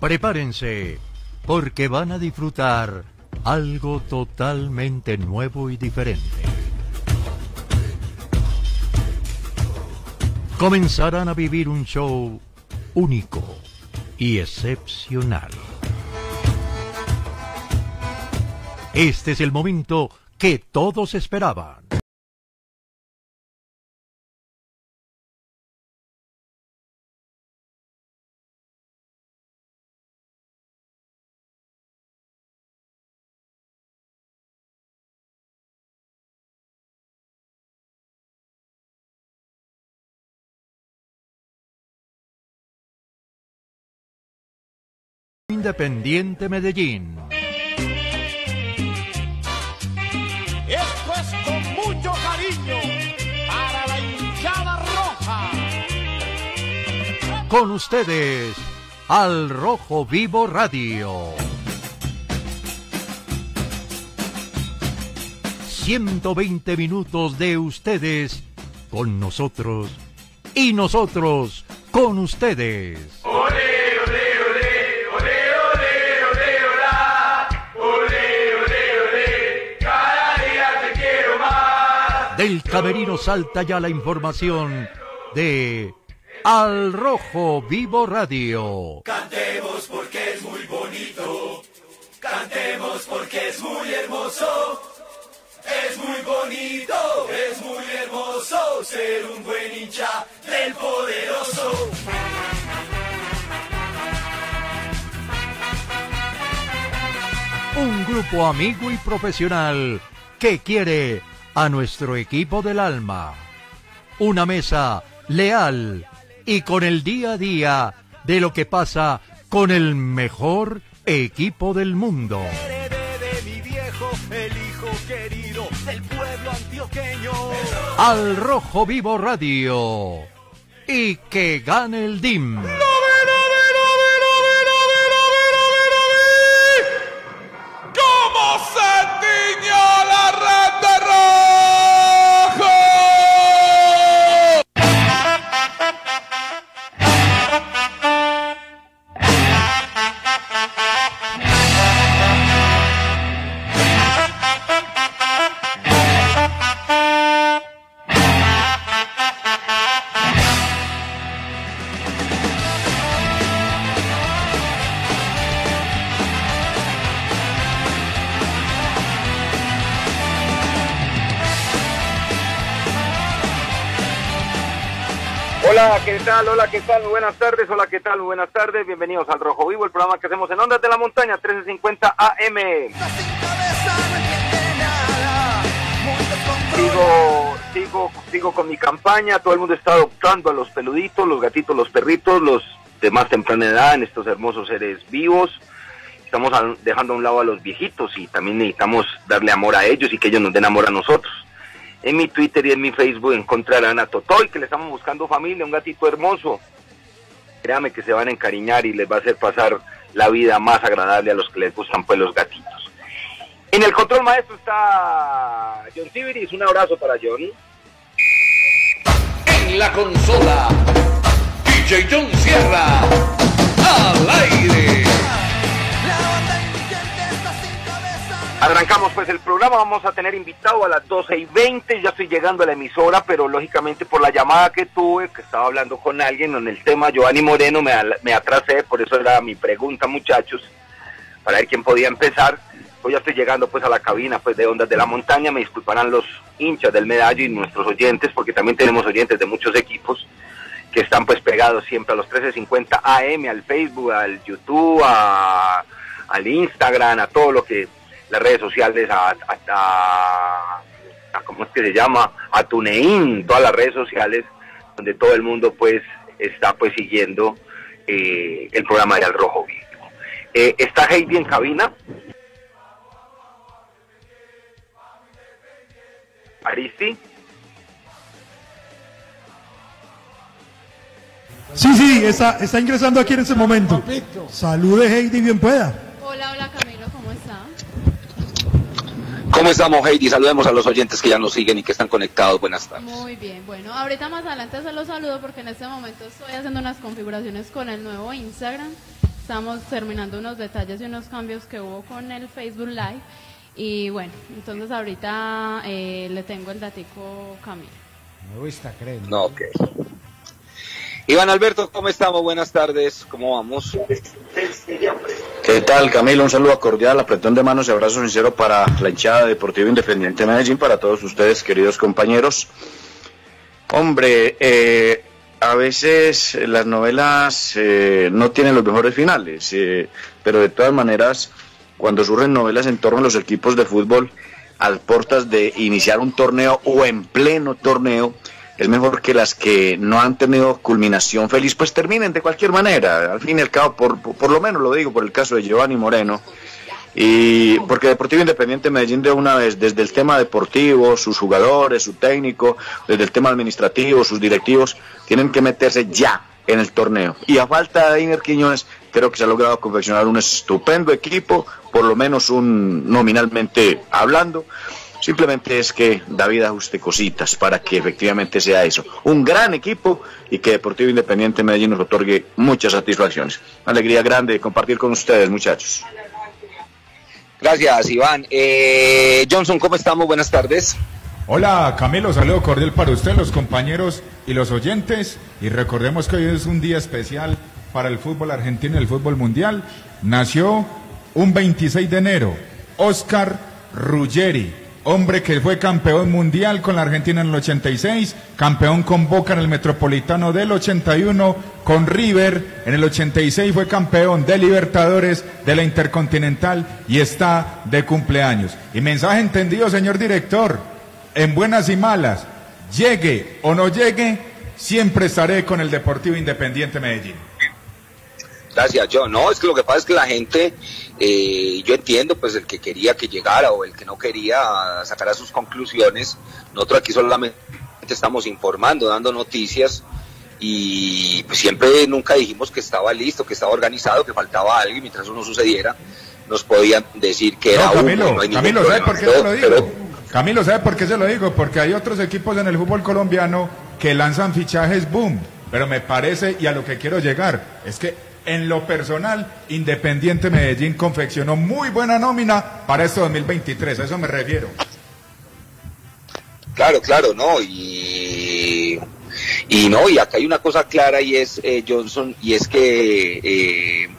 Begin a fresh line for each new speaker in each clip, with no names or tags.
Prepárense, porque van a disfrutar algo totalmente nuevo y diferente. Comenzarán a vivir un show único y excepcional. Este es el momento que todos esperaban. Independiente Medellín.
Esto es con mucho cariño para la hinchada roja.
Con ustedes, Al Rojo Vivo Radio. 120 minutos de ustedes con nosotros y nosotros con ustedes. Del camerino salta ya la información de Al Rojo Vivo Radio.
Cantemos porque es muy bonito, cantemos porque es muy hermoso, es muy bonito, es muy hermoso ser un buen hincha del poderoso.
Un grupo amigo y profesional que quiere a nuestro equipo del alma. Una mesa leal y con el día a día de lo que pasa con el mejor equipo del mundo.
Heredé de mi viejo, el hijo querido del pueblo antioqueño.
Al Rojo Vivo Radio. Y que gane el DIM.
¿Cómo se tiñó la red de rojo?
Hola, ¿qué tal? Hola, ¿qué tal? Muy buenas tardes. Hola, ¿qué tal? Muy buenas tardes. Bienvenidos al Rojo Vivo, el programa que hacemos en Ondas de la Montaña, 1350 AM. Sigo con mi campaña. Todo el mundo está adoptando a los peluditos, los gatitos, los perritos, los de más temprana edad, en estos hermosos seres vivos. Estamos dejando a un lado a los viejitos y también necesitamos darle amor a ellos y que ellos nos den amor a nosotros. En mi Twitter y en mi Facebook encontrarán a Totoy, que le estamos buscando familia, un gatito hermoso. Créame que se van a encariñar y les va a hacer pasar la vida más agradable a los que les gustan pues los gatitos. En el control maestro está John Tibiris, un abrazo para John.
En la consola, DJ John Sierra, al aire.
Arrancamos pues el programa, vamos a tener invitado a las 12:20, ya estoy llegando a la emisora, pero lógicamente por la llamada que tuve, que estaba hablando con alguien en el tema Giovanni Moreno, me atrasé, por eso era mi pregunta, muchachos, para ver quién podía empezar. Pues ya estoy llegando pues a la cabina pues de Ondas de la Montaña, me disculparán los hinchas del Medallo y nuestros oyentes, porque también tenemos oyentes de muchos equipos que están pues pegados siempre a los 1350 AM, al Facebook, al YouTube, al Instagram, a todo lo que las redes sociales, a ¿cómo es que se llama? A TuneIn, todas las redes sociales, donde todo el mundo pues está pues siguiendo el programa de Al Rojo Vivo. ¿Está Heidi en cabina? ¿Aristi?
Sí, está ingresando aquí en ese momento. Salude Heidi, bien pueda.
Hola Camilo, ¿cómo está?
¿Cómo estamos, Heidi? Saludemos a los oyentes que ya nos siguen y que están conectados. Buenas tardes.
Muy bien, bueno, ahorita más adelante se los saludo porque en este momento estoy haciendo unas configuraciones con el nuevo Instagram estamos terminando unos detalles y unos cambios que hubo con el Facebook Live. Y bueno, entonces ahorita le tengo el datico Camilo.
Me gusta, creo.
No, ok. Iván Alberto, ¿cómo estamos? Buenas tardes, ¿cómo vamos?
¿Qué tal, Camilo? Un saludo cordial, apretón de manos y abrazo sincero para la hinchada Deportivo Independiente de Medellín, para todos ustedes, queridos compañeros. Hombre, a veces las novelas no tienen los mejores finales, pero de todas maneras, cuando surgen novelas en torno a los equipos de fútbol, a puertas de iniciar un torneo o en pleno torneo, es mejor que las que no han tenido culminación feliz, pues terminen de cualquier manera. Al fin y al cabo, por lo menos lo digo por el caso de Giovanni Moreno, y porque Deportivo Independiente de Medellín de una vez, desde el tema deportivo, sus jugadores, su técnico, desde el tema administrativo, sus directivos, tienen que meterse ya en el torneo. Y a falta de Iner Quiñones, creo que se ha logrado confeccionar un estupendo equipo, por lo menos un nominalmente hablando. Simplemente es que David ajuste cositas para que efectivamente sea eso, un gran equipo, y que Deportivo Independiente de Medellín nos otorgue muchas satisfacciones. Una alegría grande compartir con ustedes, muchachos.
Gracias, Iván. Johnson, ¿cómo estamos? Buenas tardes.
Hola, Camilo, saludo cordial para usted, los compañeros y los oyentes, y recordemos que hoy es un día especial para el fútbol argentino y el fútbol mundial. Nació un 26 de enero Oscar Ruggeri, hombre que fue campeón mundial con la Argentina en el 86, campeón con Boca en el Metropolitano del 81, con River en el 86 fue campeón de Libertadores, de la Intercontinental, y está de cumpleaños. Y mensaje entendido, señor director, en buenas y malas, llegue o no llegue, siempre estaré con el Deportivo Independiente Medellín.
Gracias, John. No, es que lo que pasa es que la gente, yo entiendo, pues el que quería que llegara o el que no quería sacar sus conclusiones. Nosotros aquí solamente estamos informando, dando noticias, y pues siempre nunca dijimos que estaba listo, que estaba organizado, que faltaba algo, y mientras eso no sucediera, nos podían decir que era
Camilo,
no hay ningún
Camilo, ¿sabe
problema.
por qué se lo digo? Camilo, ¿sabe por qué se lo digo? Porque hay otros equipos en el fútbol colombiano que lanzan fichajes boom, pero me parece, y a lo que quiero llegar, es que en lo personal, Independiente Medellín confeccionó muy buena nómina para este 2023, a eso me refiero.
Claro, no, y acá hay una cosa clara, y es, Johnson, y es que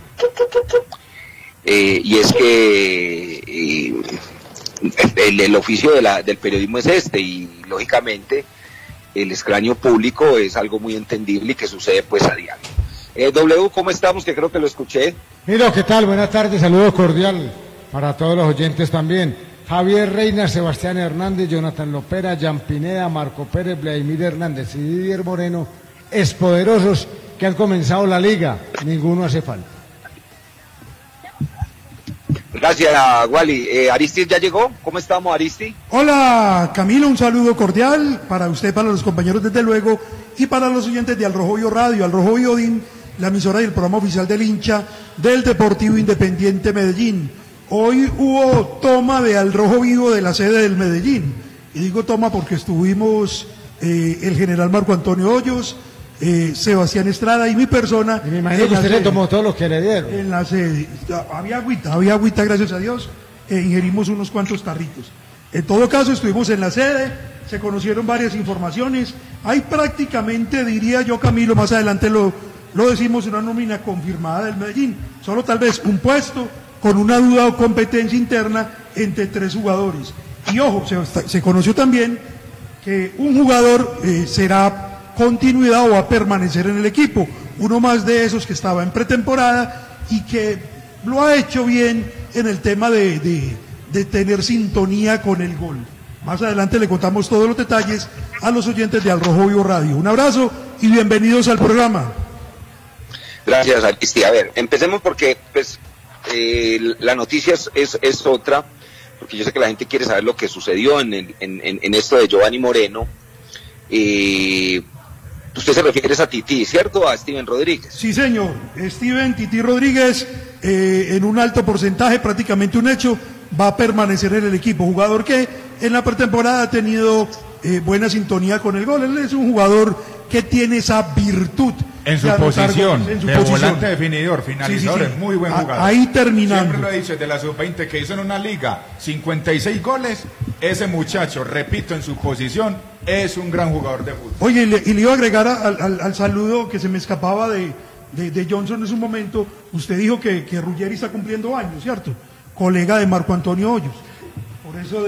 el oficio del periodismo es este, y lógicamente el escarnio público es algo muy entendible y que sucede pues a diario. W, ¿cómo estamos? Que creo que lo escuché.
Mira, ¿qué tal? Buenas tardes, saludo cordial para todos los oyentes también. Javier Reina, Sebastián Hernández, Jonathan Lopera, Jan Pineda, Marco Pérez, Vladimir Hernández y Didier Moreno, espoderosos que han comenzado la liga, ninguno hace falta.
Gracias, Wally. Aristi ya llegó. ¿Cómo estamos, Aristi?
Hola, Camilo, un saludo cordial para usted, para los compañeros desde luego, y para los oyentes de Al Rojo Vivo Radio, Al Rojo Vivo DIN, la emisora y el programa oficial del hincha del Deportivo Independiente Medellín. Hoy hubo toma de Al Rojo Vivo de la sede del Medellín, y digo toma porque estuvimos el general Marco Antonio Hoyos, Sebastián Estrada y mi persona.
Y me imagino que usted le tomó todo lo que le dieron.
En la sede, había agüita, gracias a Dios, ingerimos unos cuantos tarritos. En todo caso, estuvimos en la sede, se conocieron varias informaciones, hay prácticamente, diría yo, Camilo, más adelante lo decimos, una nómina confirmada del Medellín, solo tal vez un puesto con una duda o competencia interna entre 3 jugadores. Y ojo, se conoció también que un jugador será continuidad o va a permanecer en el equipo, uno más de esos que estaba en pretemporada y que lo ha hecho bien en el tema de tener sintonía con el gol. Más adelante le contamos todos los detalles a los oyentes de Al Rojo Vivo Radio. Un abrazo y bienvenidos al programa.
Gracias, Aristi. A ver, empecemos porque pues la noticia es otra, porque yo sé que la gente quiere saber lo que sucedió en esto de Giovanni Moreno. Usted se refiere a Titi, ¿cierto? A Steven Rodríguez.
Sí, señor. Steven Titi Rodríguez, en un alto porcentaje, prácticamente un hecho, va a permanecer en el equipo. Jugador que en la pretemporada ha tenido buena sintonía con el gol. Él es un jugador que tiene esa virtud
En su posición, de volante definidor, finalizador, es muy buen jugador.
Ahí terminando.
Siempre lo he dicho, de la sub-20 que hizo en una liga 56 goles, ese muchacho, repito, en su posición, es un gran jugador de fútbol.
Oye, y le iba a agregar al saludo que se me escapaba de Johnson en un momento. Usted dijo que Ruggeri está cumpliendo años, ¿cierto? Colega de Marco Antonio Hoyos. Por eso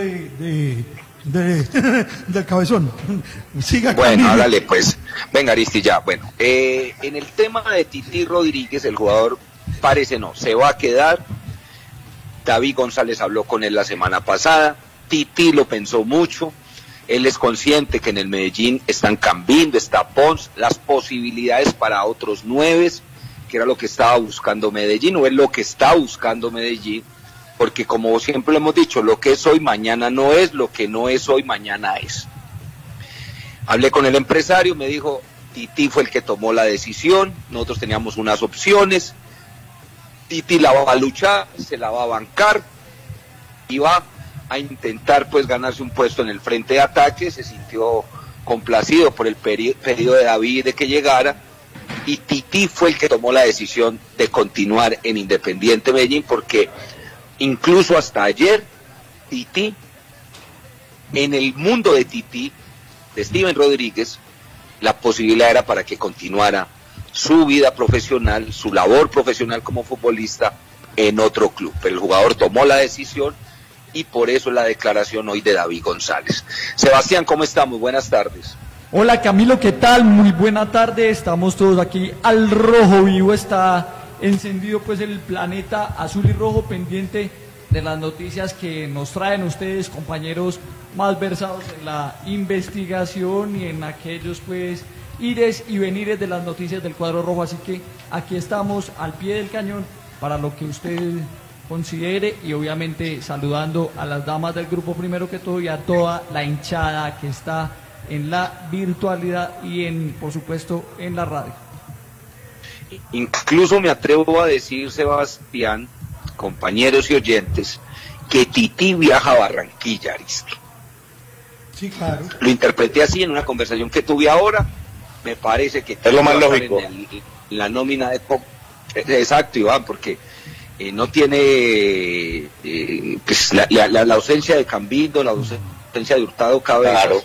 del cabezón. Siga.
Bueno,
Camilo.
hágale pues. Venga, Aristi, ya. Bueno, en el tema de Titi Rodríguez, el jugador parece no, se va a quedar. David González habló con él la semana pasada. Titi lo pensó mucho. Él es consciente que en el Medellín están Cambindo, está Pons, las posibilidades para otros 9, que era lo que estaba buscando Medellín, o es lo que está buscando Medellín. Porque como siempre lo hemos dicho, lo que es hoy mañana no es, lo que no es hoy mañana es. Hablé con el empresario, me dijo, Titi fue el que tomó la decisión, nosotros teníamos unas opciones, Titi la va a luchar, se la va a bancar y va a intentar pues ganarse un puesto en el frente de ataque. Se sintió complacido por el pedido de David de que llegara, y Titi fue el que tomó la decisión de continuar en Independiente Medellín, porque incluso hasta ayer, Titi, en el mundo de Titi, de Steven Rodríguez, la posibilidad era para que continuara su vida profesional, su labor profesional como futbolista en otro club. Pero el jugador tomó la decisión y por eso la declaración hoy de David González. Sebastián, ¿cómo estamos? Buenas tardes.
Hola Camilo, ¿qué tal? Muy buena tarde, estamos todos aquí al rojo vivo, está encendido pues el planeta azul y rojo, pendiente de las noticias que nos traen ustedes, compañeros más versados en la investigación y en aquellos pues ires y venires de las noticias del cuadro rojo. Así que aquí estamos al pie del cañón para lo que usted considere, y obviamente saludando a las damas del grupo primero que todo y a toda la hinchada que está en la virtualidad y por supuesto en la radio.
Incluso me atrevo a decir, Sebastián, compañeros y oyentes, que Titi viaja a Barranquilla, Aristi.
Sí, claro.
Lo interpreté así en una conversación que tuve ahora. Me parece que
es lo más lógico.
En la nómina de exacto, Iván, porque no tiene pues la ausencia de Cambindo, la ausencia de Hurtado Cabezas, claro.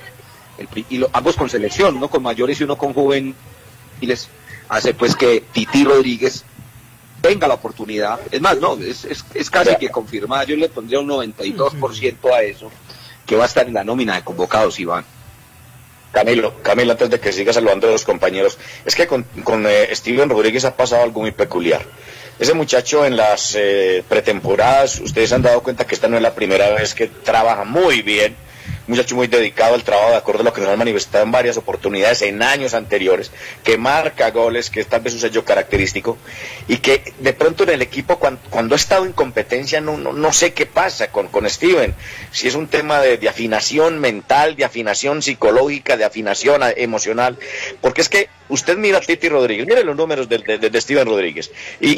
Ambos con selección, uno con mayores y uno con juveniles, hace pues que Titi Rodríguez tenga la oportunidad. Es más, no, es casi que confirmada. Yo le pondría un 92% a eso, que va a estar en la nómina de convocados, Iván.
Camilo, antes de que siga saludando a los compañeros, es que con Steven Rodríguez ha pasado algo muy peculiar. Ese muchacho en las pretemporadas, ustedes han dado cuenta que esta no es la primera vez que trabaja muy bien. Muchacho muy dedicado al trabajo, de acuerdo a lo que nos han manifestado en varias oportunidades en años anteriores, que marca goles, que es tal vez un sello característico, y que de pronto en el equipo cuando ha estado en competencia no sé qué pasa con Steven, si es un tema de afinación mental, de afinación psicológica, de afinación emocional, porque es que usted mira a Titi Rodríguez, mire los números de Steven Rodríguez,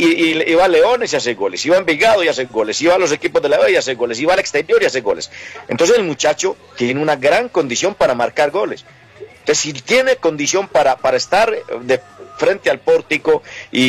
y va a Leones y hace goles, y va a Envigado y hace goles, y va a los equipos de la B y hace goles, y va al exterior y hace goles. Entonces el muchacho tiene una gran condición para marcar goles. Entonces, si tiene condición para estar de frente al pórtico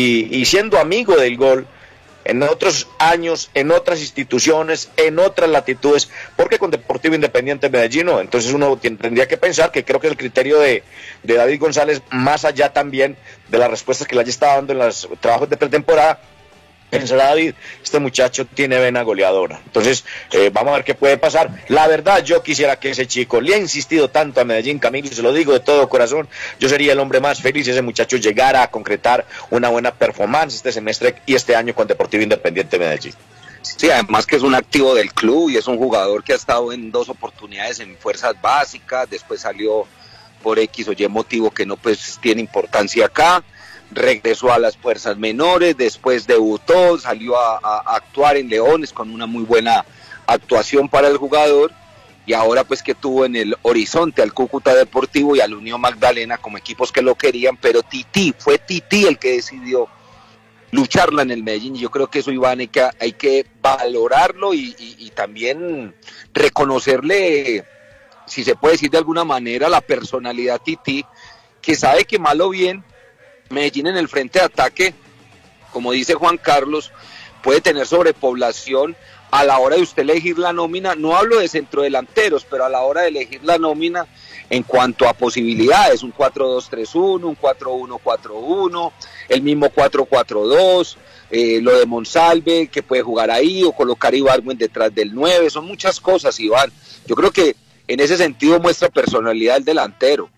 y siendo amigo del gol en otros años, en otras instituciones, en otras latitudes, porque con Deportivo Independiente Medellín no. Entonces uno tendría que pensar que creo que el criterio de David González, más allá también de las respuestas que le haya estado dando en los trabajos de pretemporada, pensará David, este muchacho tiene vena goleadora. Entonces, vamos a ver qué puede pasar. La verdad, yo quisiera que ese chico, le ha insistido tanto a Medellín, Camilo, y se lo digo de todo corazón, yo sería el hombre más feliz si ese muchacho llegara a concretar una buena performance este semestre y este año con Deportivo Independiente Medellín.
Sí, además que es un activo del club y es un jugador que ha estado en 2 oportunidades en fuerzas básicas, después salió por X o Y motivo que no pues tiene importancia acá. Regresó a las fuerzas menores, después debutó, salió a actuar en Leones con una muy buena actuación para el jugador, y ahora pues que tuvo en el horizonte al Cúcuta Deportivo y al Unión Magdalena como equipos que lo querían, pero fue Titi el que decidió lucharla en el Medellín, y yo creo que eso, Iván, hay que valorarlo y también reconocerle, si se puede decir de alguna manera, la personalidad Titi, que sabe que mal o bien Medellín en el frente de ataque, como dice Juan Carlos, puede tener sobrepoblación a la hora de usted elegir la nómina. No hablo de centrodelanteros, pero a la hora de elegir la nómina en cuanto a posibilidades, un 4-2-3-1, un 4-1-4-1, el mismo 4-4-2, lo de Monsalve, que puede jugar ahí, o colocar a Ibargüen detrás del 9, son muchas cosas, Iván. Yo creo que en ese sentido muestra personalidad el delantero.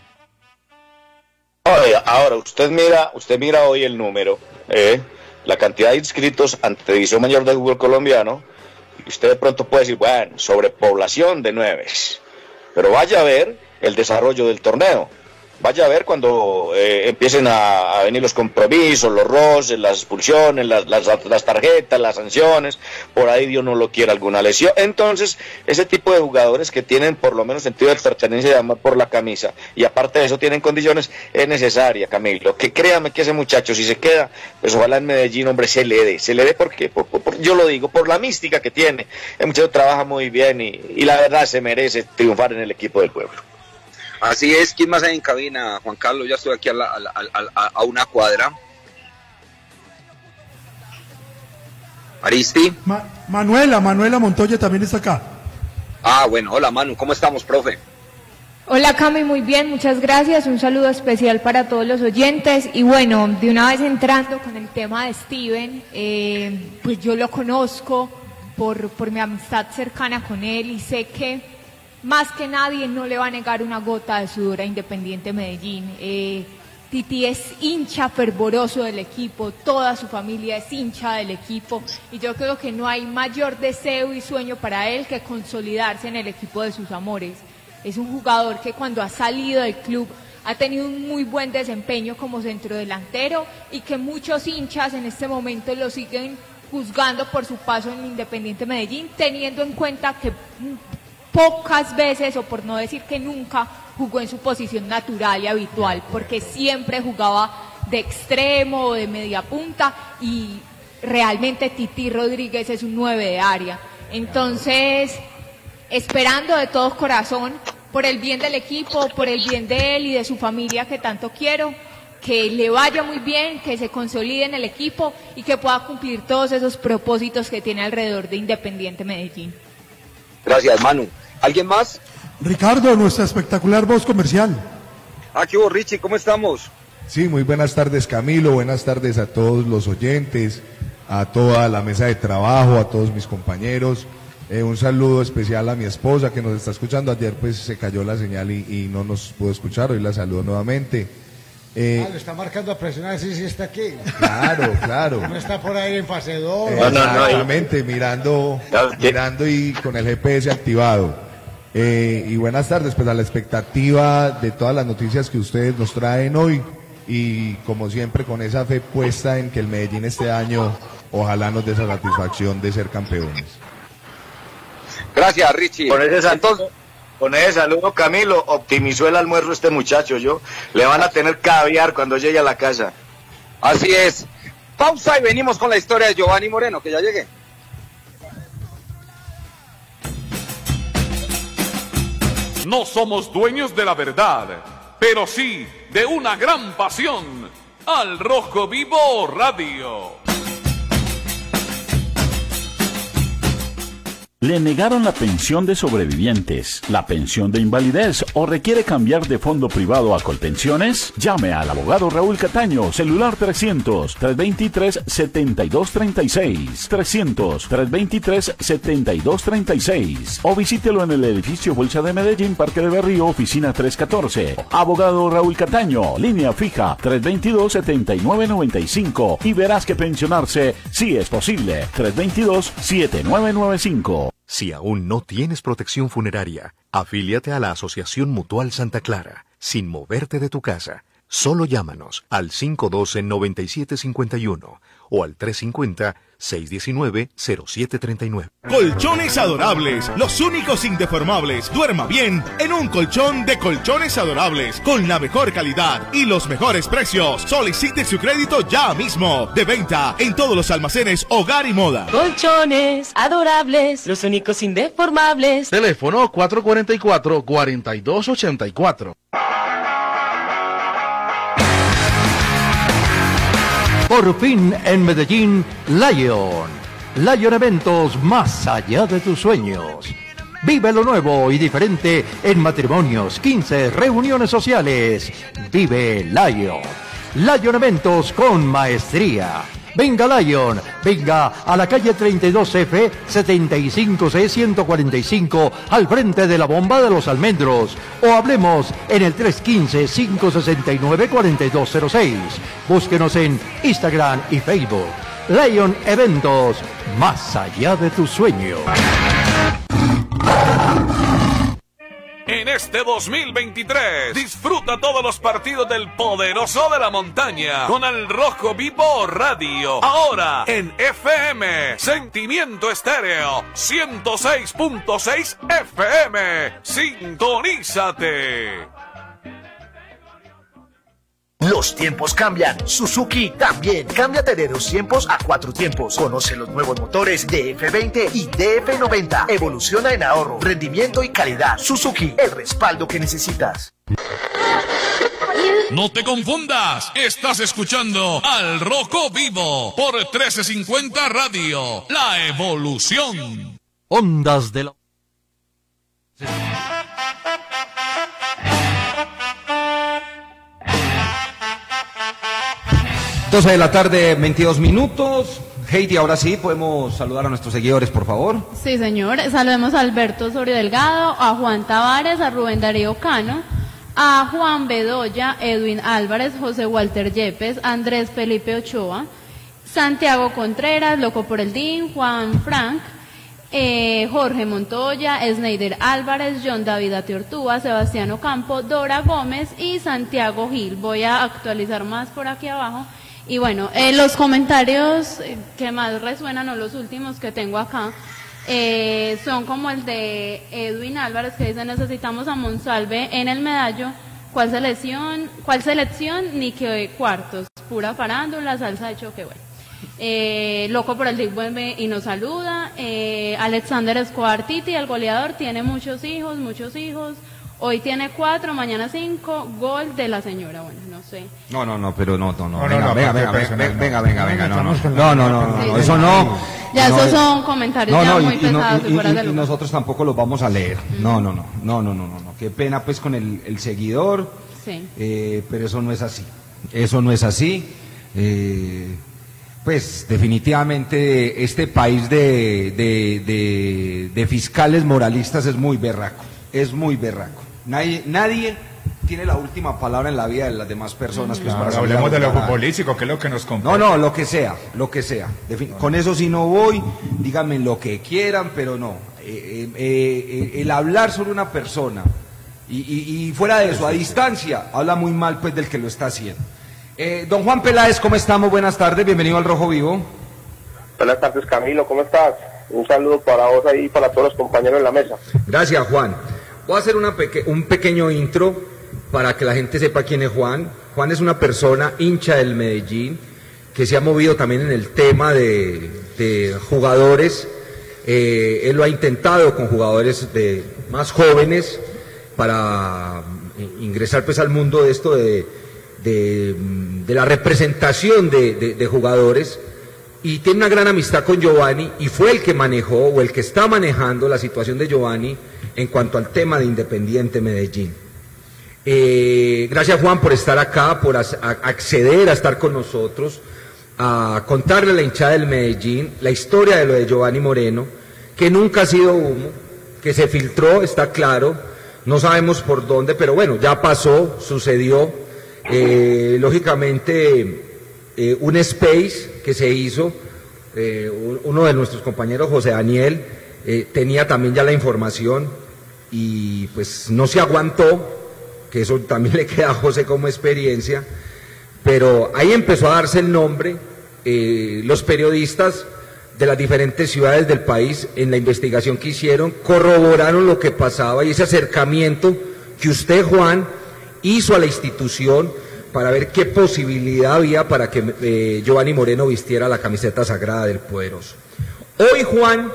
Ahora, usted mira hoy el número, la cantidad de inscritos ante División Mayor del Fútbol Colombiano, y usted de pronto puede decir, bueno, sobrepoblación de 9, pero vaya a ver el desarrollo del torneo. Vaya a ver cuando empiecen a venir los compromisos, los roces, las expulsiones, las tarjetas, las sanciones, por ahí Dios no lo quiera, alguna lesión. Entonces, ese tipo de jugadores que tienen por lo menos sentido de pertenencia de amor por la camisa, y aparte de eso tienen condiciones, es necesaria, Camilo, que créame que ese muchacho, si se queda, pues ojalá en Medellín, hombre, se le dé, porque yo lo digo, por la mística que tiene. El muchacho trabaja muy bien y la verdad se merece triunfar en el equipo del pueblo.
Así es. ¿Quién más hay en cabina, Juan Carlos? Ya estoy aquí a una cuadra. Aristi.
Manuela Montoya también está acá.
Ah, bueno, hola Manu, ¿cómo estamos, profe?
Hola Cami, muy bien, muchas gracias, un saludo especial para todos los oyentes. Y bueno, de una vez entrando con el tema de Steven, pues yo lo conozco por mi amistad cercana con él, y sé que más que nadie no le va a negar una gota de sudor a Independiente Medellín. Titi es hincha fervoroso del equipo, toda su familia es hincha del equipo, y yo creo que no hay mayor deseo y sueño para él que consolidarse en el equipo de sus amores. Es un jugador que cuando ha salido del club ha tenido un muy buen desempeño como centrodelantero, y que muchos hinchas en este momento lo siguen juzgando por su paso en Independiente Medellín, teniendo en cuenta que pocas veces, o por no decir que nunca, jugó en su posición natural y habitual, porque siempre jugaba de extremo o de media punta, y realmente Titi Rodríguez es un 9 de área. Entonces, esperando de todo corazón, por el bien del equipo, por el bien de él y de su familia que tanto quiero, que le vaya muy bien, que se consolide en el equipo y que pueda cumplir todos esos propósitos que tiene alrededor de Independiente Medellín.
Gracias, Manu. ¿Alguien más?
Ricardo, nuestra espectacular voz comercial.
¿Qué hubo, Richie? ¿Cómo estamos?
Sí, muy buenas tardes, Camilo. Buenas tardes a todos los oyentes, a toda la mesa de trabajo, a todos mis compañeros. Un saludo especial a mi esposa que nos está escuchando. Ayer pues se cayó la señal y no nos pudo escuchar. Hoy la saludo nuevamente.
Lo está marcando a presionar, sí está aquí.
Claro.
No está por ahí en fase 2.
Exactamente, mirando y con el GPS activado. Y buenas tardes, pues a la expectativa de todas las noticias que ustedes nos traen hoy, y como siempre con esa fe puesta en que el Medellín este año ojalá nos dé esa satisfacción de ser campeones.
Gracias, Richie.
Con ese saludo, Camilo, optimizó el almuerzo este muchacho, le van a tener caviar cuando llegue a la casa.
Así es. Pausa y venimos con la historia de Giovanni Moreno, que ya llegué.
No somos dueños de la verdad, pero sí de una gran pasión. Al Rojo Vivo Radio.
¿Le negaron la pensión de sobrevivientes, la pensión de invalidez o requiere cambiar de fondo privado a Colpensiones? Llame al abogado Raúl Cataño, celular 300-323-7236, 300-323-7236, o visítelo en el edificio Bolsa de Medellín, Parque de Berrío, oficina 314. Abogado Raúl Cataño, línea fija 322-7995, y verás que pensionarse sí es posible. 322-7995.
Si aún no tienes protección funeraria, afíliate a la Asociación Mutual Santa Clara, sin moverte de tu casa. Solo llámanos al 512-9751 o al 350-619-0739.
Colchones Adorables, los únicos indeformables. Duerma bien en un colchón de Colchones Adorables, con la mejor calidad y los mejores precios. Solicite su crédito ya mismo. De venta en todos los almacenes Hogar y Moda.
Colchones Adorables, los únicos indeformables.
Teléfono 444-4284.
Por fin en Medellín, Lion. Lion Eventos, más allá de tus sueños. Vive lo nuevo y diferente en matrimonios, 15, reuniones sociales. Vive Lion. Lion Eventos con maestría. Venga Lion, venga a la calle 32F 75C 145 al frente de la bomba de los almendros o hablemos en el 315-569-4206. Búsquenos en Instagram y Facebook. Lion Eventos, más allá de tus sueños.
En este 2023, disfruta todos los partidos del poderoso de la montaña con Al Rojo Vivo Radio. Ahora en FM, Sentimiento Estéreo, 106.6 FM. Sintonízate.
Los tiempos cambian, Suzuki también. Cámbiate de 2 tiempos a 4 tiempos. Conoce los nuevos motores DF20 y DF90. Evoluciona en ahorro, rendimiento y calidad. Suzuki, el respaldo que necesitas.
No te confundas, estás escuchando Al Rojo Vivo por 1350 Radio, La Evolución.
Ondas de la...
12 de la tarde, 22 minutos. Heidi, ahora sí, podemos saludar a nuestros seguidores, por favor.
Sí, señor. Saludemos a Alberto Osorio Delgado, a Juan Tavares, a Rubén Darío Cano, a Juan Bedoya, Edwin Álvarez, José Walter Yepes, Andrés Felipe Ochoa, Santiago Contreras, Loco por el DIN, Juan Frank, Jorge Montoya, Sneider Álvarez, John David Atiortúa, Sebastián Ocampo, Dora Gómez y Santiago Gil. Voy a actualizar más por aquí abajo. Y bueno, los comentarios que más resuenan, o los últimos que tengo acá, son como el de Edwin Álvarez, que dice: necesitamos a Monsalve en el medallo. ¿Cuál selección? Ni que cuartos. Pura farándula, salsa de choque, bueno. Loco por el Dick vuelve y nos saluda. Alexander Escobar Titi, el goleador, tiene muchos hijos. Hoy tiene 4, mañana 5, gol de la señora. Bueno, no sé.
No, pero no.
Venga,
eso no.
Ya esos son comentarios ya muy pesados y fuera de lugar.
Y nosotros tampoco los vamos a leer. No. Qué pena pues con el seguidor.
Sí.
Pero eso no es así. Pues definitivamente este país de fiscales moralistas es muy berraco. Nadie tiene la última palabra en la vida de las demás personas. Pues,
para hablemos de lo futbolístico, que es lo que nos compete.
No, lo que sea. Con eso sí no voy, díganme lo que quieran, pero no. El hablar sobre una persona y fuera de eso, a distancia, habla muy mal pues del que lo está haciendo. Don Juan Peláez, ¿cómo estamos? Buenas tardes, bienvenido al Rojo Vivo.
Buenas tardes, Camilo, ¿cómo estás? Un saludo para vos ahí y para todos los compañeros en la mesa.
Gracias, Juan. Voy a hacer un pequeño intro para que la gente sepa quién es Juan. Juan es una persona hincha del Medellín, que se ha movido también en el tema de jugadores. Él lo ha intentado con jugadores más jóvenes para ingresar pues al mundo de esto de la representación de jugadores, y tiene una gran amistad con Giovanni, y fue el que manejó o el que está manejando la situación de Giovanni en cuanto al tema de Independiente Medellín. Gracias, Juan, por estar acá, por acceder a estar con nosotros, a contarle a la hinchada del Medellín la historia de lo de Giovanni Moreno, que nunca ha sido humo, que se filtró, está claro, no sabemos por dónde, pero bueno, ya pasó, sucedió. Lógicamente, un space que se hizo, uno de nuestros compañeros, José Daniel, tenía también ya la información y pues no se aguantó, que eso también le queda a José como experiencia, pero ahí empezó a darse el nombre. Los periodistas de las diferentes ciudades del país, en la investigación que hicieron, corroboraron lo que pasaba y ese acercamiento que usted, Juan, hizo a la institución para ver qué posibilidad había para que Giovanni Moreno vistiera la camiseta sagrada del Poderoso. Hoy, Juan,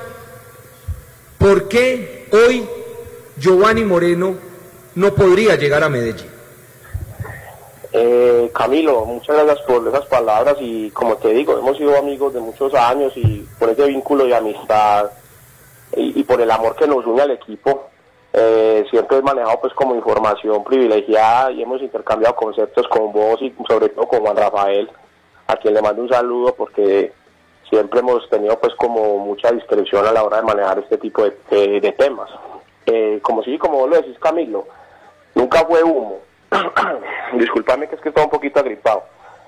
¿por qué hoy Giovanni Moreno no podría llegar a Medellín?
Camilo, muchas gracias por esas palabras y como te digo, hemos sido amigos de muchos años y por ese vínculo de amistad y por el amor que nos une al equipo, siempre he manejado pues como información privilegiada y hemos intercambiado conceptos con vos y sobre todo con Juan Rafael, a quien le mando un saludo porque siempre hemos tenido pues como mucha discreción a la hora de manejar este tipo de temas. Como vos lo decís, Camilo, nunca fue humo. Discúlpame que es que estoy un poquito agripado.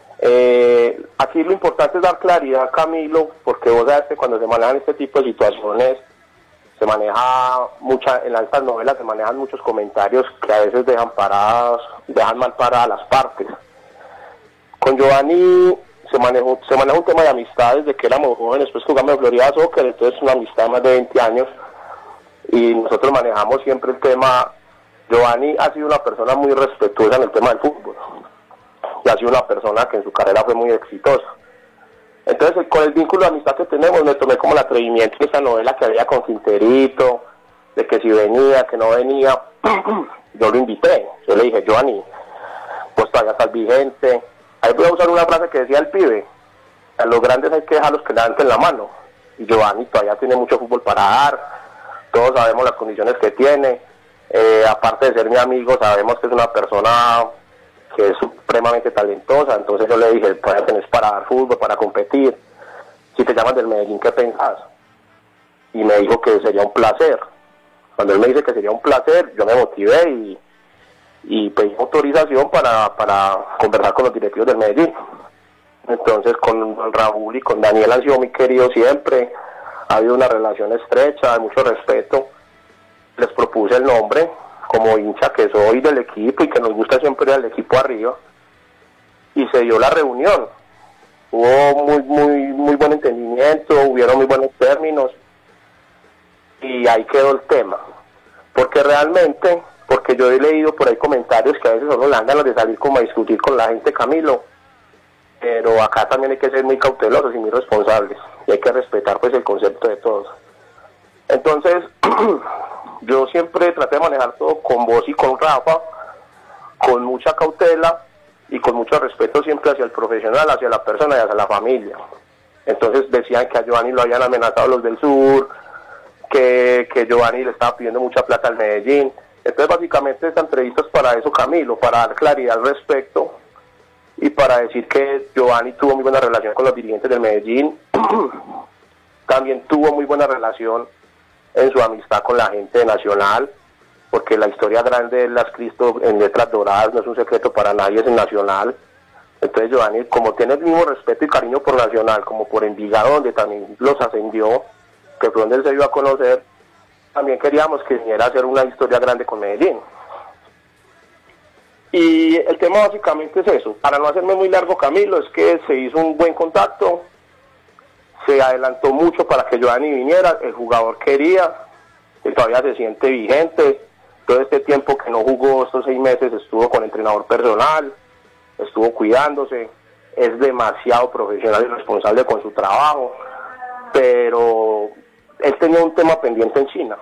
Aquí lo importante es dar claridad, Camilo, porque vos sabes que cuando se manejan este tipo de situaciones se maneja en estas novelas se manejan muchos comentarios que a veces dejan mal paradas las partes. Con Giovanni se maneja un tema de amistad desde que éramos jóvenes, pues jugamos en Florida Soccer, entonces es una amistad de más de 20 años y nosotros manejamos siempre el tema. Giovanni ha sido una persona muy respetuosa en el tema del fútbol y ha sido una persona que en su carrera fue muy exitosa. Entonces, con el vínculo de amistad que tenemos, me tomé como el atrevimiento de esa novela que había con Quinterito, de que si venía, que no venía. Yo lo invité, yo le dije, Giovanni, pues todavía estás vigente. Ahí voy a usar una frase que decía el pibe, a los grandes hay que dejarlos que levanten la mano. Y Giovanni todavía tiene mucho fútbol para dar, todos sabemos las condiciones que tiene. Aparte de ser mi amigo, sabemos que es una persona que es supremamente talentosa, entonces yo le dije, todavía tenés para dar fútbol, para competir, si te llaman del Medellín, ¿qué pensás? Y me dijo que sería un placer. Cuando él me dice que sería un placer, yo me motivé y pedí autorización para conversar con los directivos del Medellín. Entonces con Raúl y con Daniel han sido muy queridos siempre, ha habido una relación estrecha, de mucho respeto. Les propuse el nombre como hincha que soy del equipo y que nos gusta siempre ir al equipo arriba y se dio la reunión. Hubo muy buen entendimiento, hubieron muy buenos términos y ahí quedó el tema. Porque yo he leído por ahí comentarios que a veces solo le dan ganas de salir como a discutir con la gente, Camilo, pero acá también hay que ser muy cautelosos y muy responsables y hay que respetar pues el concepto de todos. Entonces, yo siempre traté de manejar todo con vos y con Rafa, con mucha cautela y con mucho respeto siempre hacia el profesional, hacia la persona y hacia la familia. Entonces decían que a Giovanni lo habían amenazado los del sur, que Giovanni le estaba pidiendo mucha plata al Medellín. Entonces básicamente esta entrevista es para eso, Camilo, para dar claridad al respecto y para decir que Giovanni tuvo muy buena relación con los dirigentes del Medellín, también tuvo muy buena relación en su amistad con la gente de Nacional, porque la historia grande él la ha escrito en letras doradas, no es un secreto para nadie, es en Nacional. Entonces Giovanni, como tiene el mismo respeto y cariño por Nacional, como por Envigado, donde también los ascendió, que fue donde él se iba a conocer, también queríamos que viniera a hacer una historia grande con Medellín. Y el tema básicamente es eso, para no hacerme muy largo, Camilo, es que se hizo un buen contacto, se adelantó mucho para que Giovanni viniera, el jugador quería, él todavía se siente vigente, todo este tiempo que no jugó, estos 6 meses, estuvo con entrenador personal, estuvo cuidándose, es demasiado profesional y responsable con su trabajo, pero él tenía un tema pendiente en China.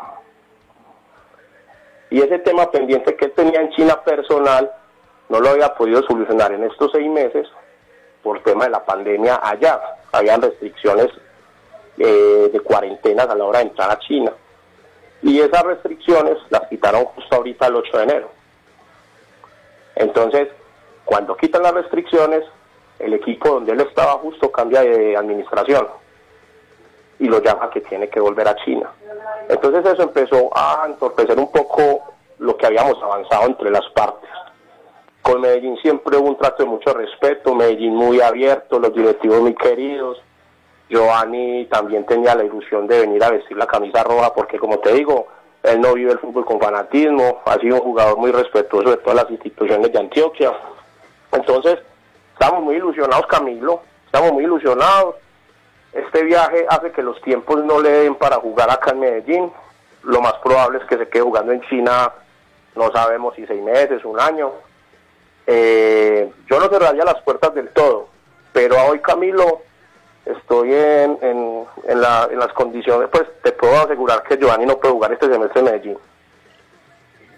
Y ese tema pendiente que él tenía en China personal, no lo había podido solucionar en estos 6 meses, por tema de la pandemia allá. Habían restricciones de cuarentenas a la hora de entrar a China. Y esas restricciones las quitaron justo ahorita el 8 de enero. Entonces, cuando quitan las restricciones, el equipo donde él estaba justo cambia de administración y lo llama que tiene que volver a China. Entonces eso empezó a entorpecer un poco lo que habíamos avanzado entre las partes. Con Medellín siempre hubo un trato de mucho respeto, Medellín muy abierto, los directivos muy queridos. Giovanni también tenía la ilusión de venir a vestir la camisa roja porque, como te digo, él no vive el fútbol con fanatismo, ha sido un jugador muy respetuoso de todas las instituciones de Antioquia. Entonces, estamos muy ilusionados, Camilo, estamos muy ilusionados. Este viaje hace que los tiempos no le den para jugar acá en Medellín. Lo más probable es que se quede jugando en China, no sabemos si 6 meses, 1 año. Yo no cerraría las puertas del todo, pero hoy, Camilo, estoy en las condiciones, pues te puedo asegurar que Giovanni no puede jugar este semestre en Medellín.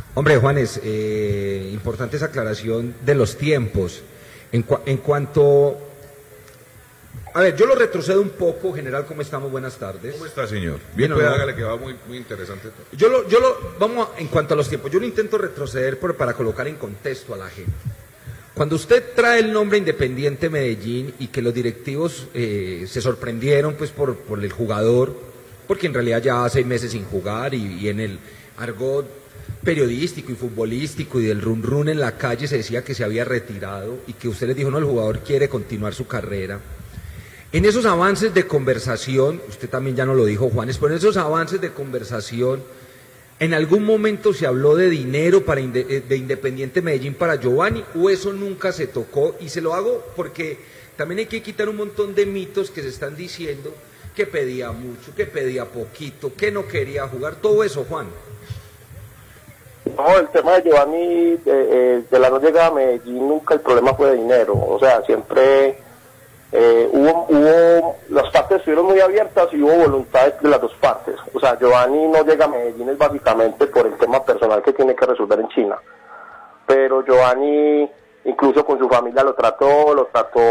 Hombre, Juanes, importante esa aclaración de los tiempos. En cuanto... A ver, yo lo retrocedo un poco. General, ¿cómo estamos? Buenas tardes.
¿Cómo está, señor? Bien, pues hágale, que va muy interesante todo.
Vamos en cuanto a los tiempos, yo lo intento retroceder para colocar en contexto a la gente. Cuando usted trae el nombre Independiente Medellín y que los directivos se sorprendieron pues por el jugador, porque en realidad ya 6 meses sin jugar y en el argot periodístico y futbolístico y del run run en la calle se decía que se había retirado y que usted les dijo, no, el jugador quiere continuar su carrera. En esos avances de conversación, usted también ya no lo dijo, Juanes, pero en esos avances de conversación, ¿en algún momento se habló de dinero de Independiente Medellín para Giovanni o eso nunca se tocó? Y se lo hago porque también hay que quitar un montón de mitos que se están diciendo, que pedía mucho, que pedía poquito, que no quería jugar, todo eso, Juan.
No, el tema de Giovanni, de la no llegada a Medellín, nunca el problema fue de dinero, o sea, siempre las partes estuvieron muy abiertas y hubo voluntad de las dos partes. O sea, Giovanni no llega a Medellín es básicamente por el tema personal que tiene que resolver en China, pero Giovanni incluso con su familia lo trató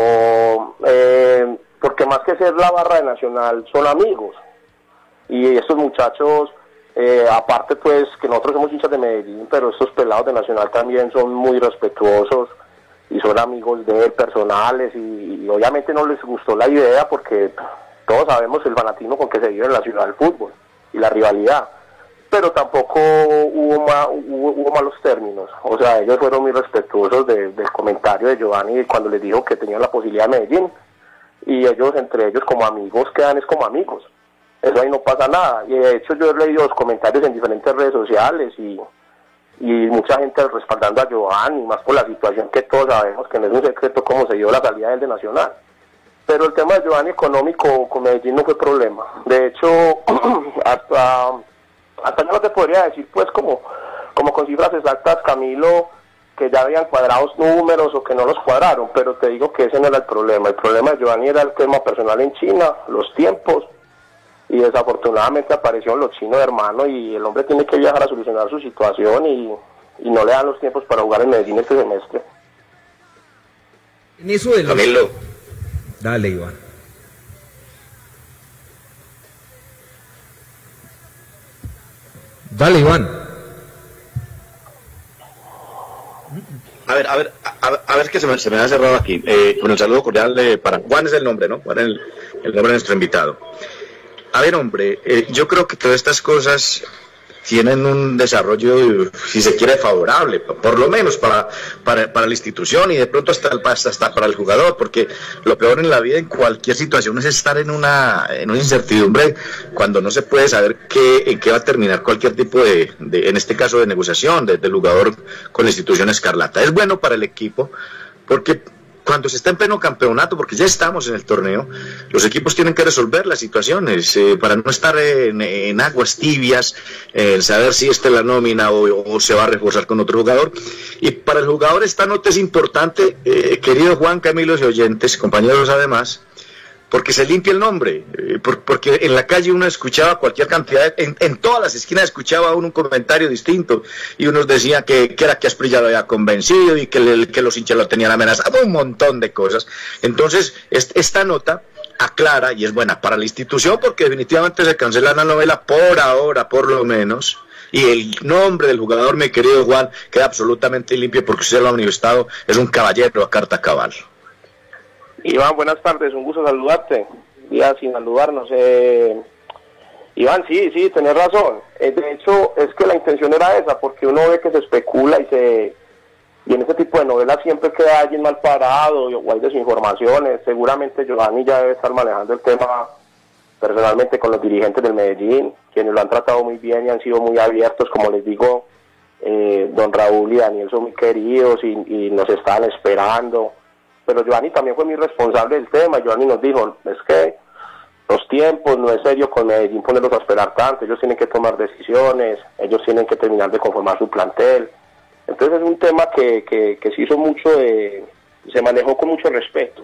porque más que ser la barra de Nacional son amigos, y estos muchachos aparte pues que nosotros somos hinchas de Medellín, pero estos pelados de Nacional también son muy respetuosos y son amigos de él personales, y obviamente no les gustó la idea porque todos sabemos el fanatismo con que se vive en la ciudad del fútbol y la rivalidad, pero tampoco hubo malos términos. O sea, ellos fueron muy respetuosos del comentario de Giovanni cuando les dijo que tenían la posibilidad de Medellín, y ellos entre ellos como amigos quedan es como amigos, eso ahí no pasa nada. Y de hecho yo he leído los comentarios en diferentes redes sociales y mucha gente respaldando a Giovanni, más por la situación que todos sabemos, que no es un secreto cómo se dio la salida del de Nacional. Pero el tema de Giovanni económico con Medellín no fue problema. De hecho, hasta yo no te podría decir pues como con cifras exactas, Camilo, que ya habían cuadrados números o que no los cuadraron, pero te digo que ese no era el problema. El problema de Giovanni era el tema personal en China, los tiempos, y desafortunadamente aparecieron los chinos, hermano, y el hombre tiene que viajar a solucionar su situación y no le dan los tiempos para jugar en Medellín este semestre.
En eso de los...
Camilo.
Dale, Iván. Dale, Iván.
A ver que se me ha cerrado aquí. Con el saludo cordial para Juan, es el nombre, ¿no? Juan es el nombre de nuestro invitado. A ver, hombre, yo creo que todas estas cosas tienen un desarrollo, si se quiere, favorable, por lo menos para la institución y de pronto hasta para el jugador, porque lo peor en la vida, en cualquier situación, es estar en una incertidumbre cuando no se puede saber en qué va a terminar cualquier tipo en este caso, de negociación del jugador con la institución escarlata. Es bueno para el equipo, porque cuando se está en pleno campeonato, porque ya estamos en el torneo, los equipos tienen que resolver las situaciones para no estar en aguas tibias, saber si esta es la nómina o se va a reforzar con otro jugador. Y para el jugador esta nota es importante, querido Juan, Camilo y oyentes, compañeros además, porque se limpia el nombre, porque en la calle uno escuchaba cualquier cantidad, en todas las esquinas escuchaba uno un comentario distinto, y unos decían que era que Asprilla lo había convencido y que los hinchas lo tenían amenazado, un montón de cosas. Entonces, esta nota aclara y es buena para la institución, porque definitivamente se cancela la novela por ahora, por lo menos, y el nombre del jugador, mi querido Juan, queda absolutamente limpio, porque usted lo ha manifestado, es un caballero a carta cabal.
Iván, buenas tardes, un gusto saludarte. Ya sin saludarnos. Iván, sí, tenés razón. De hecho, es que la intención era esa, porque uno ve que se especula y en este tipo de novelas siempre queda alguien mal parado o hay desinformaciones. Seguramente Giovanni ya debe estar manejando el tema personalmente con los dirigentes del Medellín, quienes lo han tratado muy bien y han sido muy abiertos, como les digo, don Raúl y Daniel son muy queridos y nos estaban esperando. Pero Giovanni también fue muy responsable del tema. Giovanni nos dijo, es que los tiempos, no es serio con Medellín ponerlos a esperar tanto, ellos tienen que tomar decisiones, ellos tienen que terminar de conformar su plantel. Entonces es un tema que se hizo mucho, se manejó con mucho respeto.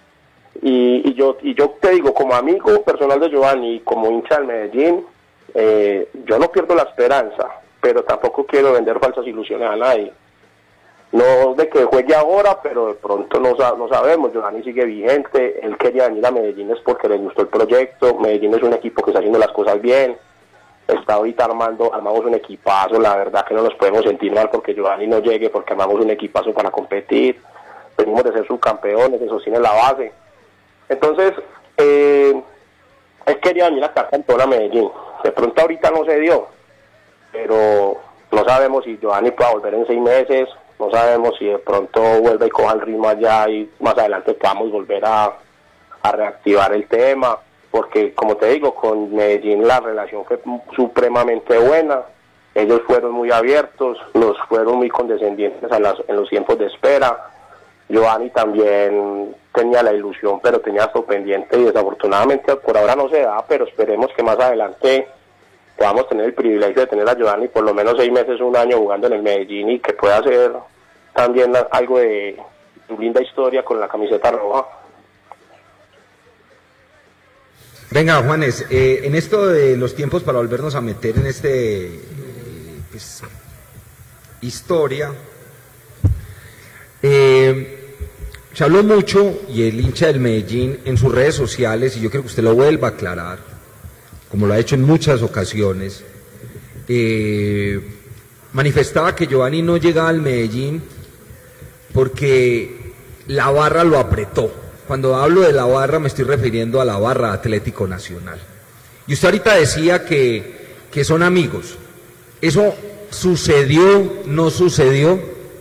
Y yo te digo, como amigo personal de Giovanni y como hincha del Medellín, yo no pierdo la esperanza pero tampoco quiero vender falsas ilusiones a nadie. No de que juegue ahora, pero de pronto no sabemos. Giovanni sigue vigente, él quería venir a Medellín es porque le gustó el proyecto. Medellín es un equipo que está haciendo las cosas bien, está ahorita armamos un equipazo, la verdad que no nos podemos sentir mal porque Giovanni no llegue, porque armamos un equipazo para competir, venimos de ser subcampeones, eso tiene la base. Entonces, él quería venir a estar campeón a Medellín, de pronto ahorita no se dio, pero no sabemos si Giovanni pueda volver en 6 meses, no sabemos si de pronto vuelve y coja el ritmo allá y más adelante podamos volver a reactivar el tema, porque como te digo, con Medellín la relación fue supremamente buena, ellos fueron muy abiertos, nos fueron muy condescendientes en los tiempos de espera. Giovanni también tenía la ilusión, pero tenía esto pendiente y desafortunadamente por ahora no se da, pero esperemos que más adelante podamos tener el privilegio de tener a Giovanni por lo menos 6 meses, 1 año jugando en el Medellín y que pueda hacer también algo de su linda historia con la camiseta roja.
Venga, Juanes, en esto de los tiempos para volvernos a meter en historia, se habló mucho y el hincha del Medellín en sus redes sociales, y yo creo que usted lo vuelva a aclarar, como lo ha hecho en muchas ocasiones, manifestaba que Giovanni no llegaba al Medellín porque la barra lo apretó. Cuando hablo de la barra me estoy refiriendo a la barra Atlético Nacional. Y usted ahorita decía que son amigos. ¿Eso sucedió, no sucedió?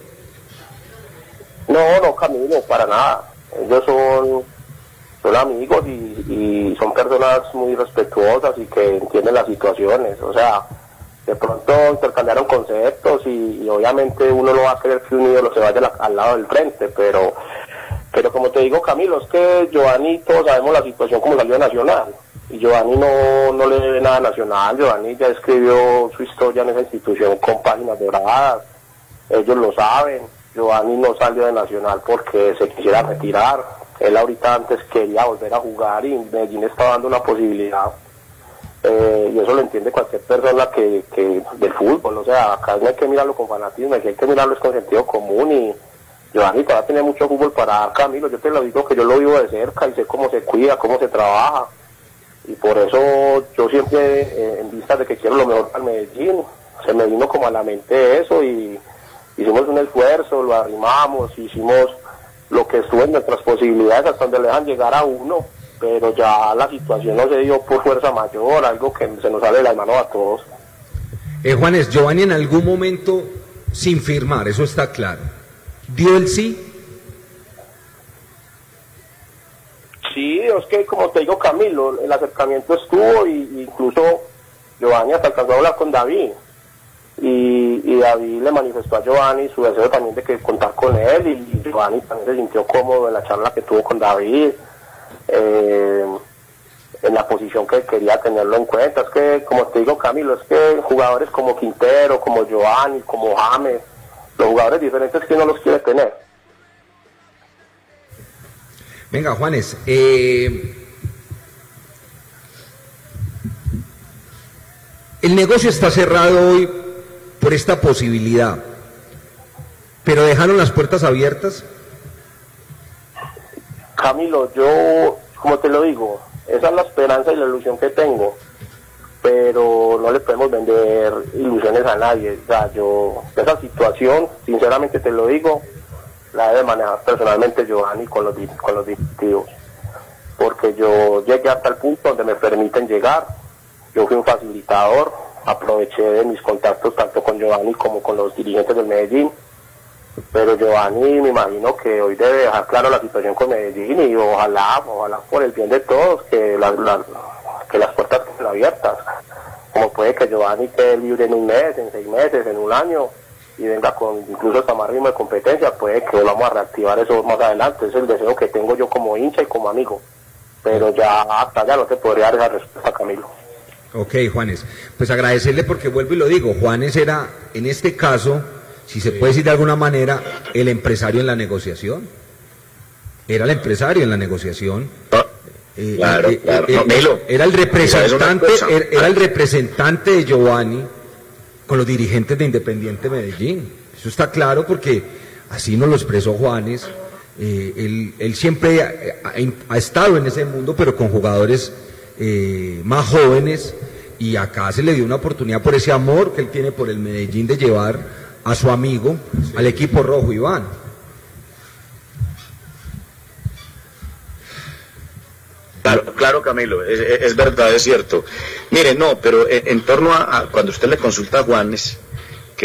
No, Camilo, para nada. Ellos son amigos y son personas muy respetuosas y que entienden las situaciones. O sea, de pronto intercambiaron conceptos y obviamente uno no va a querer que un ídolo se vaya al lado del frente, pero como te digo, Camilo, es que Giovanni, todos sabemos la situación como salió de Nacional, y Giovanni no le debe nada a Nacional. Giovanni ya escribió su historia en esa institución con páginas doradas, ellos lo saben. Giovanni no salió de Nacional porque se quisiera retirar, él ahorita antes quería volver a jugar y Medellín está dando una posibilidad, y eso lo entiende cualquier persona que del fútbol. O sea, acá no hay que mirarlo con fanatismo, hay que mirarlo con sentido común, y Giovanni todavía tiene mucho fútbol para dar, Camilo. Yo te lo digo que yo lo vivo de cerca y sé cómo se cuida, cómo se trabaja, y por eso yo siempre, en vista de que quiero lo mejor para Medellín, se me vino como a la mente eso y hicimos un esfuerzo, lo arrimamos, hicimos lo que estuvo en nuestras posibilidades hasta donde le dejan llegar a uno, pero ya la situación no se dio por fuerza mayor, algo que se nos sale de las manos a todos.
Juanes, Giovanni en algún momento, sin firmar, eso está claro, ¿dio el sí?
Sí, es que como te digo, Camilo, el acercamiento estuvo y incluso Giovanni hasta alcanzó a hablar con David. Y David le manifestó a Giovanni su deseo también de que contar con él, y Giovanni también se sintió cómodo en la charla que tuvo con David, en la posición que quería tenerlo en cuenta. Es que, como te digo, Camilo, es que jugadores como Quintero, como Giovanni, como James, los jugadores diferentes que uno los quiere tener.
Venga, Juanes, el negocio está cerrado hoy por esta posibilidad, pero dejaron las puertas abiertas.
Camilo, yo, como te lo digo, esa es la esperanza y la ilusión que tengo, pero no le podemos vender ilusiones a nadie. O sea, yo, esa situación, sinceramente te lo digo, la debe manejar personalmente Giovanni con los directivos, porque yo llegué hasta el punto donde me permiten llegar. Yo fui un facilitador, aproveché de mis contactos tanto con Giovanni como con los dirigentes del Medellín, pero Giovanni me imagino que hoy debe dejar claro la situación con Medellín, y ojalá por el bien de todos que las puertas estén abiertas. Como puede que Giovanni quede libre en 1 mes, en 6 meses, en 1 año, y venga con incluso hasta más ritmo de competencia, puede que vamos a reactivar eso más adelante. Es el deseo que tengo yo como hincha y como amigo, pero ya hasta allá no te podría dar esa respuesta, Camilo.
Ok, Juanes, pues agradecerle, porque vuelvo y lo digo, Juanes era, en este caso, si se puede decir de alguna manera, el empresario en la negociación. Era el empresario en la negociación.
Claro.
Era el representante, era el representante de Giovanni los dirigentes de Independiente Medellín. Eso está claro porque así nos lo expresó Juanes. Él siempre ha estado en ese mundo, pero con jugadores más jóvenes, y acá se le dio una oportunidad por ese amor que él tiene por el Medellín de llevar a su amigo al equipo rojo, Iván.
Claro, Camilo, es verdad, es cierto. Mire, no, pero en torno a cuando usted le consulta a Juanes, que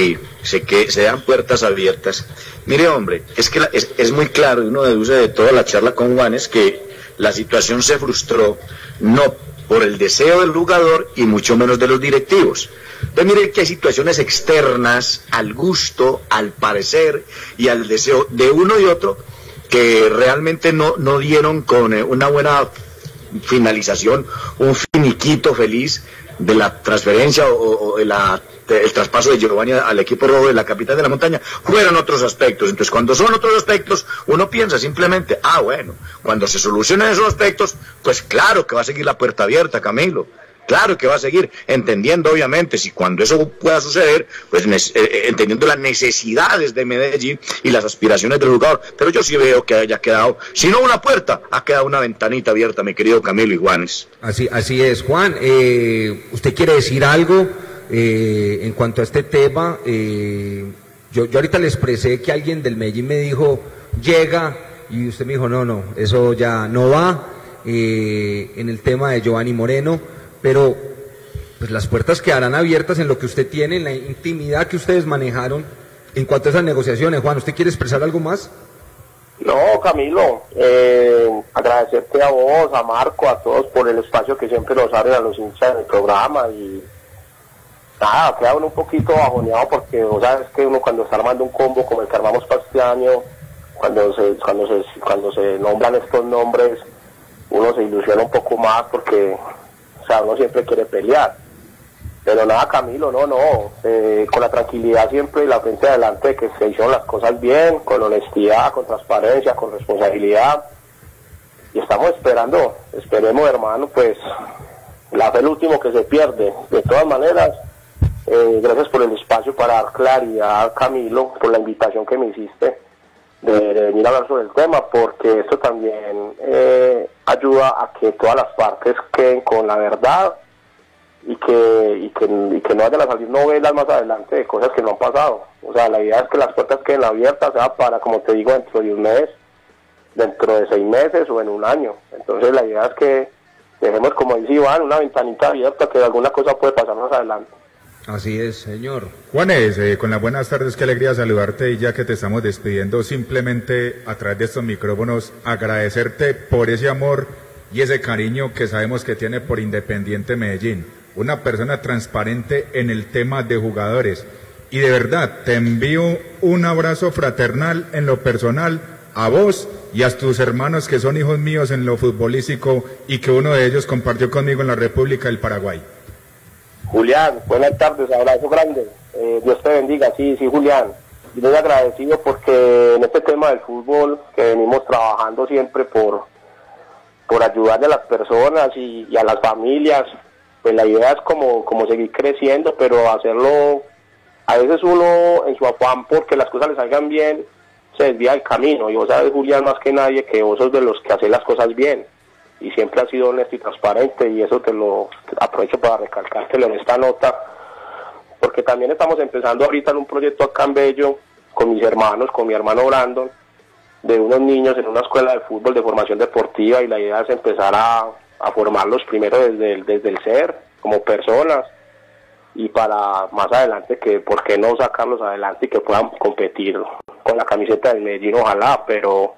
se dan puertas abiertas. Mire, hombre, es que es muy claro, y uno deduce de toda la charla con Juanes, que la situación se frustró no por el deseo del jugador y mucho menos de los directivos. Entonces mire que hay situaciones externas al gusto, al parecer y al deseo de uno y otro que realmente no dieron con una buena finalización, un finiquito feliz de la transferencia o el traspaso de Giovanni al equipo rojo de la capital de la montaña. Fueron otros aspectos. Entonces, cuando son otros aspectos, uno piensa simplemente, bueno, cuando se solucionen esos aspectos, pues claro que va a seguir la puerta abierta, Camilo. Claro que va a seguir, entendiendo obviamente, si cuando eso pueda suceder, pues entendiendo las necesidades de Medellín y las aspiraciones del jugador. Pero yo sí veo que haya quedado, si no una puerta, ha quedado una ventanita abierta, mi querido Camilo y Juanes.
Así es, Juan. ¿Usted quiere decir algo en cuanto a este tema? Yo ahorita le expresé que alguien del Medellín me dijo, llega, y usted me dijo, no, eso ya no va, en el tema de Giovanni Moreno. Pero pues las puertas quedarán abiertas en lo que usted tiene, en la intimidad que ustedes manejaron en cuanto a esas negociaciones. Juan, ¿usted quiere expresar algo más?
No, Camilo, agradecerte a vos, a Marco, a todos por el espacio que siempre nos abren a los hinchas del programa, y nada, queda uno un poquito bajoneado porque vos sabes que uno cuando está armando un combo como el que armamos para este año, cuando se nombran estos nombres, uno se ilusiona un poco más porque uno siempre quiere pelear, pero nada, Camilo, con la tranquilidad siempre y la frente adelante de que se hicieron las cosas bien, con honestidad, con transparencia, con responsabilidad, y estamos esperemos, hermano, pues la fe es el último que se pierde. De todas maneras, gracias por el espacio para dar claridad, Camilo, por la invitación que me hiciste de venir a hablar sobre el tema, porque esto también ayuda a que todas las partes queden con la verdad y que no vayan a salir novelas más adelante de cosas que no han pasado. O sea, la idea es que las puertas queden abiertas, sea para, como te digo, dentro de un mes, dentro de 6 meses o en un año. Entonces la idea es que dejemos, como dice Iván, una ventanita abierta, que alguna cosa puede pasar más adelante.
Así es, señor.
Juanes, con las buenas tardes, qué alegría saludarte, y ya que te estamos despidiendo, simplemente a través de estos micrófonos agradecerte por ese amor y ese cariño que sabemos que tiene por Independiente Medellín, una persona transparente en el tema de jugadores, y de verdad te envío un abrazo fraternal en lo personal a vos y a tus hermanos que son hijos míos en lo futbolístico y que uno de ellos compartió conmigo en la República del Paraguay.
Julián, buenas tardes, abrazo grande, Dios te bendiga. Sí, Julián, yo muy agradecido porque en este tema del fútbol que venimos trabajando siempre por ayudarle a las personas y a las familias, pues la idea es como seguir creciendo, pero hacerlo, a veces uno en su afán porque las cosas le salgan bien, se desvía del camino, y vos sabes, Julián, más que nadie, que vos sos de los que hacen las cosas bien, y siempre has sido honesto y transparente, y eso te lo aprovecho para recalcártelo en esta nota, porque también estamos empezando ahorita en un proyecto acá en Bello, con mis hermanos, con mi hermano Brandon, de unos niños en una escuela de fútbol de formación deportiva, y la idea es empezar a formarlos primero desde el ser, como personas, y para más adelante, que por qué no sacarlos adelante y que puedan competir con la camiseta del Medellín, ojalá, pero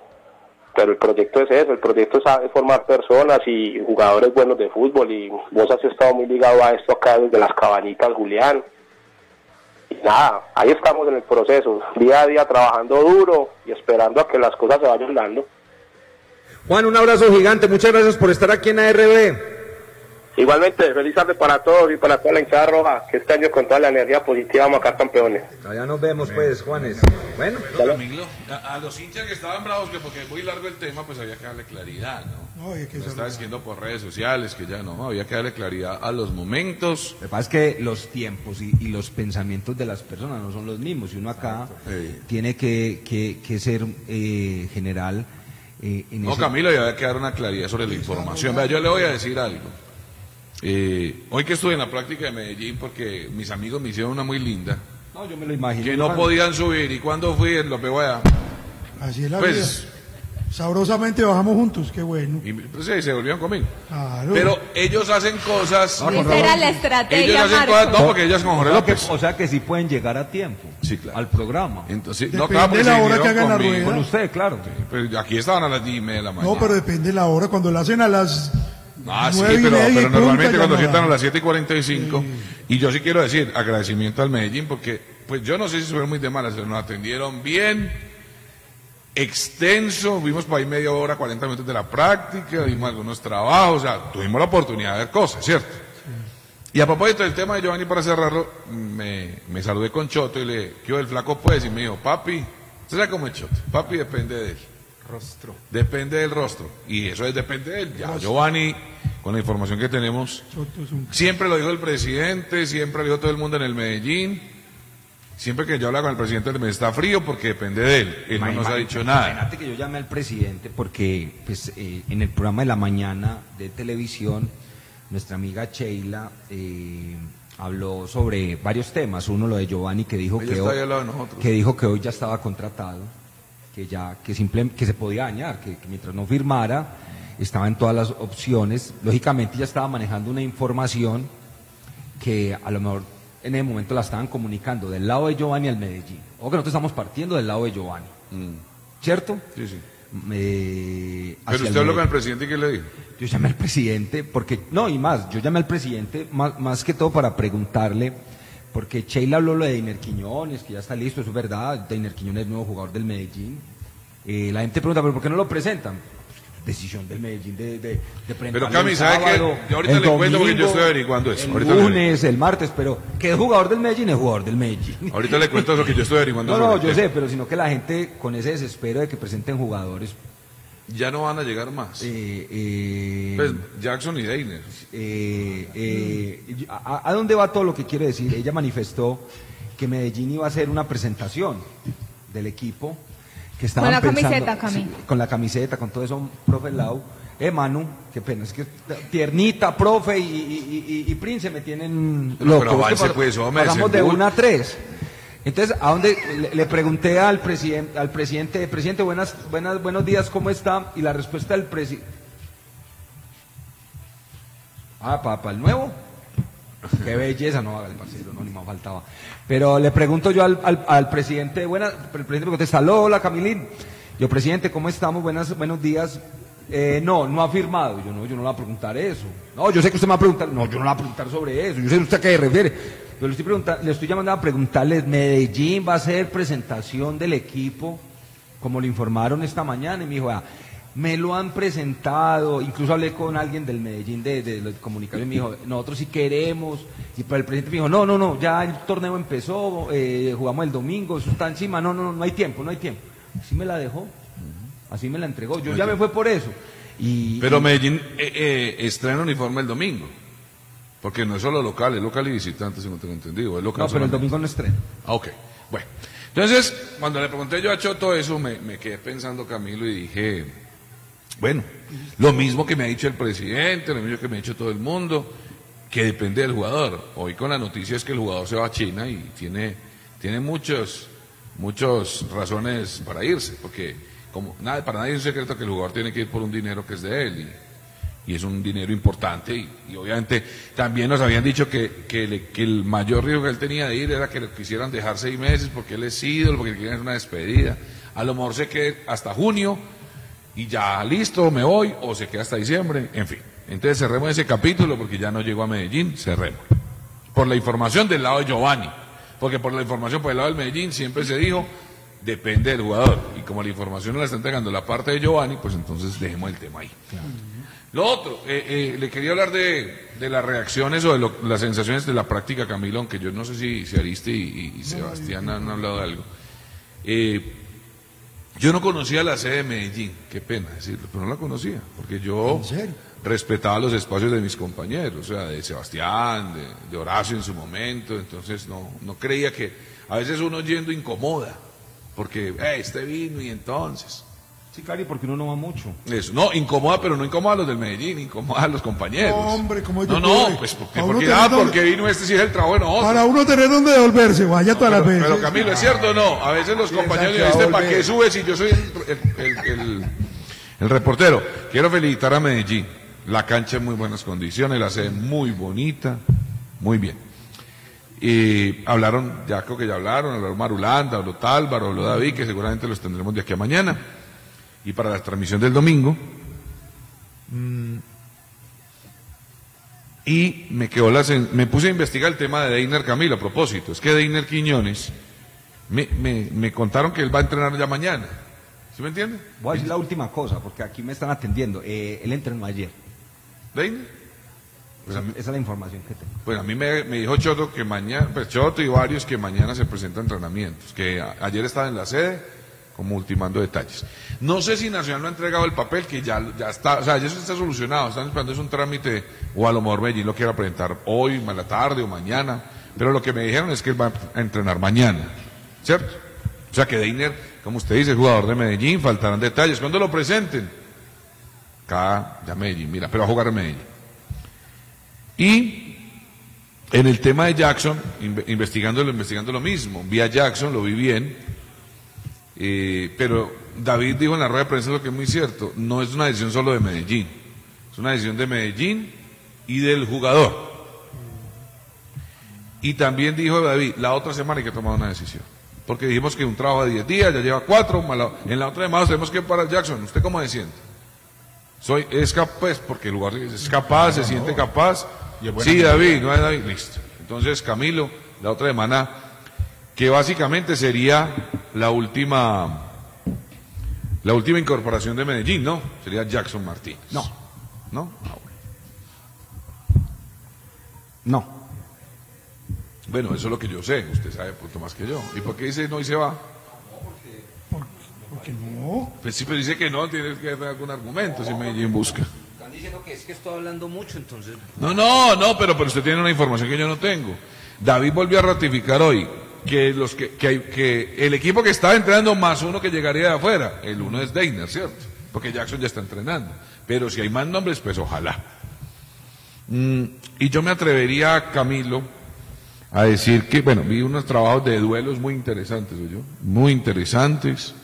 el proyecto es eso, el proyecto es formar personas y jugadores buenos de fútbol, y vos has estado muy ligado a esto acá desde las cabañitas, Julián, y nada, ahí estamos en el proceso, día a día trabajando duro y esperando a que las cosas se vayan dando.
Juan, un abrazo gigante, muchas gracias por estar aquí en ARB.
Igualmente, feliz tarde para todos y para toda la hinchada roja, que este año con toda la energía positiva vamos a quedar campeones.
Allá nos vemos pues, Juanes. Bueno,
Camilo, a los hinchas que estaban bravos, que porque es muy largo el tema, pues había que darle claridad, ¿no?
No,
Me estaba diciendo por redes sociales que ya no, había que darle claridad a los momentos.
Lo que pasa es que los tiempos y los pensamientos de las personas no son los mismos, y uno acá tiene que ser general.
No, Camilo, ya había que dar una claridad sobre la información. Vea, yo le voy a decir algo. Hoy que estuve en la práctica de Medellín, porque mis amigos me hicieron una muy linda.
No, yo me lo imagino.
Que no podían subir, y cuando fui, lo pegó allá.
Así es la
pues,
vida. Sabrosamente bajamos juntos, qué bueno.
Y pues, sí, se volvieron conmigo.
Claro.
Pero ellos hacen cosas.
Esa era la estrategia,
ellos hacen
Marco.
cosas, no, porque ellas con Jorge López.
O sea que sí pueden llegar a tiempo.
Sí, claro.
Al programa.
Entonces,
Depende
no, claro, porque
de la
se
hora que
vinieron
hagan la
conmigo.
rueda.
Con usted, claro.
Pues aquí estaban a las 10:30 de la mañana.
No, pero depende de la hora, cuando la hacen a las
Ah, sí,
9:30
pero
y
normalmente
punta,
cuando
ya
sientan a
no
las 7:45, y yo sí quiero decir agradecimiento al Medellín, porque pues yo no sé si fueron muy de malas, pero nos atendieron bien, extenso, vimos por ahí media hora, 40 minutos de la práctica, vimos algunos trabajos, o sea, tuvimos la oportunidad de ver cosas, ¿cierto? Y a propósito del tema de Giovanni, para cerrarlo, me saludé con Choto y le ¿qué el flaco pues? Y me dijo, papi, ¿usted sabe cómo es Choto? Papi depende de él.
Rostro.
Depende del rostro. Y eso depende de él. Ya Giovanni, con la información que tenemos, siempre lo dijo el presidente, siempre lo dijo todo el mundo en el Medellín. Siempre que yo hablo con el presidente me está frío porque depende de él. Él no nos ha dicho nada.
Imagínate que yo llamé al presidente porque pues, en el programa de la mañana de televisión, nuestra amiga Sheila habló sobre varios temas. Uno, lo de Giovanni, que dijo que dijo que hoy ya estaba contratado, que se podía dañar, que mientras no firmara estaba en todas las opciones. Lógicamente ya estaba manejando una información que a lo mejor en ese momento la estaban comunicando del lado de Giovanni al Medellín. O que nosotros estamos partiendo del lado de Giovanni. ¿Cierto?
Sí, sí. Pero usted habló con el presidente y ¿qué le dijo?
Yo llamé al presidente porque, no, y más, yo llamé al presidente más que todo para preguntarle, porque Sheila habló lo de Deiner Quiñones, que ya está listo, eso es verdad, Deiner Quiñones es nuevo jugador del Medellín. La gente pregunta, ¿pero por qué no lo presentan? Decisión del Medellín de prender.
Pero Cami, ¿sabe qué? Yo ahorita le cuento porque yo estoy averiguando eso.
El lunes, el martes, pero que es jugador del Medellín, es jugador del Medellín.
Ahorita le cuento eso que yo estoy averiguando.
No, yo sé, pero sino que la gente con ese desespero de que presenten jugadores.
Ya no van a llegar más. Pues Jackson y Deiner.
¿A dónde va todo lo que quiere decir? Ella manifestó que Medellín iba a hacer una presentación del equipo. Que
con la
pensando,
camiseta, Cami.
Sí, con la camiseta, con todo eso, profe Lau. Manu, qué pena, es que tiernita, profe y Prince me tienen loco.
Pero avance, pues, hombre,
pasamos de 1 a 3. Entonces, ¿a dónde? Le pregunté al presidente, buenos días, ¿cómo está? Y la respuesta del presidente. ¿Para el nuevo? Qué belleza, no, el parcero, no, ni más faltaba. Pero le pregunto yo al presidente, el presidente me contesta, hola Camilín. Yo, presidente, ¿cómo estamos? Buenos días. No ha firmado. Yo no le voy a preguntar eso. No, yo sé que usted me va a preguntar. No, yo no le voy a preguntar sobre eso. Yo sé usted a qué se refiere. Yo le estoy llamando a preguntarle, Medellín va a hacer presentación del equipo, como lo informaron esta mañana. Y me dijo, me lo han presentado, incluso hablé con alguien del Medellín de comunicación y me dijo, nosotros sí queremos, y para el presidente me dijo, no, ya el torneo empezó, jugamos el domingo, eso está encima, no hay tiempo. Así me la dejó, así me la entregó, yo ya me fue por eso.
Pero Medellín estrena uniforme el domingo, porque no es solo local, es local y visitante, si no tengo entendido, es local.
No, pero el domingo no estrena.
Ok, bueno, entonces, cuando le pregunté yo a Choto eso, me quedé pensando, Camilo, y dije... Bueno, lo mismo que me ha dicho el presidente, lo mismo que me ha dicho todo el mundo, que depende del jugador. Hoy con la noticia es que el jugador se va a China y tiene muchas razones para irse, porque para nadie es un secreto que el jugador tiene que ir por un dinero que es de él, y es un dinero importante, y obviamente también nos habían dicho que el mayor riesgo que él tenía de ir era que lo quisieran dejar 6 meses, porque él es ídolo, porque quieren hacer una despedida. A lo mejor se quede hasta junio, y ya listo, me voy, o se queda hasta diciembre, en fin. Entonces cerremos ese capítulo porque ya no llegó a Medellín, cerremos. Por la información del lado de Giovanni, porque por la información por el lado del Medellín siempre se dijo, depende del jugador, y como la información no la está entregando la parte de Giovanni, pues entonces dejemos el tema ahí. Claro.
Lo otro, le quería hablar de las reacciones o de las sensaciones de la práctica, Camilo, aunque yo no sé si Ariste y Sebastián han hablado de algo. Yo no conocía la sede de Medellín, qué pena decirlo, pero no la conocía, porque yo respetaba los espacios de mis compañeros, o sea, de Sebastián, de Horacio en su momento, entonces no creía que a veces uno yendo incomoda, porque este vino y entonces...
Sí, Cari, porque uno no va mucho.
Eso, no, incomoda, pero no incomoda a los del Medellín, incomoda a los compañeros.
No, hombre, ¿cómo yo
pues porque vino este sí es el trabajo de nosotros.
Para uno tener donde devolverse, vaya todas las veces.
Pero Camilo, ¿es cierto o no? A veces los compañeros dicen, ¿para qué subes si yo soy el reportero? Quiero felicitar a Medellín. La cancha en muy buenas condiciones, la sede muy bonita, muy bien. Hablaron, ya creo que ya hablaron Marulanda, habló Tálvaro, habló David, que seguramente los tendremos de aquí a mañana. Y para la transmisión del domingo. Y me puse a investigar el tema de Deiner Camilo, a propósito. Es que Deiner Quiñones, me contaron que él va a entrenar ya mañana. ¿Sí me entiende?
Voy a decir la última cosa, porque aquí me están atendiendo. Él entrenó ayer.
¿Deiner?
Pues esa es la información que tengo.
Pues a mí me dijo Choto que mañana, pues Choto y varios que mañana se presentan entrenamientos, que ayer estaba en la sede, como ultimando detalles. No sé si Nacional no ha entregado el papel, que ya está, o sea, ya eso está solucionado, están esperando es un trámite, o a lo mejor Medellín lo quiera presentar hoy, a la tarde o mañana, pero lo que me dijeron es que él va a entrenar mañana, ¿cierto? O sea que Deiner, como usted dice, jugador de Medellín, faltarán detalles, ¿cuándo lo presenten? Ya Medellín, mira, pero va a jugar en Medellín. Y en el tema de Jackson, investigando lo mismo, vi a Jackson, lo vi bien, pero David dijo en la rueda de prensa lo que es muy cierto, no es una decisión solo de Medellín, es una decisión de Medellín y del jugador. Y también dijo David, la otra semana hay que tomar una decisión, porque dijimos que un trabajo de 10 días, ya lleva 4, en la otra semana tenemos que parar Jackson. ¿Usted cómo se siente? Es capaz, porque el lugar es capaz, se siente capaz. Sí, David, no es David, listo. Entonces, Camilo, la otra semana, que básicamente sería la última incorporación de Medellín, ¿no? Sería Jackson Martínez.
No.
¿No?
No.
Bueno, eso es lo que yo sé, usted sabe mucho más que yo. ¿Y por qué dice no y se va?
Porque no.
Pues sí, pero dice que no, tiene que haber algún argumento si Medellín busca.
Están diciendo que es que estoy hablando mucho, entonces...
No, pero usted tiene una información que yo no tengo. David volvió a ratificar hoy que el equipo que estaba entrenando más uno que llegaría de afuera, el uno es Deiner, ¿cierto? Porque Jackson ya está entrenando. Pero si hay más nombres, pues ojalá. Y yo me atrevería, Camilo, a decir que, bueno, vi unos trabajos de duelos muy interesantes, muy interesantes.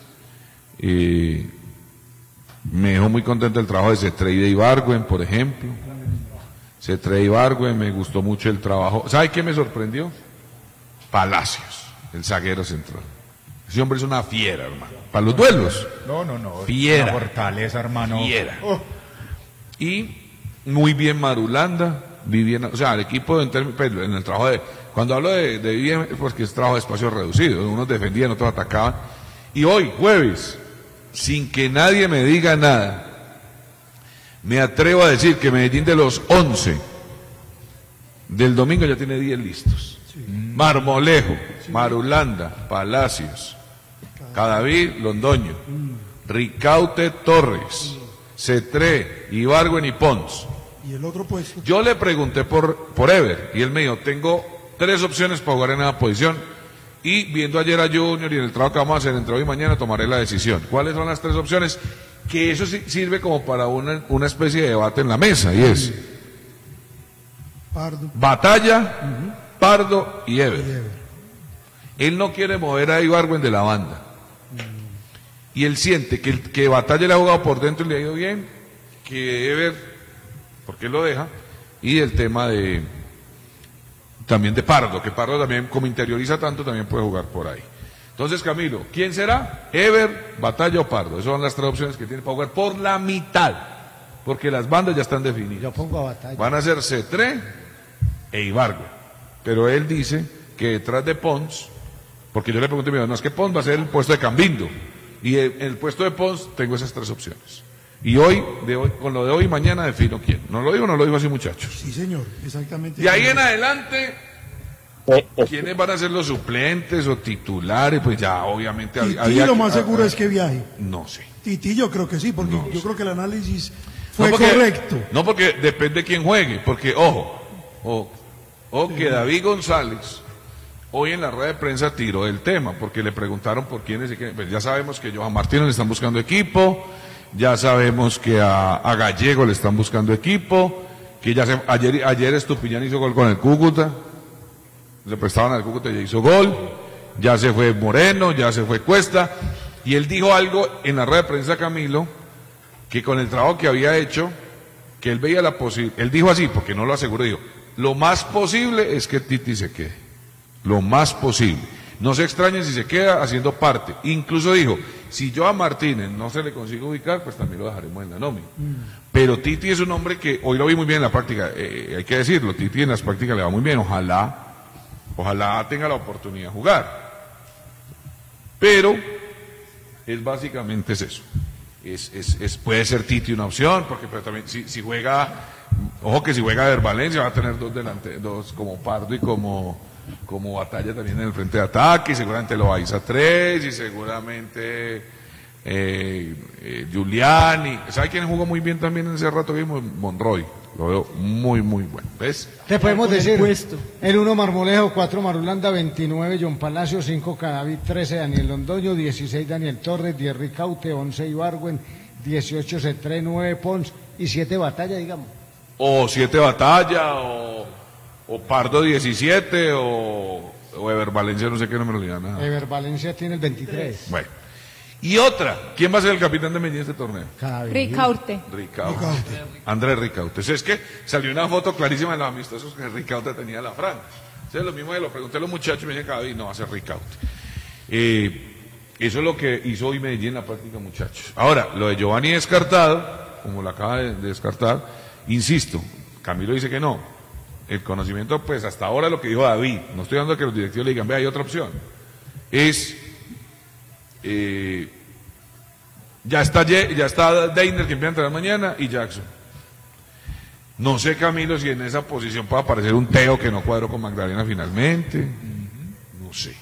Me dejó muy contento el trabajo de Cetré y de Ibargüen, por ejemplo. Cetré y Ibargüen, me gustó mucho el trabajo. ¿Sabe qué me sorprendió? Palacios, el zaguero central. Ese hombre es una fiera, hermano. Para los duelos.
No.
Fiera.
Una fortaleza, hermano.
Fiera. Y muy bien Marulanda, Viviana, o sea, el equipo en el trabajo de... Cuando hablo de Viviana, porque es trabajo de espacio reducido. Unos defendían, otros atacaban. Y hoy, jueves, sin que nadie me diga nada, me atrevo a decir que Medellín de los 11 del domingo ya tiene 10 listos. Sí. Marmolejo, sí. Marulanda, Palacios, Cadavid, Londoño, Ricaute, Torres, Cetré, Ibargüen y Pons.
¿Y el otro puesto?
Yo le pregunté por Ever y él me dijo, tengo 3 opciones para jugar en esa posición. Y viendo ayer a Junior y en el trabajo que vamos a hacer entre hoy y mañana, tomaré la decisión. ¿Cuáles son las 3 opciones? Que eso sí sirve como para una especie de debate en la mesa, y es
Pardo.
Batalla, Pardo y Ever. Él no quiere mover a Ibargüen de la banda. Y él siente que Batalla le ha jugado por dentro y le ha ido bien, que Ever, porque él lo deja, y el tema también de Pardo, que Pardo también, como interioriza tanto, también puede jugar por ahí. Entonces, Camilo, ¿quién será? Ever, Batalla o Pardo. Esas son las 3 opciones que tiene para jugar por la mitad, porque las bandas ya están definidas.
Yo pongo a Batalla.
Van a ser Cetré e Ibargüen. Pero él dice que detrás de Pons, porque yo le pregunté, no, es que Pons va a ser el puesto de Cambindo, y en el puesto de Pons tengo esas 3 opciones. Y hoy, con lo de hoy y mañana defino quién. ¿No lo digo así, muchachos?
Sí, señor, exactamente.
Y ahí en adelante, ¿quiénes van a ser los suplentes o titulares? Pues ya, obviamente...
Titi lo más seguro es que viaje.
No sé.
Titi yo creo que sí, porque yo creo que el análisis fue correcto.
No, porque depende de quién juegue, porque, ojo, que David González hoy en la rueda de prensa tiró el tema, porque le preguntaron por quiénes, pues ya sabemos que Johan Martínez le están buscando equipo, ya sabemos que a Gallego le están buscando equipo, que ayer Estupiñán hizo gol con el Cúcuta, le prestaban al Cúcuta y ya hizo gol, ya se fue Moreno, ya se fue Cuesta, y él dijo algo en la rueda de prensa, Camilo, que con el trabajo que había hecho, que él veía la posibilidad, él dijo así, porque no lo aseguró, dijo, lo más posible es que Titi se quede, lo más posible, no se extrañen si se queda haciendo parte, incluso dijo, si yo a Martínez no se le consigue ubicar, pues también lo dejaremos en la nómina, pero Titi es un hombre que, hoy lo vi muy bien en la práctica, hay que decirlo, Titi en las prácticas le va muy bien, ojalá tenga la oportunidad de jugar, pero es básicamente eso. Puede ser Titi una opción, porque pero también si juega, ojo que si juega Ever Valencia va a tener dos como Pardo y como Batalla también en el frente de ataque, y seguramente Loaiza 3, y seguramente Giuliani. ¿Sabe quién jugó muy bien también en ese rato que vimos? Monroy. Lo veo muy, muy bueno. ¿Ves?
Te podemos decir, el 1 Marmolejo, 4 Marulanda, 29 John Palacio, 5 Cadavid, 13 Daniel Londoño, 16 Daniel Torres, 10 Ricaute, 11 Ibargüen, 18 Cetré, 9 Pons y 7 Batalla, digamos.
O 7 Batalla, o Pardo 17, o Ever Valencia, no sé qué número le dan.
Ever Valencia tiene el 23.
Bueno. Y otra, ¿quién va a ser el capitán de Medellín de este torneo?
Ricaute.
Andrés Ricaute. Es que salió una foto clarísima de los amistosos que Ricaute tenía la franja. Entonces lo mismo que lo pregunté a los muchachos, me dicen cada vez, no va a ser Ricaute. Eso es lo que hizo hoy Medellín en la práctica, muchachos. Ahora, lo de Giovanni descartado, como lo acaba de descartar, insisto, Camilo dice que no. El conocimiento, pues hasta ahora lo que dijo David, no estoy dando que los directivos le digan, vea, hay otra opción, es... ya está Deiner, que empieza a entrenar mañana, y Jackson. No sé, Camilo, si en esa posición puede aparecer un Teo que no cuadró con Magdalena finalmente. No sé.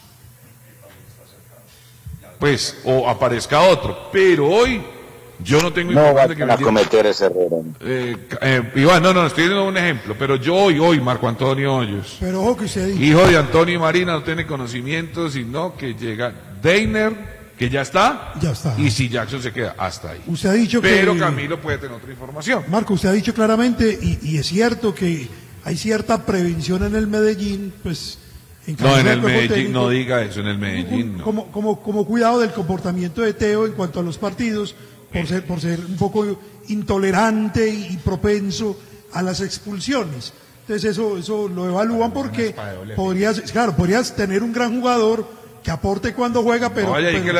Pues, o aparezca otro. Pero hoy, yo no tengo
información de que a cometer ese error.
Iván, no, estoy dando un ejemplo. Pero yo hoy, Marco Antonio Hoyos,
pero ojo que usted dice,
hijo de Antonio y Marina, no tiene conocimiento, sino que llega Deiner, que ya está, y si Jackson se queda, hasta ahí.
Usted ha dicho
pero Camilo puede tener otra información.
Marco, usted ha dicho claramente, y es cierto que hay cierta prevención en el Medellín, pues...
No, en el Medellín, técnico, no diga eso, en el Medellín no.
Como cuidado del comportamiento de Teo en cuanto a los partidos, por ser un poco intolerante y propenso a las expulsiones. Entonces eso lo evalúan porque podrías tener un gran jugador que aporte cuando juega, pero,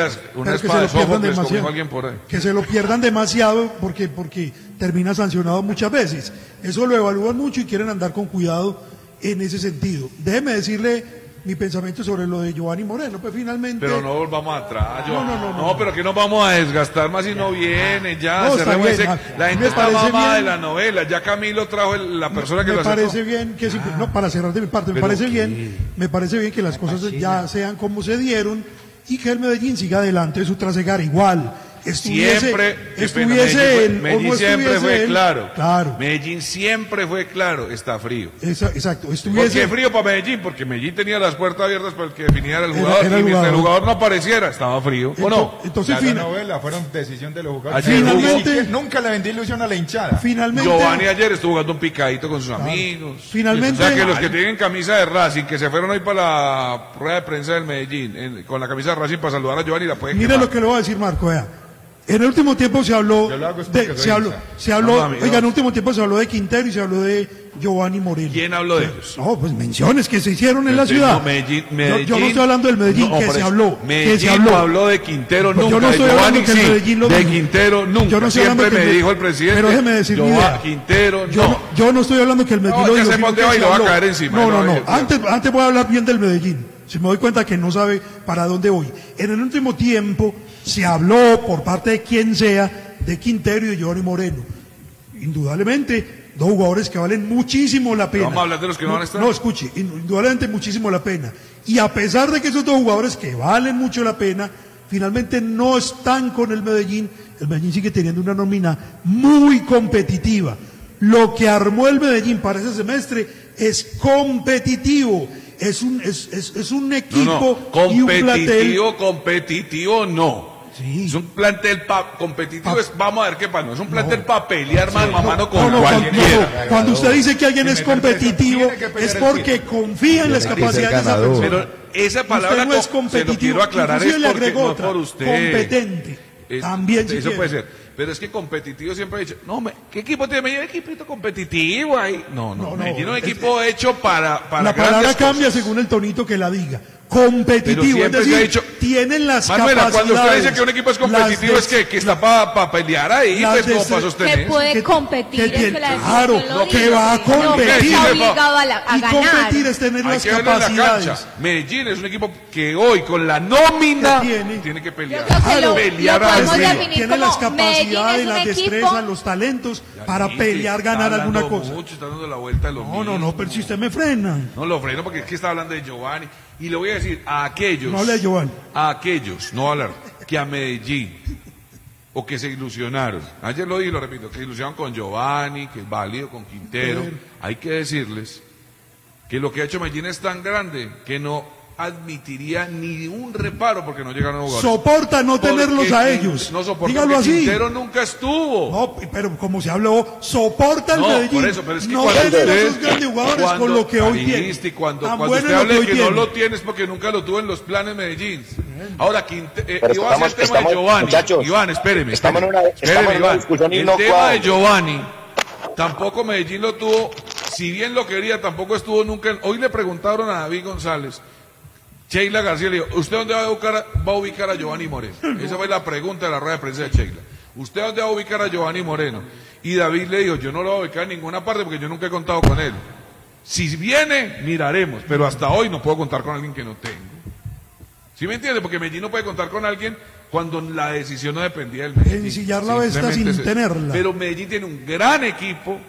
que se lo pierdan demasiado porque termina sancionado muchas veces. Eso lo evalúan mucho y quieren andar con cuidado en ese sentido. Déjeme decirle mi pensamiento sobre lo de Giovanni Moreno, pues finalmente...
Pero no volvamos atrás, no, pero que nos vamos a desgastar más si no viene, ya, cerremos ese... La gente está mamada de la novela, ya Camilo trajo la persona que lo aceptó.
Me parece bien que, para cerrar de mi parte, me parece bien que las cosas ya sean como se dieron y que el Medellín siga adelante de su trasegar igual.
Medellín siempre fue claro. Medellín siempre fue claro, está frío.
Exacto.
¿Por qué frío para Medellín? Porque Medellín tenía las puertas abiertas para el que definiera el jugador. Y mientras el jugador no apareciera, estaba frío. ¿O no?
Entonces, la novela fueron decisión de los jugadores.
Finalmente,
nunca le vendí ilusión a la hinchada.
Finalmente,
Giovanni ayer estuvo jugando un picadito con sus amigos.
Finalmente,
o sea que los que tienen camisa de Racing, que se fueron hoy para la rueda de prensa del Medellín, con la camisa de Racing para saludar a Giovanni, la pueden
quemar. Mire lo que le voy a decir, Marco, vea. En el último tiempo en el último tiempo se habló de Quintero y se habló de Giovanni Moreno.
¿Quién habló de ellos?
No, pues menciones que se hicieron en la ciudad.
Medellín,
yo no estoy hablando del Medellín, que se habló.
Medellín no habló de Quintero nunca.
Yo no estoy hablando que el Medellín lo
de Quintero nunca.
Yo no
siempre me dijo el presidente.
Pero déjeme decir mi idea.
Quintero
yo no estoy hablando que el Medellín lo dijo.
Y lo va a caer encima.
No. Antes voy a hablar bien del Medellín. Si me doy cuenta que no sabe para dónde voy. En el último tiempo se habló por parte de quien sea de Quintero y de Giovanni Moreno. Indudablemente, dos jugadores que valen muchísimo la pena.
Vamos a hablar de los que no van a estar.
No, escuche, indudablemente muchísimo la pena. Y a pesar de que esos dos jugadores que valen mucho la pena, finalmente no están con el Medellín sigue teniendo una nómina muy competitiva. Lo que armó el Medellín para ese semestre es competitivo. Es un equipo y un plantel.
Competitivo no. Sí. Es un plantel competitivo, vamos a ver qué pasa. Es un plantel para pelear mano a mano con cualquiera.
Cuando usted dice que alguien es competitivo, es porque confía en las capacidades de esa persona.
Pero esa palabra
no es competitivo,
se lo quiero aclarar, es porque no
otra,
por usted.
Competente. También si
eso
quiere.
puede ser. Pero es que competitivo siempre he dicho, ¿qué equipo tiene Medellín? Equipito competitivo ahí. No, Medellín es un equipo hecho para
la palabra cambia cosas. Según el tonito que la diga. Competitivo, es decir,
dicho,
tienen las
Manuela,
capacidades.
Cuando usted dice que un equipo es competitivo es que está para pelear ahí, pues como para sostener.
Que puede competir,
claro, que va a competir.
Está obligado a ganar.
Competir es tener las capacidades.
Medellín es un equipo que hoy con la nómina tiene que pelear.
Tiene las capacidades, las destrezas, los talentos para pelear, ganar alguna cosa.
Está dando la vuelta a lo mismo.
No, pero si usted me frena.
No lo freno porque es que está hablando de Giovanni. Y le voy a decir a aquellos,
no hable de Giovanni,
a aquellos, no hablar, que a Medellín, o que se ilusionaron, ayer lo dije y lo repito, que se ilusionaron con Giovanni, que es válido, con Quintero, hay que decirles que lo que ha hecho Medellín es tan grande que no admitiría ni un reparo porque no llegaron a jugar.
Soporta no tenerlos a ellos.
No soporta.
Dígalo así.
Quintero nunca estuvo.
No, pero como se habló, soporta el Medellín.
Por eso, pero es que
no tener esos grandes jugadores con lo que hoy tiene.
Cuando usted hable de que no lo tienes porque nunca lo tuvo en los planes Medellín. Ahora, iba a hacer el tema de Giovanni.
Muchachos,
Iván, espéreme.
Estamos en una discusión
el tema de Giovanni, tampoco Medellín lo tuvo, si bien lo quería, tampoco estuvo nunca. Hoy le preguntaron a David González, Sheila García le dijo, ¿usted dónde va a ubicar a Giovanni Moreno? Esa fue la pregunta de la rueda de prensa de Sheila. ¿Usted dónde va a ubicar a Giovanni Moreno? Y David le dijo, yo no lo voy a ubicar en ninguna parte porque yo nunca he contado con él. Si viene, miraremos, pero hasta hoy no puedo contar con alguien que no tengo. ¿Sí me entiende? Porque Medellín no puede contar con alguien cuando la decisión no dependía del Medellín.
Ensillar la bestia sin tenerla.
Pero Medellín tiene un gran equipo.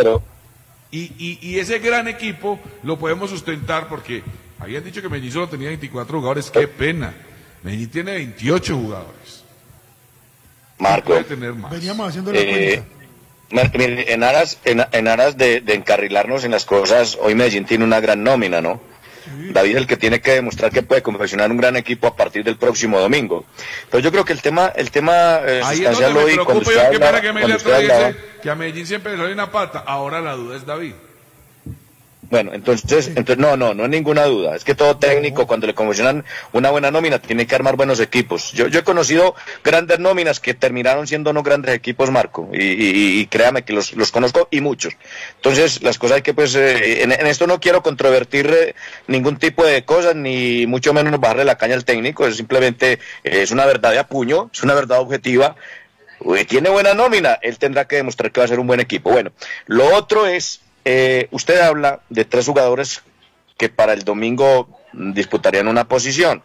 Y ese gran equipo lo podemos sustentar porque habían dicho que Medellín solo tenía 24 jugadores. Qué pena. Medellín tiene 28 jugadores.
Marco,
puede tener más.
Veníamos haciendo la cuenta.
En aras de encarrilarnos en las cosas, hoy Medellín tiene una gran nómina, ¿no? Sí. David es el que tiene que demostrar que puede confeccionar un gran equipo a partir del próximo domingo. Pero yo creo que el tema
sustancial hoy, cuando usted habla, que a Medellín siempre le sale una pata, ahora la duda es David.
Bueno, entonces no es ninguna duda. Es que todo técnico, cuando le confeccionan una buena nómina, tiene que armar buenos equipos. Yo he conocido grandes nóminas que terminaron siendo no grandes equipos, Marco, y créame que los conozco y muchos. Entonces, las cosas hay que, en esto no quiero controvertir ningún tipo de cosas, ni mucho menos bajarle la caña al técnico, es simplemente, es una verdad de a puño, es una verdad objetiva. Tiene buena nómina, él tendrá que demostrar que va a ser un buen equipo. Bueno, lo otro es, usted habla de 3 jugadores que para el domingo disputarían una posición.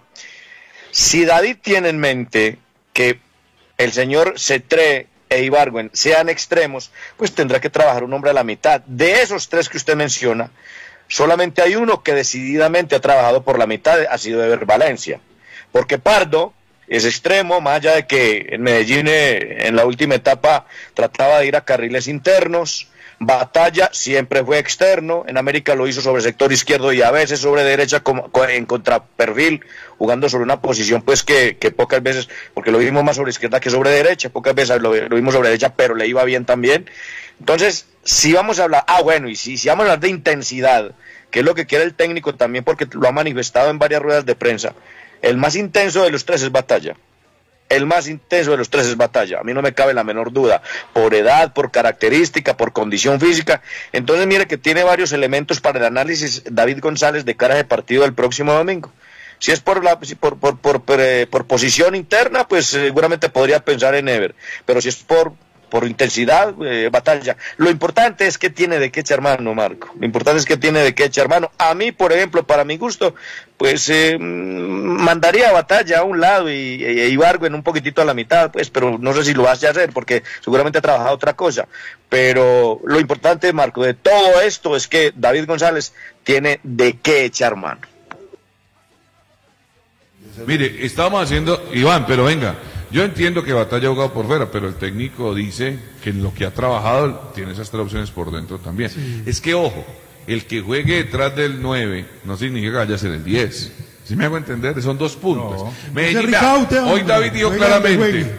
Si David tiene en mente que el señor Cetré e Ibargüen sean extremos, pues tendrá que trabajar un hombre a la mitad. De esos 3 que usted menciona, solamente hay uno que decididamente ha trabajado por la mitad, ha sido Ever Valencia. Porque Pardo es extremo, más allá de que en Medellín en la última etapa trataba de ir a carriles internos. Batalla siempre fue externo, en América lo hizo sobre sector izquierdo y a veces sobre derecha en contraperfil, jugando sobre una posición pues que pocas veces, porque lo vimos más sobre izquierda que sobre derecha, pocas veces lo vimos sobre derecha, pero le iba bien también. Entonces, si vamos a hablar, y si vamos a hablar de intensidad, que es lo que quiere el técnico también, porque lo ha manifestado en varias ruedas de prensa, el más intenso de los 3 es Batalla. El más intenso de los 3 es Batalla, a mí no me cabe la menor duda, por edad, por característica, por condición física. Entonces mire que tiene varios elementos para el análisis David González de cara al partido del próximo domingo. Si es por posición interna, pues seguramente podría pensar en Ever, pero si es por por intensidad, Batalla. Lo importante es que tiene de qué echar mano, Marco. Lo importante es que tiene de qué echar mano. A mí, por ejemplo, para mi gusto, pues mandaría a Batalla a un lado y Ibargüen un poquitito a la mitad, pues, pero no sé si lo vas a hacer porque seguramente ha trabajado otra cosa. Pero lo importante, Marco, de todo esto es que David González tiene de qué echar mano.
Mire, estamos haciendo, Iván, pero venga, yo entiendo que Batalla ha jugado por fuera, pero el técnico dice que en lo que ha trabajado tiene esas 3 opciones por dentro también. Sí. Es que, ojo, el que juegue detrás del 9 no significa que vaya a ser el 10. ¿Sí me hago entender? Son 2 puntos. No. Medellín, hoy David dijo claramente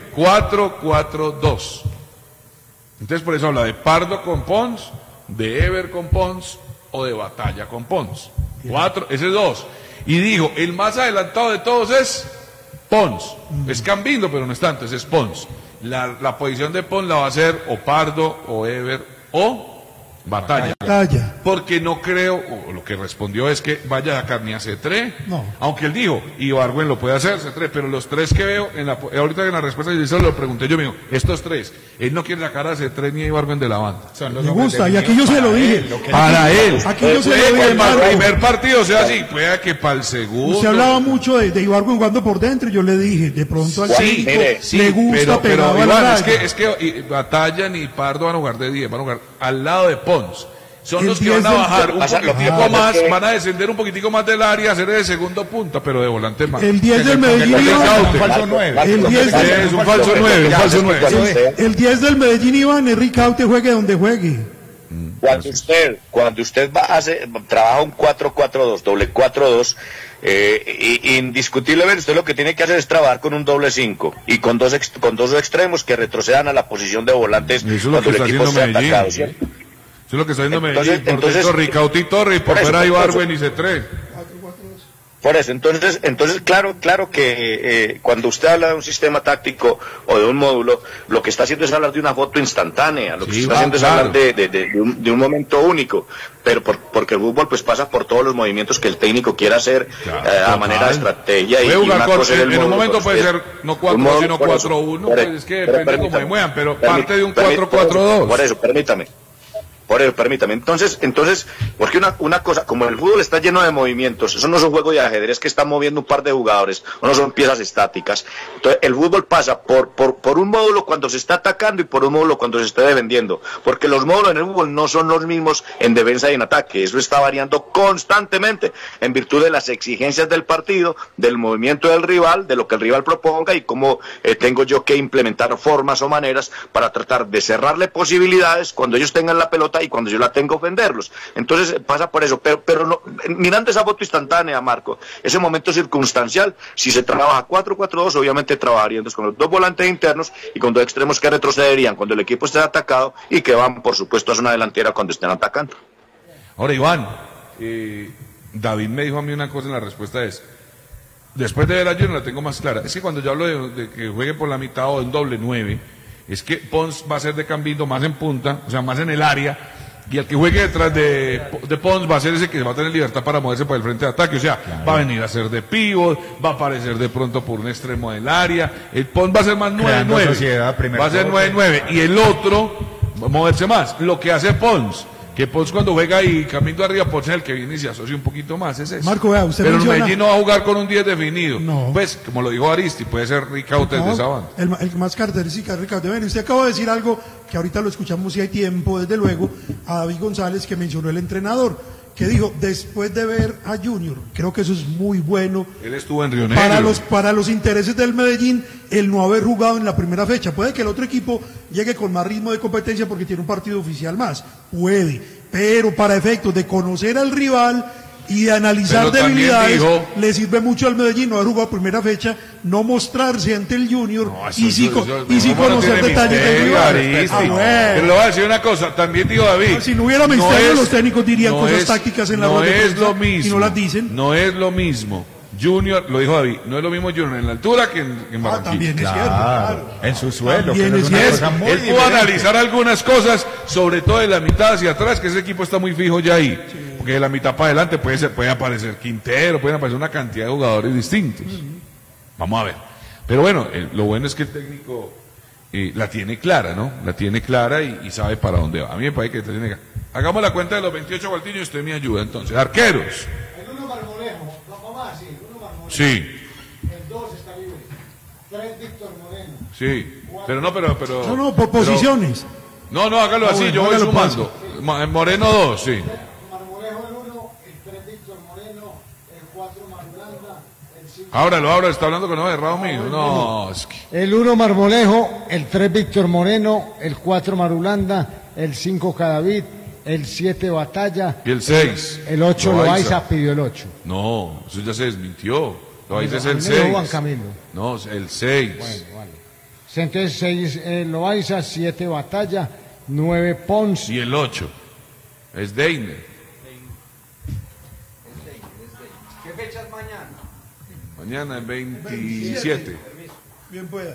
4-4-2. Entonces por eso habla de Pardo con Pons, de Ever con Pons o de Batalla con Pons. 4, ese es 2. Y dijo, el más adelantado de todos es Pons. Es Cambindo, pero no es tanto, ese es Pons. La posición de Pons la va a hacer o Pardo, o Ever, o Batalla. Porque no creo, o lo que respondió es que vaya a sacar ni a C3, no. Aunque él dijo, Ibargüen lo puede hacer, C3, pero los 3 que veo, ahorita en la respuesta que hizo lo pregunté yo mismo, estos 3, él no quiere sacar a C3 ni a Ibargüen de la banda.
Me gusta, y aquí yo se lo dije.
Para él.
Aquí yo se lo dije.
Que para el primer partido sea así, pueda que para el segundo.
Se hablaba mucho de Ibargüen jugando por dentro, y yo le dije, de pronto al técnico le gusta
pero Iván, es que Batalla ni Pardo van a jugar de 10, van a jugar al lado de Pons. Son los que van a bajar un poquitico más, van a descender un poquitico más del área, hacer de segundo punta, pero de volante más.
El 10 del Medellín Iván.
Un falso 9. Es un falso 9.
El 10 del Medellín Iván es Ricaute, juegue donde juegue.
Cuando usted trabaja un 4-4-2, doble 4-2, indiscutiblemente usted lo que tiene que hacer es trabajar con un doble 5 y con dos extremos que retrocedan a la posición de volantes cuando el equipo esté atacado, ¿cierto?
Eso es lo que está haciendo Medellín. Por dentro Ricaute y Torre y por fuera Ibargüen y C3.
Por eso, entonces claro que cuando usted habla de un sistema táctico o de un módulo, lo que está haciendo es hablar de una foto instantánea, lo que está haciendo es hablar de un momento único, pero porque el fútbol pues pasa por todos los movimientos que el técnico quiera hacer a manera de estrategia.
Y una cosa es el módulo, un momento puede ser no 4-2 sino 4-1, pues es que depende de cómo se muevan, pero parte de un 4-4-2.
Por eso, permítame. Entonces, porque una cosa, como el fútbol está lleno de movimientos, eso no es un juego de ajedrez que está moviendo un par de jugadores, o no son piezas estáticas. Entonces, el fútbol pasa por un módulo cuando se está atacando y por un módulo cuando se está defendiendo, porque los módulos en el fútbol no son los mismos en defensa y en ataque, eso está variando constantemente en virtud de las exigencias del partido, del movimiento del rival, de lo que el rival proponga y cómo tengo yo que implementar formas o maneras para tratar de cerrarle posibilidades cuando ellos tengan la pelota y cuando yo la tengo ofenderlos. Entonces pasa por eso, pero no, mirando esa foto instantánea, Marco, ese momento circunstancial, si se trabaja 4-4-2, obviamente trabajaría entonces con los 2 volantes internos y con 2 extremos que retrocederían cuando el equipo esté atacado y que van, por supuesto, a zona delantera cuando estén atacando.
Ahora, Iván, David me dijo a mí una cosa en la respuesta es, después de ver a Junior la tengo más clara, es que cuando yo hablo de que juegue por la mitad o en doble 9, es que Pons va a ser de Cambindo más en punta, o sea, más en el área, y el que juegue detrás de Pons va a ser ese que va a tener libertad para moverse por el frente de ataque, o sea, va a venir a ser de pívot, va a aparecer de pronto por un extremo del área, el Pons va a ser más 9-9, va a ser 9-9, y el otro va a moverse más, lo que hace Pons, que Pons cuando juega y camino arriba, Pons es el que viene y se asocia un poquito más, es eso.
Marco, vea, usted
pero
menciona...
Medellín no va a jugar con un 10 definido.
No.
Pues, como lo dijo Aristi, puede ser Ricaute de esa banda.
El más característica es Ricaute. Bueno, usted acaba de decir algo que ahorita lo escuchamos si hay tiempo, desde luego, a David González, que mencionó el entrenador, que dijo, después de ver a Junior, creo que eso es muy bueno.
Él estuvo en Río Negro.
Para los intereses del Medellín, el no haber jugado en la primera fecha. Puede que el otro equipo llegue con más ritmo de competencia porque tiene un partido oficial más. Puede. Pero para efectos de conocer al rival y de analizar debilidades, le sirve mucho al Medellín no haber jugado primera fecha, no mostrarse ante el Junior y sí conocer detalles del rival.
Pero le voy a decir una cosa, también digo David.
Si no hubiera misterio, los técnicos dirían cosas tácticas en la rueda de prensa
y
no las dicen.
No es lo mismo. Junior, lo dijo David, no es lo mismo Junior en la altura que en Barranquilla.
También es cierto, claro.
En su suelo.
Él pudo analizar algunas cosas, sobre todo de la mitad hacia atrás, que ese equipo está muy fijo ya ahí. Sí. Porque de la mitad para adelante puede aparecer Quintero, pueden aparecer una cantidad de jugadores distintos. Vamos a ver. Pero bueno, lo bueno es que el técnico la tiene clara, ¿no? La tiene clara y sabe para dónde va. A mí me parece que tiene que... Hagamos la cuenta de los 28 Gualtiño y usted me ayuda entonces. Arqueros.
El 1 Marmolejo, ¿cómo así? El 1 Marmolejo.
Sí.
El 2 está libre. 3 Víctor Moreno.
Sí. Pero no, pero...
No, por posiciones.
No, hágalo así,
bueno,
yo voy
hágalo
sumando. Moreno 2, sí.
Marmolejo el 1, el 3 Víctor Moreno, el 4 Marulanda, el 5...
Ábralo, está hablando con no errado mío. No, es que...
El 1 Marmolejo, el 3 Víctor Moreno, el 4 Marulanda, el 5 Cadavid, el 7 Batalla.
Y el 6.
El 8 Loaiza pidió el 8.
No, eso ya se desmintió. Loaiza es
A
el
mí me dijo
6.
Juan Camilo.
No, el 6.
Bueno, vale. Entonces 6 Loaiza, 7 Batalla, 9 Pons.
Y el 8 es Deiner.
¿Qué fecha es mañana?
Mañana es 27.
Bien pueda.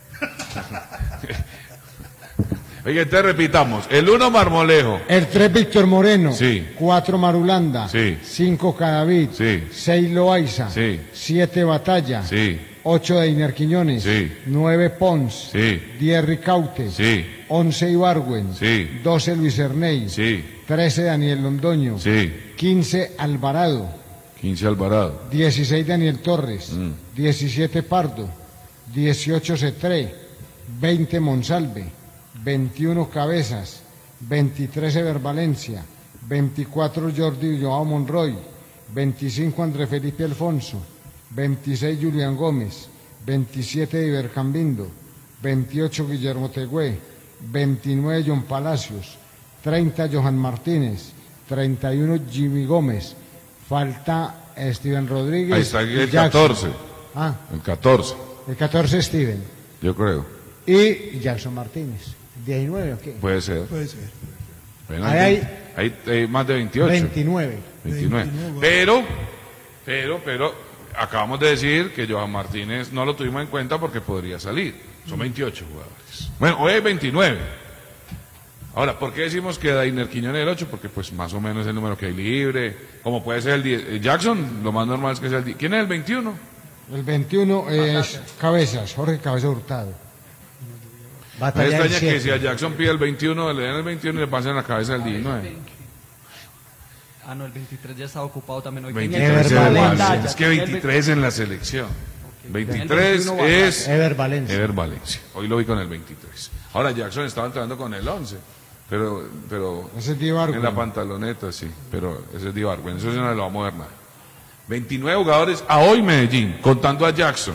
Oiga, entonces repitamos. El 1 Marmolejo.
El 3 Víctor Moreno.
Sí.
4 Marulanda.
Sí.
5 Cadavid.
Sí.
6 Loaiza.
Sí.
7 Batalla.
Sí.
8 Deiner Quiñones.
Sí.
9 Pons.
Sí.
10 Ricaute.
Sí.
11 Ibargüen.
Sí.
12 Luis Erney.
Sí.
13 Daniel Londoño.
Sí.
15 Alvarado.
15 Alvarado.
16 Daniel Torres. 17 Pardo. 18 Cetré. 20 Monsalve. 21 Cabezas, 23 Ever Valencia, 24 Jordi Joao Monroy, 25 André Felipe Alfonso, 26 Julián Gómez, 27 Iber Cambindo, 28 Guillermo Tegüé, 29 John Palacios, 30 Johan Martínez, 31 Jimmy Gómez, falta Steven Rodríguez.
Ahí está el
Jackson.
14.
Ah,
El 14,
el 14 Steven.
yo creo.
Y Jackson Martínez. 19 o qué?
Puede ser.
Puede ser.
Bueno,
Ahí
hay más de 28.
29.
29. Pero, acabamos de decir que Johan Martínez no lo tuvimos en cuenta porque podría salir. Son 28 jugadores. Bueno, hoy hay 29. Ahora, ¿por qué decimos que Deiner Quiñones es el 8? Porque pues más o menos es el número que hay libre. Como puede ser el 10. Jackson, lo más normal es que sea el 10. ¿Quién es el 21?
El 21 es Cabezas, Jorge Cabeza Hurtado.
Me
Batalla del
extraña que
7.
si a Jackson pide el 21, le den el 21 y le pasen la cabeza el 19.
Ah, no, el 23 ya estaba ocupado también hoy.
23 es Valencia. Es que 23 en la selección. 23 es
Ever Valencia.
Ever Valencia. Hoy lo vi con el 23. Ahora Jackson estaba entrando con el 11. Pero
Ese es Dibargüen.
en la pantaloneta, sí. Pero ese es Dibargüen. Eso sí no le va a mover nada. 29 jugadores a hoy Medellín, contando a Jackson.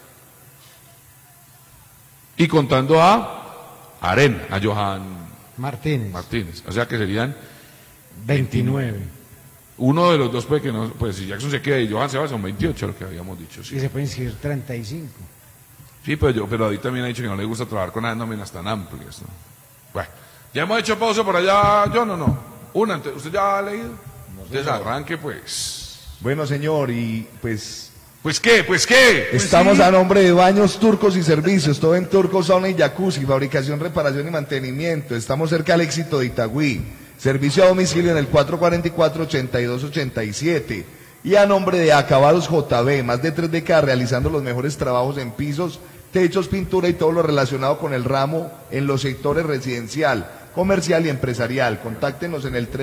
Y contando a Arena, a Johan
Martínez.
O sea que serían
29.
uno de los dos puede que no, pues si Jackson se queda y Johan se va, son 28 lo que habíamos dicho. Sí,
Y se pueden inscribir 35.
sí, pero David también ha dicho que no le gusta trabajar con las nóminas tan amplias, ¿no? Bueno, ya hemos hecho pausa por allá, yo no. ¿Usted ya ha leído? Entonces arranque pues.
Bueno, señor, y pues...
¿Pues qué?
Estamos a nombre de Baños Turcos y Servicios, todo en turco, sauna y jacuzzi, fabricación, reparación y mantenimiento. Estamos cerca del Éxito de Itagüí. Servicio a domicilio en el 444-8287. Y a nombre de Acabados JB, más de 3 décadas realizando los mejores trabajos en pisos, techos, pintura y todo lo relacionado con el ramo en los sectores residencial, comercial y empresarial. Contáctenos en el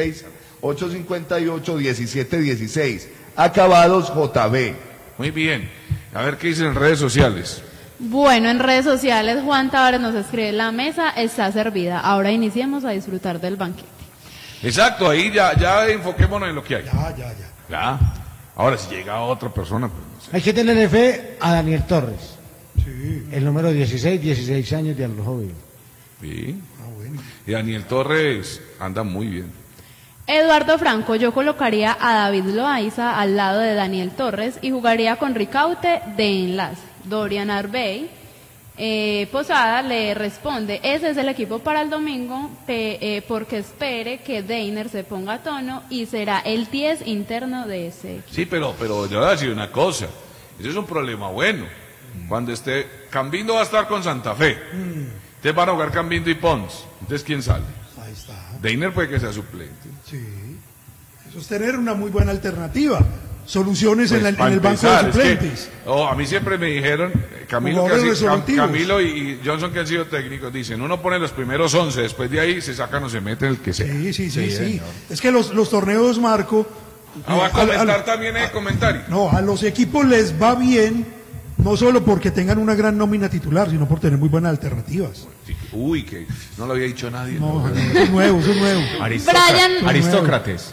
316-858-1716. Acabados JB.
Muy bien. A ver qué dicen en redes sociales.
Bueno, en redes sociales Juan Tavares nos escribe: la mesa está servida, ahora iniciemos a disfrutar del banquete.
Exacto, ahí ya enfoquémonos en lo que hay.
Ya.
Ahora si llega otra persona, pues no sé.
Hay que tenerle fe a Daniel Torres. Sí. El número 16 años de Al Rojo Vivo.
Sí. Y Daniel Torres anda muy bien.
Eduardo Franco: yo colocaría a David Loaiza al lado de Daniel Torres y jugaría con Ricaute de enlace. Dorian Arbey Posada le responde: ese es el equipo para el domingo, porque espere que Deiner se ponga a tono y será el 10 interno de ese equipo.
Sí, pero yo voy a decir una cosa, ese es un problema bueno. Cuando esté, Cambindo va a estar con Santa Fe, entonces van a jugar Cambindo y Pons, entonces ¿quién sale?
Ahí está.
Deiner puede que sea suplente.
Sí. Eso es tener una muy buena alternativa. soluciones en el banco
empezar,
de suplentes.
A mí siempre me dijeron, Camilo y Johnson, que han sido técnicos, dicen, uno pone los primeros 11, después de ahí se sacan o se mete el que sea.
Sí. Es que los torneos, Marco...
¿Va a comentar también el comentario?
No, a los equipos les va bien, no solo porque tengan una gran nómina titular, sino por tener muy buenas alternativas.
Uy, que no lo había dicho nadie.
No, eso es nuevo.
Aristócrates.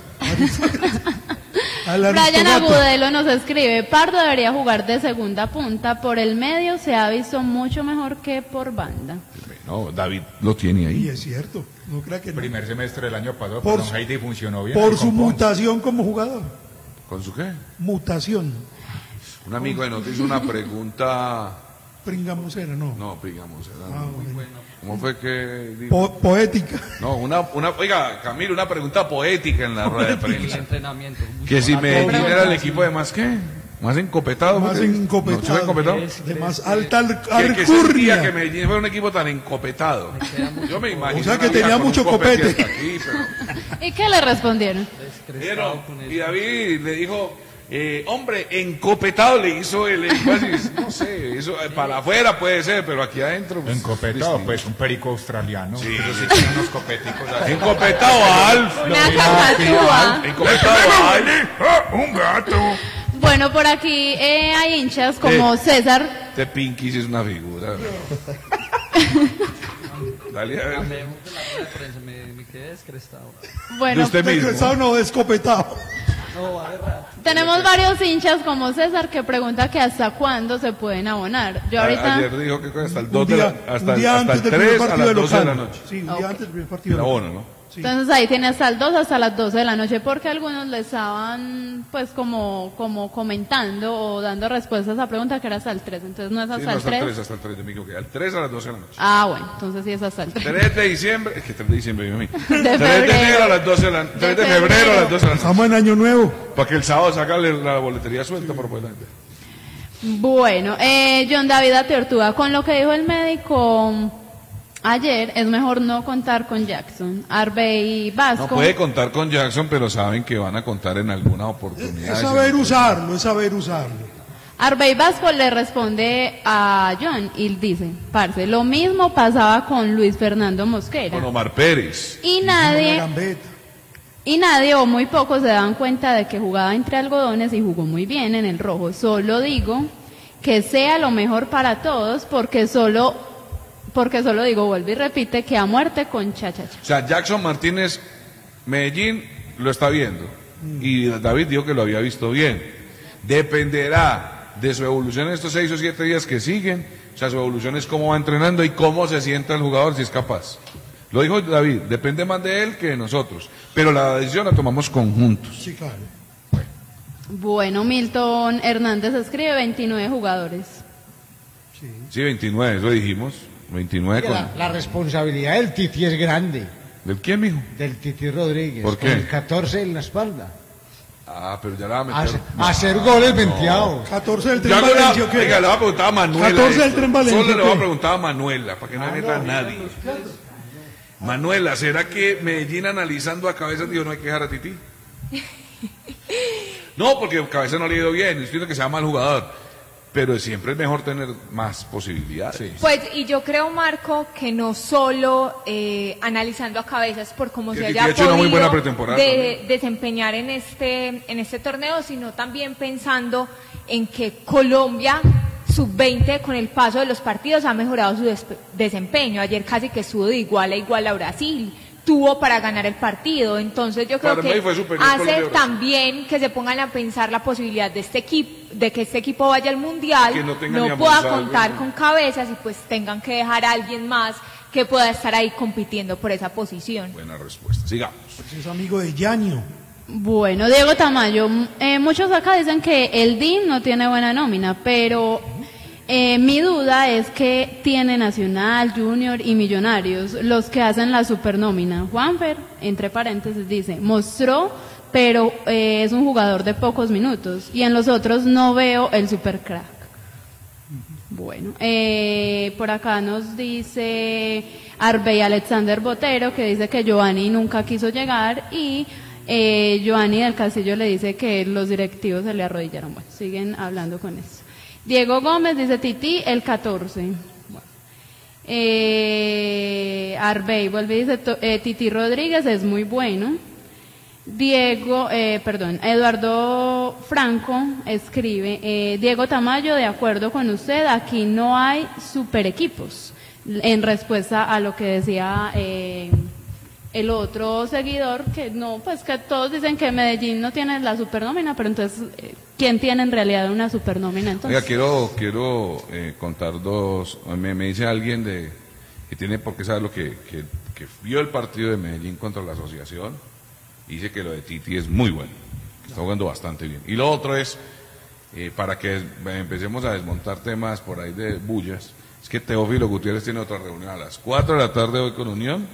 Brian Agudelo nos escribe: Pardo debería jugar de segunda punta, por el medio se ha visto mucho mejor que por banda.
No, David lo tiene ahí.
Y es cierto, no creo que no.
Primer semestre del año pasado,
por
Don Heidi funcionó bien.
Por su mutación como jugador.
¿Con su qué?
Mutación.
Un amigo de nosotros hizo una pregunta...
Pringamosera, no.
No, Pringamosera.
Bueno.
¿Cómo fue que dijo?
Poética.
No, oiga, Camilo, una pregunta poética en la rueda de prensa.
Entrenamiento.
Que si Medellín era el equipo de más qué, más encopetado.
Más encopetado. De más alta alcurnia.
¿Qué sentía que Medellín fuera un equipo tan encopetado? Yo me imagino.
O sea que tenía mucho copete.
Aquí,
¿Y qué le respondieron?
Y David le dijo... hombre, encopetado le hizo el énfasis, no sé, eso para afuera puede ser, pero aquí adentro...
Pues, encopetado, pues un perico australiano.
Sí,
pero sí tiene unos copeticos así.
Encopetado a Alf.
Encopetado
a Alf. Un gato.
Bueno, por aquí hay hinchas como César.
Este Pinky sí es una figura. Dale a ver.
Me quedé descrestado.
Bueno,
descrestado no, descopetado.
Tenemos varios hinchas como César que pregunta que hasta cuándo se pueden abonar. Yo ahorita...
Ayer dijo que hasta el 2 hasta el 3 a las 12 de la noche.
Sí, un día antes del primer partido.
El abono, ¿no?
Sí.
Entonces ahí tiene hasta el 2 hasta las 12 de la noche, porque algunos le estaban pues como comentando o dando respuestas a esa pregunta que era hasta el 3, entonces no es hasta el 3.
Hasta el 3 de mi que al 3 a las 12 de la noche.
Ah, bueno, entonces sí es hasta el 3.
3 de diciembre, es que 3 de diciembre, yo
3 de febrero
a las 12 de la noche. 3 de febrero a las 12 de la noche.
Estamos en año nuevo.
Para que el sábado saca la boletería suelta por pues,
Bueno, John David Ateortúa, con lo que dijo el médico ayer, es mejor no contar con Jackson. Arbey Vasco.
No puede contar con Jackson, pero saben que van a contar en alguna oportunidad.
Es saber usarlo.
Arbey Vasco le responde a John y dice: parce, lo mismo pasaba con Luis Fernando Mosquera.
Con Omar Pérez.
Y nadie o muy pocos se dan cuenta de que jugaba entre algodones y jugó muy bien en el rojo. Solo digo que sea lo mejor para todos, porque solo digo, vuelve y repite, que a muerte con chachacha.
O sea, Jackson Martínez, Medellín lo está viendo. Y David dijo que lo había visto bien. Dependerá de su evolución en estos 6 o 7 días que siguen. O sea, su evolución es cómo va entrenando y cómo se sienta el jugador, si es capaz. Lo dijo David, depende más de él que de nosotros. Pero la decisión la tomamos conjuntos.
Sí, claro.
Bueno, Milton Hernández escribe 29 jugadores.
Sí, 29, eso dijimos. 29
la responsabilidad del Titi es grande.
¿Del quién, mijo?
Del Titi Rodríguez.
¿Por qué?
Con el 14 en la espalda.
Ah, pero ya la va a meter.
Hacer goles venteados.
14 del Tren Valencia.
Oiga, le va a preguntar a Manuela.
14 del Tren Valencia.
Solo le va a preguntar a Manuela, para que no meta a nadie. Manuela, ¿será que Medellín analizando a Cabeza dijo no hay que dejar a Titi? No, porque Cabeza no le ha ido bien, estoy diciendo que sea mal jugador. Pero siempre es mejor tener más posibilidades. Sí.
Pues, y yo creo, Marco, que no solo analizando a Cabezas por cómo se haya podido desempeñar en este torneo, sino también pensando en que Colombia sub-20 con el paso de los partidos ha mejorado su desempeño. Ayer casi que estuvo de igual a igual a Brasil. Tuvo para ganar el partido, entonces yo creo que hace también que se pongan a pensar la posibilidad de que este equipo vaya al Mundial, no pueda contar con Cabezas y pues tengan que dejar a alguien más que pueda estar ahí compitiendo por esa posición.
Buena respuesta, sigamos.
Es amigo de Yaño.
Bueno, Diego Tamayo, muchos acá dicen que el DIN no tiene buena nómina, pero mi duda es que tiene Nacional, Junior y Millonarios, los que hacen la supernómina. Juanfer, entre paréntesis, dice, mostró, pero es un jugador de pocos minutos, y en los otros no veo el super crack. Bueno, por acá nos dice Arbey Alexander Botero, que dice que Giovanni nunca quiso llegar, y Joanny del Castillo le dice que los directivos se le arrodillaron. Bueno, siguen hablando con eso. Diego Gómez dice Titi el 14. Bueno. Arbey vuelve y dice Titi Rodríguez es muy bueno. Eduardo Franco escribe, Diego Tamayo, de acuerdo con usted, aquí no hay super equipos, en respuesta a lo que decía el otro seguidor, que no, pues que todos dicen que Medellín no tiene la supernómina, pero entonces, ¿quién tiene en realidad una supernómina entonces?
Oiga, quiero contar dos, me dice alguien que tiene por qué saber lo que vio el partido de Medellín contra la Asociación, dice que lo de Titi es muy bueno, está jugando bastante bien. Y lo otro es, para que empecemos a desmontar temas por ahí de bullas, es que Teófilo Gutiérrez tiene otra reunión a las 4 de la tarde hoy con Unión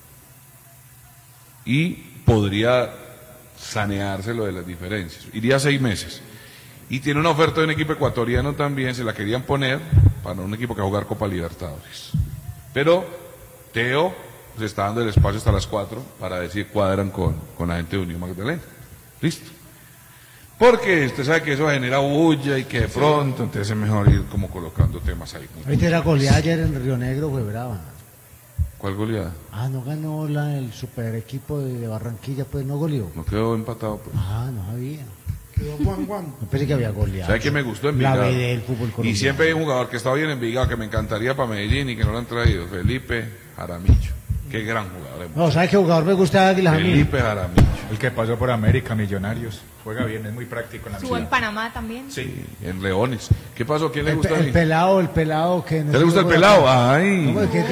y podría sanearse lo de las diferencias. Iría 6 meses. Y tiene una oferta de un equipo ecuatoriano también, se la querían poner para un equipo que va a jugar Copa Libertadores. Pero Teo se está dando el espacio hasta las 4 para decir cuadran con la gente de Unión Magdalena. Listo. Porque usted sabe que eso genera bulla y que de pronto, entonces es mejor ir como colocando temas ahí.
Ahorita era goleada ayer en Río Negro, fue brava.
¿Cuál goleada?
No ganó el super equipo de Barranquilla, pues no goleó.
No quedó empatado, pues.
No sabía.
Quedó Juan.
No pensé que había goleado.
¿Sabe qué me gustó Envigado?
La B del fútbol colombiano.
Y siempre hay un jugador que está bien en Envigado, que me encantaría para Medellín y que no lo han traído, Felipe Jaramillo. Qué gran jugador.
No, ¿sabes qué jugador me gusta?
Felipe Jaramillo.
El que pasó por América, Millonarios. Juega bien, es muy práctico en la
Estuvo en Panamá también.
Sí, en Leones. ¿Qué pasó? ¿Quién le gusta a mí?
El pelado que...
¿Te le gusta el pelado? Ay.
¿Cómo es que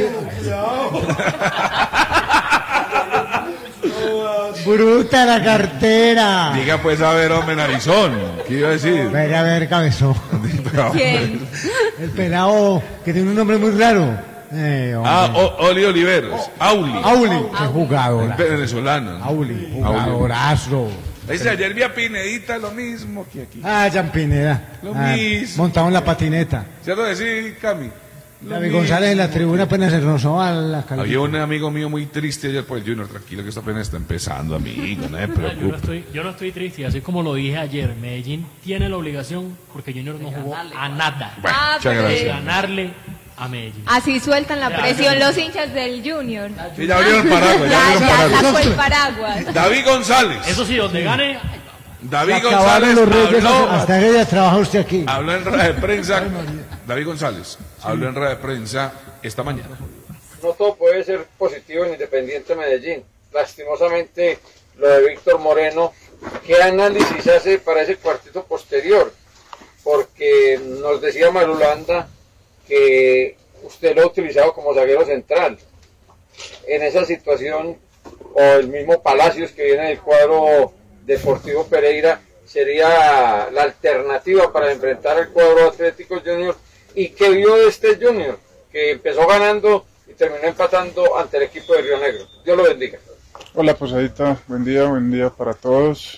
bruta la cartera.
Diga pues a ver, hombre, narizón. ¿Qué iba a decir?
A ver, cabezón.
¿Quién?
El pelado que tiene un nombre muy raro.
Oli Oliveros. Auli.
Qué jugador.
Venezolano.
Auli, jugadorazo.
Dice, ayer vi a Pinedita, lo mismo que aquí.
Jan Pineda.
Lo mismo.
Montado en la patineta.
¿Cierto decir, Cami?
David González en la tribuna apenas se rozó a la calidad.
Había un amigo mío muy triste ayer por el Junior. Tranquilo que esta apenas está empezando, amigo, no me preocupe.
Yo no estoy triste, así como lo dije ayer, Medellín tiene la obligación, porque Junior no jugó a nada,
de
ganarle a Medellín.
Así sueltan la presión los hinchas del Junior.
Sí, ya abrieron el paraguas.
Ya sacó el paraguas.
David González.
Eso sí, donde gane...
David González
habló, hasta que ya trabaja usted aquí.
Habló en rueda de prensa. David González habló en rueda de prensa esta mañana.
No todo puede ser positivo en Independiente Medellín. Lastimosamente, lo de Víctor Moreno, ¿qué análisis hace para ese cuartito posterior? Porque nos decía Marulanda que usted lo ha utilizado como zaguero central. En esa situación, o el mismo Palacios que viene del cuadro Deportivo Pereira, sería la alternativa para enfrentar al cuadro Atlético Junior. ¿Y qué vio de este Junior? Que empezó ganando y terminó empatando ante el equipo de Río Negro. Dios lo bendiga.
Hola Posadita, buen día para todos.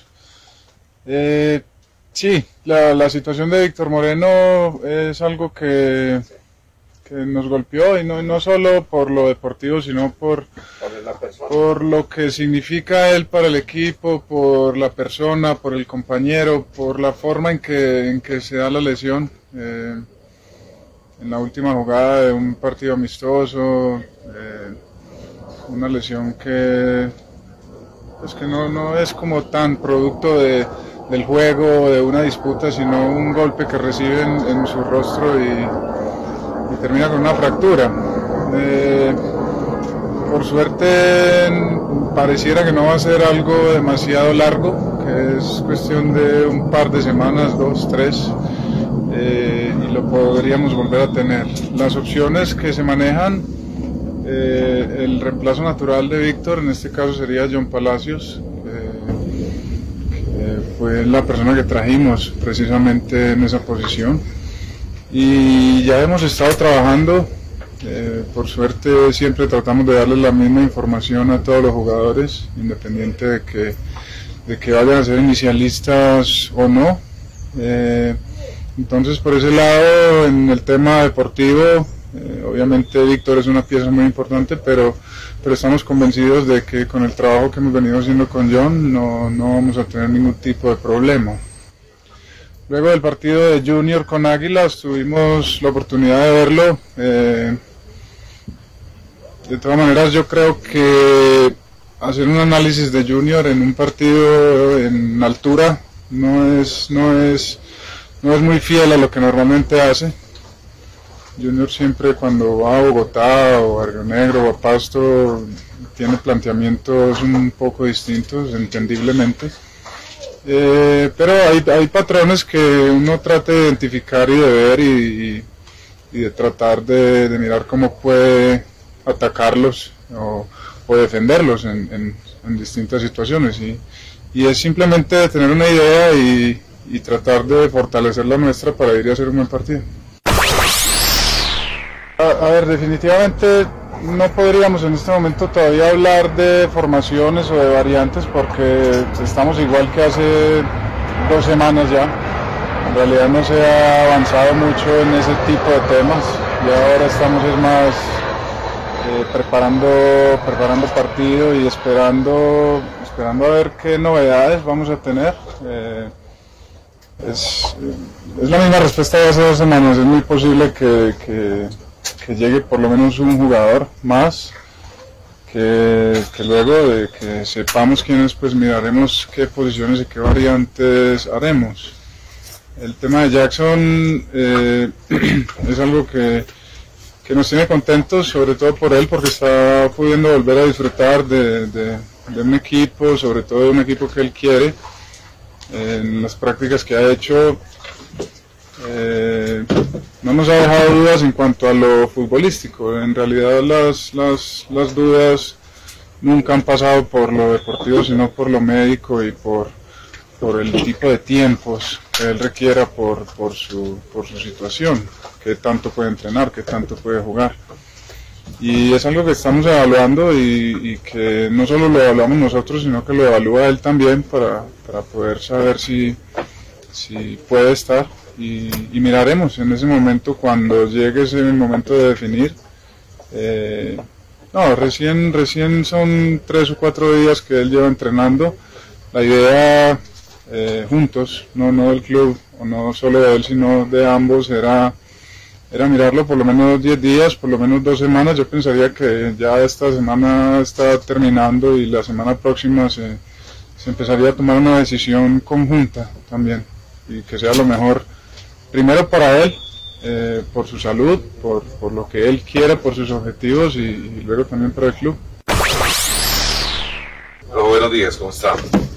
Sí, la situación de Víctor Moreno es algo que nos golpeó, y no solo por lo deportivo, sino por lo que significa él para el equipo, por la persona, por el compañero, por la forma en que se da la lesión. En la última jugada de un partido amistoso, una lesión que no es como tan producto del juego, de una disputa, sino un golpe que recibe en su rostro y termina con una fractura. Por suerte pareciera que no va a ser algo demasiado largo, que es cuestión de un par de semanas, 2, 3, y lo podríamos volver a tener. Las opciones que se manejan, el reemplazo natural de Víctor, en este caso sería John Palacios, que fue la persona que trajimos precisamente en esa posición. Y ya hemos estado trabajando, por suerte siempre tratamos de darles la misma información a todos los jugadores, independiente de que vayan a ser inicialistas o no. Entonces por ese lado, en el tema deportivo, Obviamente Víctor es una pieza muy importante, pero estamos convencidos de que con el trabajo que hemos venido haciendo con John no vamos a tener ningún tipo de problema. Luego del partido de Junior con Águilas tuvimos la oportunidad de verlo. De todas maneras, yo creo que hacer un análisis de Junior en un partido en altura no es muy fiel a lo que normalmente hace. Junior siempre cuando va a Bogotá o a Río Negro o a Pasto tiene planteamientos un poco distintos, entendiblemente. Pero hay patrones que uno trata de identificar y de ver y de tratar de mirar cómo puede atacarlos o defenderlos en distintas situaciones. Y es simplemente tener una idea y tratar de fortalecer la nuestra para ir a hacer un buen partido. A ver, definitivamente no podríamos en este momento todavía hablar de formaciones o de variantes porque estamos igual que hace 2 semanas ya. En realidad no se ha avanzado mucho en ese tipo de temas y ahora estamos más preparando partido y esperando a ver qué novedades vamos a tener. Es la misma respuesta de hace 2 semanas. Es muy posible que llegue por lo menos un jugador más, que luego de que sepamos quiénes, pues miraremos qué posiciones y qué variantes haremos. El tema de Jackson es algo que nos tiene contentos, sobre todo por él, porque está pudiendo volver a disfrutar de un equipo, sobre todo de un equipo que él quiere. En las prácticas que ha hecho no nos ha dejado dudas en cuanto a lo futbolístico. En realidad las dudas nunca han pasado por lo deportivo, sino por lo médico y por el tipo de tiempos que él requiera por su situación, qué tanto puede entrenar, qué tanto puede jugar. Y es algo que estamos evaluando y que no solo lo evaluamos nosotros, sino que lo evalúa él también para poder saber si puede estar. Y miraremos en ese momento cuando llegue ese momento de definir. Recién son 3 o 4 días que él lleva entrenando. La idea juntos, no del club, o no solo de él, sino de ambos, era mirarlo por lo menos 10 días, por lo menos 2 semanas. Yo pensaría que ya esta semana está terminando y la semana próxima se empezaría a tomar una decisión conjunta también, y que sea lo mejor primero para él, por su salud, por lo que él quiera, por sus objetivos y luego también para el club.
Hola, buenos días, ¿cómo está?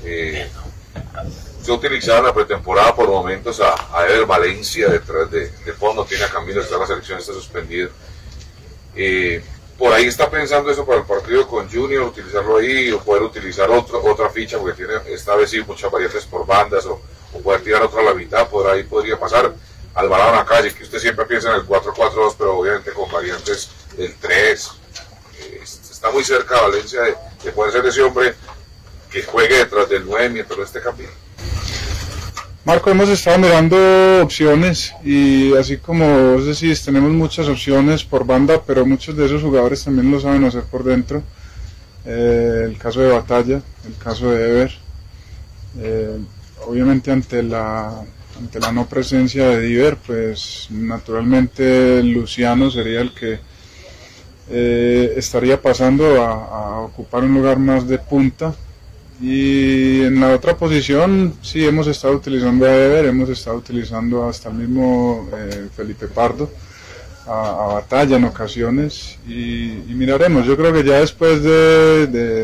Yo utilizaba en la pretemporada por momentos a Ever Valencia detrás de fondo, tiene a Camilo, está en la selección, está suspendido. Por ahí está pensando eso para el partido con Junior, utilizarlo ahí o poder utilizar otra ficha, porque tiene esta vez sí muchas variantes por bandas o poder tirar otra a la mitad, por ahí podría pasar. Alvarado en la calle, que usted siempre piensa en el 4-4-2, pero obviamente con variantes del 3. Está muy cerca de Valencia de poder ser ese hombre que juegue detrás del 9 mientras no esté campeón.
Marco, hemos estado mirando opciones y así como vos decís, tenemos muchas opciones por banda, pero muchos de esos jugadores también lo saben hacer por dentro. El caso de Batalla, el caso de Ever. Obviamente ante la no presencia de Diver, pues naturalmente Luciano sería el que estaría pasando a ocupar un lugar más de punta. Y en la otra posición sí hemos estado utilizando a Ever, hemos estado utilizando hasta el mismo Felipe Pardo, a Batalla en ocasiones y miraremos. Yo creo que ya después de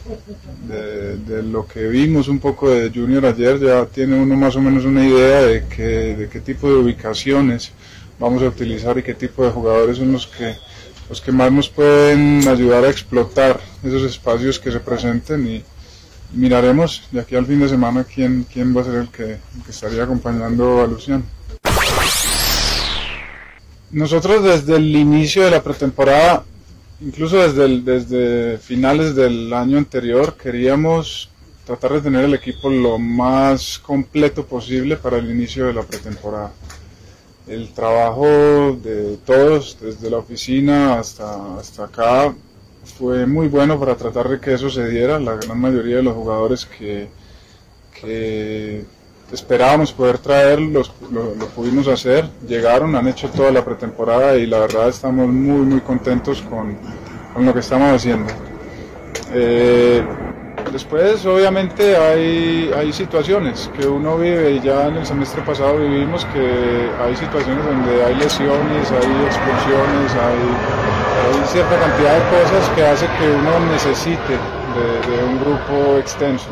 lo que vimos un poco de Junior ayer, ya tiene uno más o menos una idea de qué tipo de ubicaciones vamos a utilizar y qué tipo de jugadores son los que más nos pueden ayudar a explotar esos espacios que se presenten y miraremos de aquí al fin de semana quién va a ser el que estaría acompañando a Luciano. Nosotros desde el inicio de la pretemporada, incluso desde finales del año anterior, queríamos tratar de tener el equipo lo más completo posible para el inicio de la pretemporada. el trabajo de todos, desde la oficina hasta acá, fue muy bueno para tratar de que eso se diera. La gran mayoría de los jugadores que esperábamos poder traer lo pudimos hacer, llegaron, han hecho toda la pretemporada y la verdad estamos muy contentos con lo que estamos haciendo. Después obviamente hay situaciones que uno vive, y ya en el semestre pasado vivimos que hay situaciones donde hay lesiones, hay expulsiones, hay cierta cantidad de cosas que hace que uno necesite de un grupo extenso.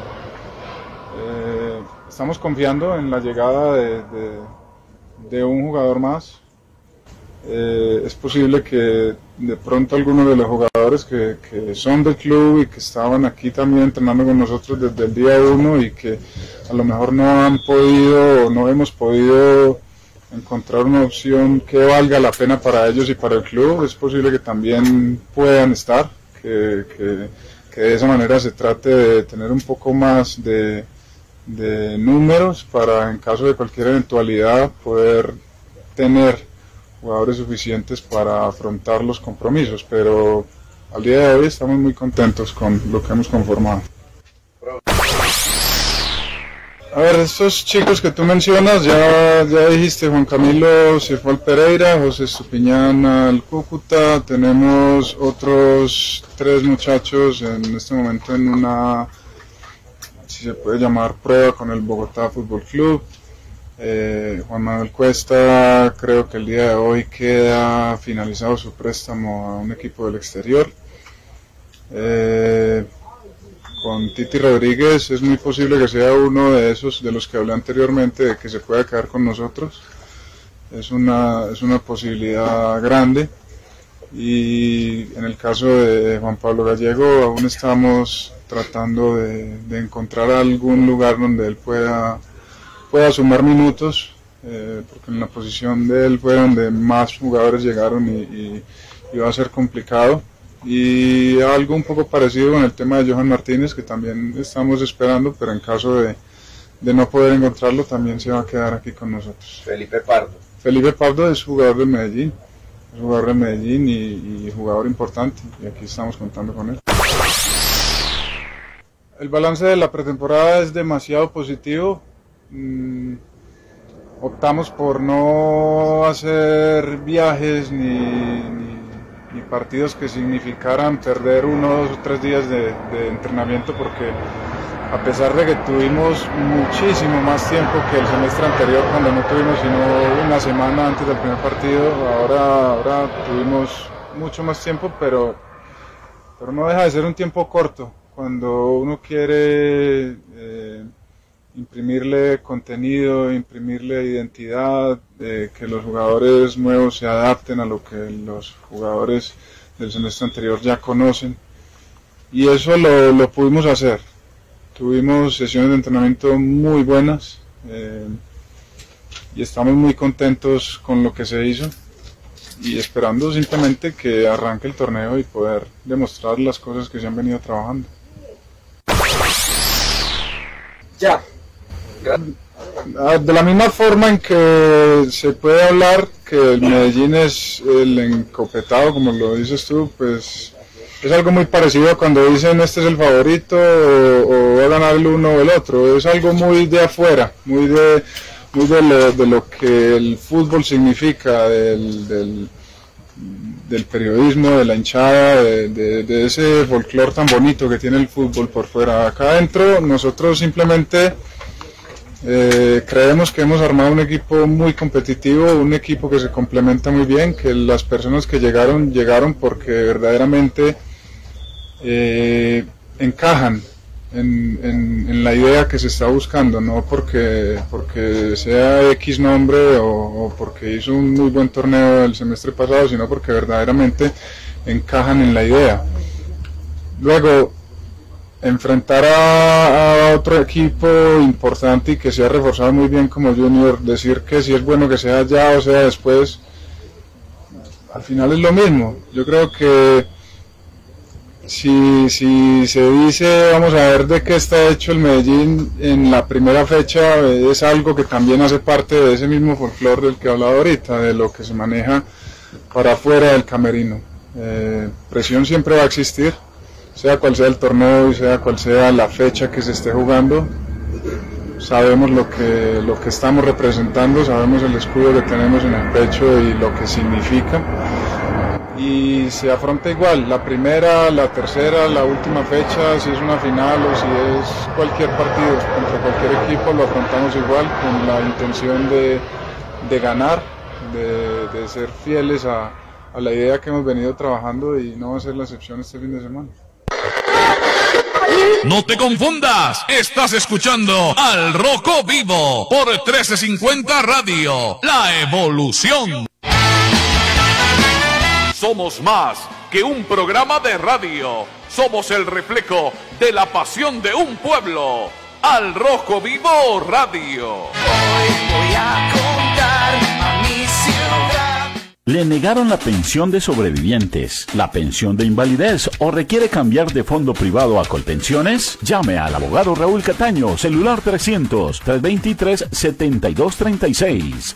Estamos confiando en la llegada de un jugador más. Es posible que de pronto algunos de los jugadores que son del club y que estaban aquí también entrenando con nosotros desde el día 1 y que a lo mejor no han podido o no hemos podido encontrar una opción que valga la pena para ellos y para el club, es posible que también puedan estar, que de esa manera se trate de tener un poco más de números para, en caso de cualquier eventualidad, poder tener jugadores suficientes para afrontar los compromisos, pero al día de hoy estamos muy contentos con lo que hemos conformado. A ver, estos chicos que tú mencionas, ya dijiste, Juan Camilo se fue al Pereira, José Estupiñán al Cúcuta, tenemos otros 3 muchachos en este momento en una, si se puede llamar, prueba con el Bogotá Fútbol Club. Juan Manuel Cuesta creo que el día de hoy queda finalizado su préstamo a un equipo del exterior. Con Titi Rodríguez es muy posible que sea uno de esos de los que hablé anteriormente, de que se pueda quedar con nosotros. Es una posibilidad grande. Y en el caso de Juan Pablo Gallego aún estamos tratando de encontrar algún lugar donde él pueda sumar minutos, porque en la posición de él fue donde más jugadores llegaron y va a ser complicado. Y algo un poco parecido con el tema de Johan Martínez, que también estamos esperando, pero en caso de no poder encontrarlo también se va a quedar aquí con nosotros.
Felipe Pardo.
Felipe Pardo es jugador de Medellín, y jugador importante, y aquí estamos contando con él. El balance de la pretemporada es demasiado positivo. Optamos por no hacer viajes ni partidos que significaran perder 1, 2 o 3 días de entrenamiento, porque a pesar de que tuvimos muchísimo más tiempo que el semestre anterior, cuando no tuvimos sino una semana antes del primer partido, ahora tuvimos mucho más tiempo, pero no deja de ser un tiempo corto cuando uno quiere imprimirle contenido, imprimirle identidad, que los jugadores nuevos se adapten a lo que los jugadores del semestre anterior ya conocen, y eso lo pudimos hacer. Tuvimos sesiones de entrenamiento muy buenas y estamos muy contentos con lo que se hizo y esperando simplemente que arranque el torneo y poder demostrar las cosas que se han venido trabajando.
Ya.
De la misma forma en que se puede hablar que el Medellín es el encopetado, como lo dices tú, pues es algo muy parecido a cuando dicen este es el favorito o va a ganar el uno o el otro. Es algo muy de afuera, muy de lo que el fútbol significa, del periodismo, de la hinchada, de ese folclore tan bonito que tiene el fútbol por fuera. Acá adentro nosotros simplemente creemos que hemos armado un equipo muy competitivo, un equipo que se complementa muy bien, que las personas que llegaron porque verdaderamente encajan en la idea que se está buscando, no porque sea X nombre o porque hizo un muy buen torneo el semestre pasado, sino porque verdaderamente encajan en la idea. Luego, enfrentar a otro equipo importante y que se ha reforzado muy bien como Junior, decir que si es bueno que sea ya o sea después, al final es lo mismo. Yo creo que si se dice, vamos a ver de qué está hecho el Medellín en la primera fecha, es algo que también hace parte de ese mismo folclore del que he hablado ahorita, de lo que se maneja para afuera del camerino. Presión siempre va a existir, sea cual sea el torneo y sea cual sea la fecha que se esté jugando. Sabemos lo que estamos representando, sabemos el escudo que tenemos en el pecho y lo que significa. Y se afronta igual, la primera, la tercera, la última fecha, si es una final o si es cualquier partido contra cualquier equipo, lo afrontamos igual, con la intención de ganar, de ser fieles a la idea que hemos venido trabajando, y no va a ser la excepción este fin de semana.
No te confundas, estás escuchando Al Rojo Vivo por 1350 Radio, La Evolución. Somos más que un programa de radio, somos el reflejo de la pasión de un pueblo. Al Rojo Vivo Radio.
Hoy voy a contar a mi ciudad.
¿Le negaron la pensión de sobrevivientes, la pensión de invalidez o requiere cambiar de fondo privado a Colpensiones? Llame al abogado Raúl Cataño, celular 300-323-7236,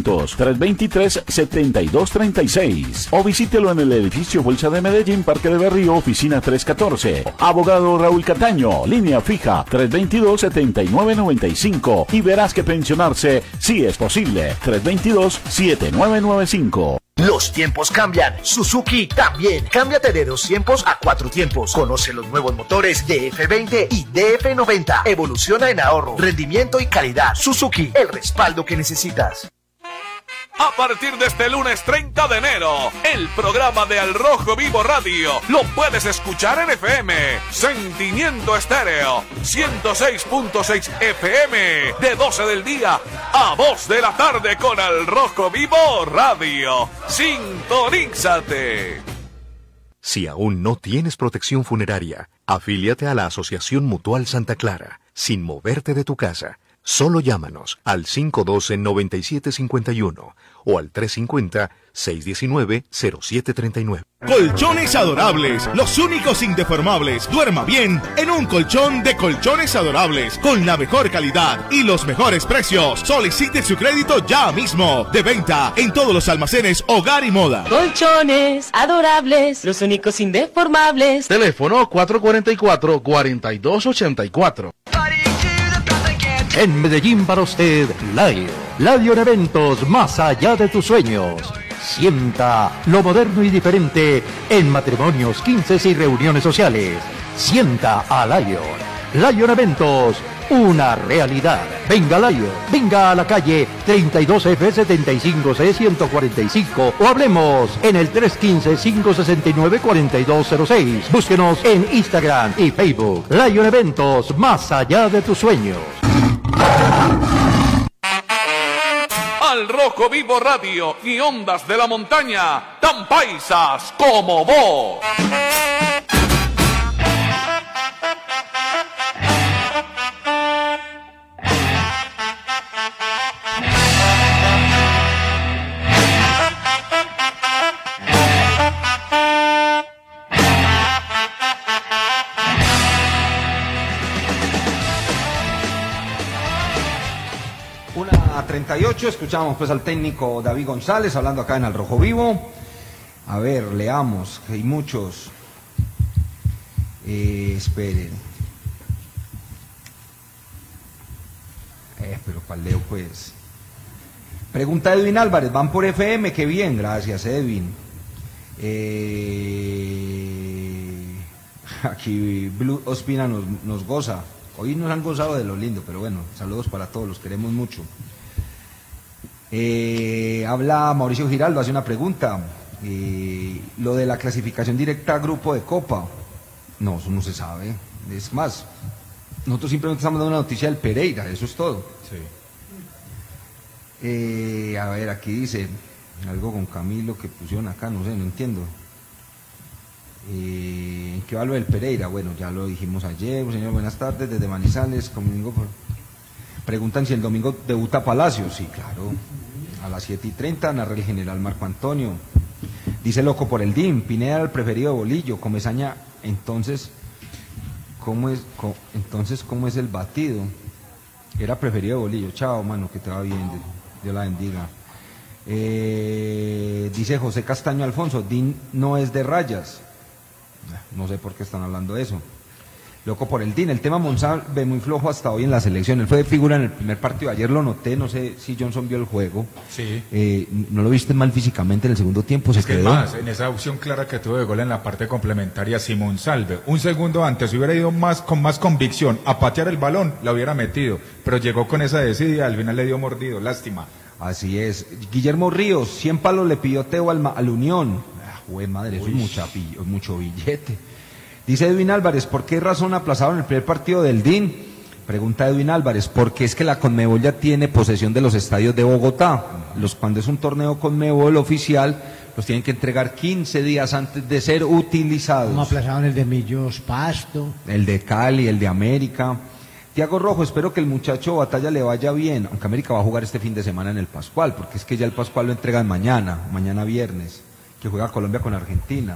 300-323-7236, o visítelo en el edificio Bolsa de Medellín, Parque de Berrío, oficina 314. Abogado Raúl Cataño, línea fija 322-7995, y verás que pensionarse sí es posible. 322-7995.
Los tiempos cambian, Suzuki también. Cámbiate de 2 tiempos a 4 tiempos. Conoce los nuevos motores DF20 y DF90. Evoluciona en ahorro, rendimiento y calidad. Suzuki, el respaldo que necesitas.
A partir de este lunes 30 de enero, el programa de Al Rojo Vivo Radio lo puedes escuchar en FM, Sentimiento Estéreo, 106.6 FM, de 12 del día a 2 de la tarde con Al Rojo Vivo Radio. Sintonízate.
Si aún no tienes protección funeraria, afíliate a la Asociación Mutual Santa Clara, sin moverte de tu casa. Solo llámanos al 512-9751 o al 350-619-0739.
Colchones Adorables, los únicos indeformables. Duerma bien en un colchón de Colchones Adorables, con la mejor calidad y los mejores precios. Solicite su crédito ya mismo. De venta en todos los almacenes Hogar y Moda.
Colchones Adorables, los únicos indeformables.
Teléfono 444-4284.
En Medellín para usted, Lion Eventos, más allá de tus sueños. Sienta lo moderno y diferente en matrimonios, 15 y reuniones sociales. Sienta a Lion Eventos, una realidad. Venga Lion, venga a la calle 32F75C145 o hablemos en el 315-569-4206. Búsquenos en Instagram y Facebook. Lion Eventos, más allá de tus sueños.
Al Rojo Vivo Radio y Ondas de la Montaña, tan paisas como vos.
A 38 escuchamos pues al técnico David González hablando acá en Al Rojo Vivo. A ver, leamos, que hay muchos. Esperen. Pero para leo pues. Pregunta Edwin Álvarez, van por FM, qué bien, gracias Edwin. Aquí Blue Ospina nos goza. Hoy nos han gozado de lo lindo, pero bueno, saludos para todos, los queremos mucho. Habla Mauricio Giraldo, hace una pregunta. Lo de la clasificación directa a grupo de Copa. No, eso no se sabe. Es más, nosotros simplemente estamos dando una noticia del Pereira, eso es todo. Sí. A ver, aquí dice algo con Camilo que pusieron acá, no sé, no entiendo. ¿En qué va lo del Pereira? Bueno, ya lo dijimos ayer. Señor, buenas tardes, desde Manizales. Preguntan si el domingo debuta Palacios. Sí, claro, a las 7:30, narra el general Marco Antonio. Dice Loco por el DIM, Pineda el preferido de Bolillo, Comesaña Entonces, ¿cómo es el batido? Era preferido de Bolillo. Chao, mano, que te va bien, Dios la bendiga. Dice José Castaño Alfonso, Dean no es de rayas. No sé por qué están hablando de eso. Loco por el Dean. El tema Monsalve muy flojo hasta hoy en la selección. Él fue de figura en el primer partido. Ayer lo noté, no sé si Johnson vio el juego.
Sí.
No lo viste mal físicamente en el segundo tiempo.
Es que más, en esa opción clara que tuvo de gol en la parte complementaria, si Monsalve un segundo antes hubiera ido con más convicción a patear el balón, la hubiera metido. Pero llegó con esa decidida, al final le dio mordido. Lástima.
Así es. Guillermo Ríos, 100 palos le pidió Teo al Unión. Güey, madre, eso es mucho billete. Dice Edwin Álvarez, ¿por qué razón aplazaron el primer partido del DIN? Pregunta Edwin Álvarez, porque es que la Conmebol ya tiene posesión de los estadios de Bogotá. Cuando es un torneo Conmebol oficial, los tienen que entregar 15 días antes de ser utilizados.
¿Cómo aplazaron el de Millos Pasto?
El de Cali, el de América. Tiago Rojo, espero que el muchacho Batalla le vaya bien, aunque América va a jugar este fin de semana en el Pascual, porque es que ya el Pascual lo entregan mañana viernes, que juega Colombia con Argentina.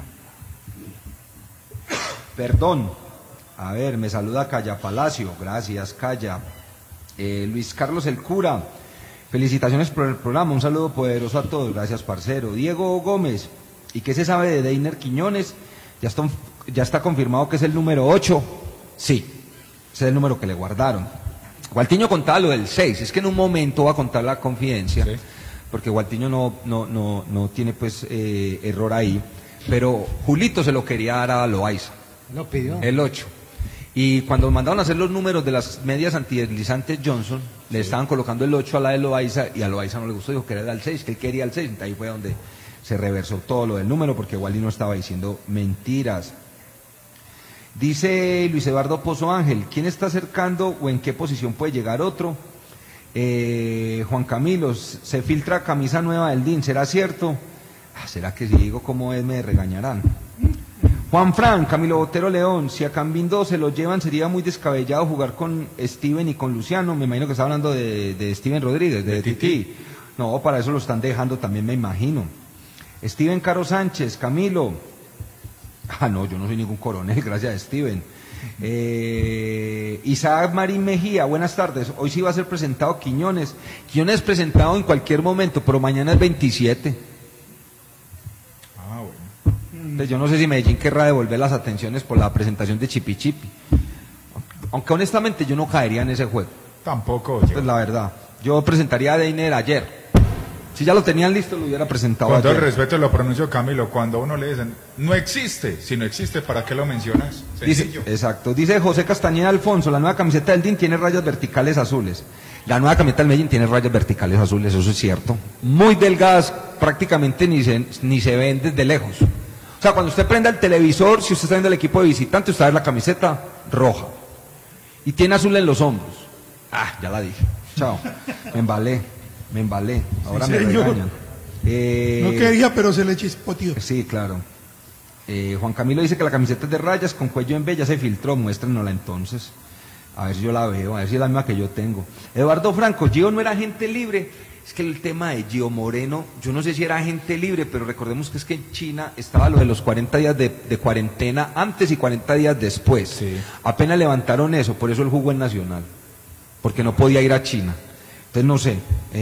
Perdón, a ver, me saluda Calla Palacio, gracias Calla. Luis Carlos el Cura, felicitaciones por el programa, un saludo poderoso a todos, gracias parcero. Diego Gómez, ¿y qué se sabe de Deiner Quiñones? Ya está confirmado que es el número 8, sí. Ese es el número que le guardaron. Gualtiño contaba lo del 6, es que en un momento va a contar la confidencia, sí, porque Gualtiño no tiene pues error ahí, pero Julito se lo quería dar a Loaiza.
Lo pidió.
El 8. Y cuando mandaron a hacer los números de las medias antideslizantes Johnson, le estaban colocando el 8 a la de Loaiza y a Loaiza no le gustó, dijo que era el 6, que él quería el 6, entonces ahí fue donde se reversó todo lo del número, porque Gualtiño estaba diciendo mentiras. Dice Luis Eduardo Pozo Ángel, ¿quién está acercando o en qué posición puede llegar otro? Juan Camilo, se filtra camisa nueva del DIN, ¿será cierto? ¿Será que si digo cómo es me regañarán? Juan Fran, Camilo Botero León, si a Cambindo se lo llevan sería muy descabellado jugar con Steven y con Luciano, me imagino que está hablando de Steven Rodríguez, de Titi. No, para eso lo están dejando también me imagino. Steven Caro Sánchez, Camilo. No, yo no soy ningún coronel, gracias a Steven. Isaac Marín Mejía, buenas tardes. Hoy sí va a ser presentado Quiñones. Quiñones es presentado en cualquier momento, pero mañana es 27. Entonces, yo no sé si Medellín querrá devolver las atenciones por la presentación de Chipi Chipi. Aunque honestamente yo no caería en ese juego.
Tampoco.
Pues la verdad, yo presentaría a Deiner ayer. Si ya lo tenían listo, lo hubiera presentado
Con todo
ayer.
el respeto lo pronuncio Camilo, cuando a uno le dicen, no existe, si no existe, ¿para qué lo mencionas? Sencillo.
Exacto, dice José Castañeda Alfonso, la nueva camiseta del DIN tiene rayas verticales azules. La nueva camiseta del Medellín tiene rayas verticales azules, eso es cierto. Muy delgadas, prácticamente ni se ven desde lejos. O sea, cuando usted prenda el televisor, si usted está viendo el equipo de visitante, usted ve la camiseta roja. Y tiene azul en los hombros. Ya la dije. Chao. Me embalé. Ahora
Sí,
me
señor.
regañan.
No quería, pero se le chispoteó.
Sí, claro. Juan Camilo dice que la camiseta es de rayas con cuello en B, ya se filtró, muéstrenosla entonces. A ver si yo la veo, a ver si es la misma que yo tengo. Eduardo Franco, Gio no era agente libre. Es que el tema de Gio Moreno, yo no sé si era agente libre, pero recordemos que es que en China estaba lo de los 40 días de cuarentena antes y 40 días después.
Sí.
Apenas levantaron eso, por eso él jugó en Nacional, porque no podía ir a China. Entonces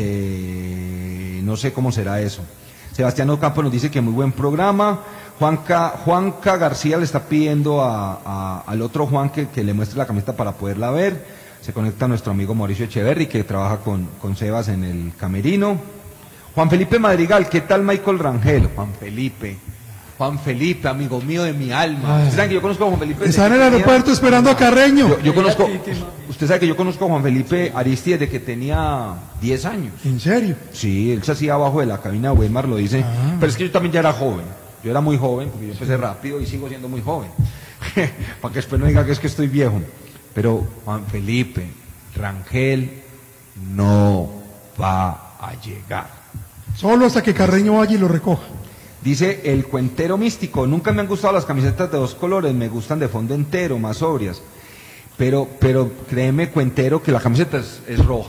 no sé cómo será eso. Sebastián Ocampo nos dice que muy buen programa. Juanca García le está pidiendo al otro Juan que le muestre la camiseta para poderla ver. Se conecta nuestro amigo Mauricio Echeverry, que trabaja con Sebas en el camerino. Juan Felipe Madrigal, ¿qué tal Michael Rangel? Juan Felipe, amigo mío de mi alma. Ustedes saben que yo conozco a Juan Felipe.
Está en el aeropuerto esperando a Carreño.
Usted sabe que yo conozco a Juan Felipe Aristi desde que tenía 10 años.
¿En serio?
Sí, él se hacía abajo de la cabina de Weimar, lo dice. Pero es que yo también ya era joven. Yo era muy joven, porque yo empecé rápido y sigo siendo muy joven. Para que después no diga que es que estoy viejo. Pero Juan Felipe Rangel no va a llegar.
Solo hasta que Carreño vaya y lo recoja.
Dice el cuentero místico, nunca me han gustado las camisetas de dos colores, me gustan de fondo entero, más sobrias. Pero créeme, cuentero, que la camiseta es roja.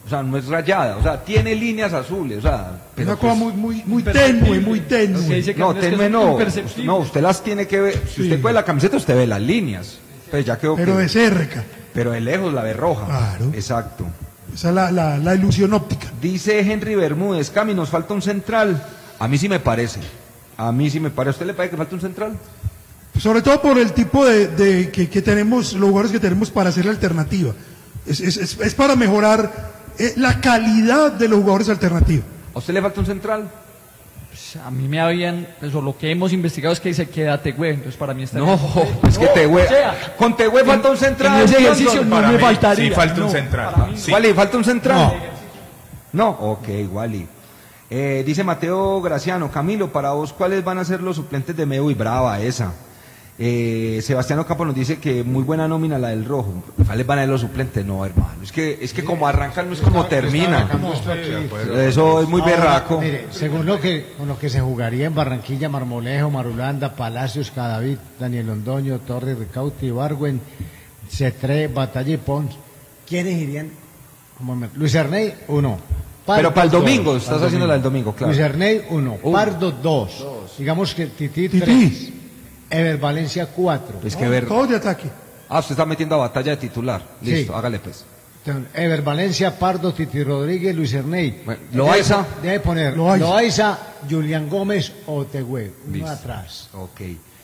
O sea, no es rayada, o sea, tiene líneas azules, o sea...
Pero una cosa muy tenue, muy tenue.
No, tenue no, no, usted las tiene que ver, si usted coge la camiseta usted ve las líneas, pues ya quedó.
Pero de cerca.
Pero de lejos la ve roja.
Claro.
Exacto.
Esa es la ilusión óptica.
Dice Henry Bermúdez, Cami, nos falta un central. A mí sí me parece. ¿A usted le parece que falta un central?
Sobre todo por el tipo de que tenemos, los jugadores que tenemos para hacer la alternativa. Es para mejorar la calidad de los jugadores alternativos.
¿A usted le falta un central?
Pues a mí me habían, pues lo que hemos investigado es que dice queda Tegüe, entonces para mí está
no, es que Tegüe,
o sea,
con Tegüe falta un central.
En ese ejercicio no me faltaría.
Sí, falta un central. Sí.
¿Wally, falta un central? No, ok, Wally. Dice Mateo Graciano, Camilo, para vos, ¿cuáles van a ser los suplentes de Medo? Y brava esa. Sebastián Ocampo nos dice que muy buena nómina la del rojo. ¿Cuáles van a ser los suplentes? No, hermano, es que como arrancan no es como terminan. Eso es muy berraco.
Mire, según con lo que se jugaría en Barranquilla, Marmolejo, Marulanda, Palacios, Cadavid, Daniel Londoño, Torres, Ricauti, Ibargüen, Cetré, Batalla y Pons, ¿quiénes irían? Luis Erney, 1.
Pero para el domingo, estás haciendo la del domingo, claro.
Luis Erney, 1. Pardo, 2. Digamos que Tití, 3. Ever Valencia, 4.
Es que ver...
Todo de ataque.
Usted está metiendo a Batalla de titular. Listo, sí. Hágale pues.
Ever Valencia, Pardo, Titi Rodríguez, Luis Erney.
Bueno, Loaiza.
Debe poner Loaiza, Julián Gómez o Tegüe. Uno atrás.
Ok.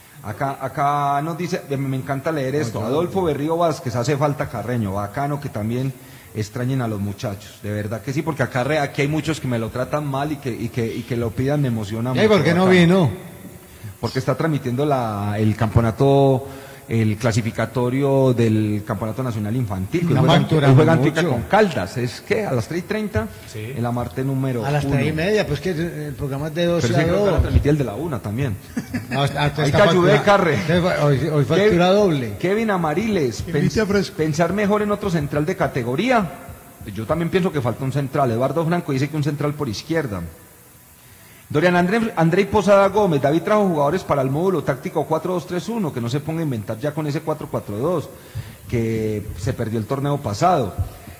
Acá nos dice, me encanta leer esto. Adolfo Berrío Vázquez, hace falta Carreño. Bacano que también extrañen a los muchachos. De verdad que sí, porque aquí hay muchos que me lo tratan mal y que lo pidan, me emociona mucho.
¿Y por qué no vino?
Porque está transmitiendo el campeonato, el clasificatorio del Campeonato Nacional Infantil. Hoy juegan Tica con Caldas. ¿Es qué? ¿A las 3:30? Sí. En la Marte número 1.
A las 3:30, pues que el programa es de 12 a 2.
Pero sí, transmití el de la 1 también.
No,
ahí te ayudé, Carre.
Hoy factura doble.
Kevin Amariles, pensar mejor en otro central de categoría. Yo también pienso que falta un central. Eduardo Franco dice que un central por izquierda. Dorian André Posada Gómez, David trajo jugadores para el módulo táctico 4-2-3-1, que no se ponga a inventar ya con ese 4-4-2, que se perdió el torneo pasado.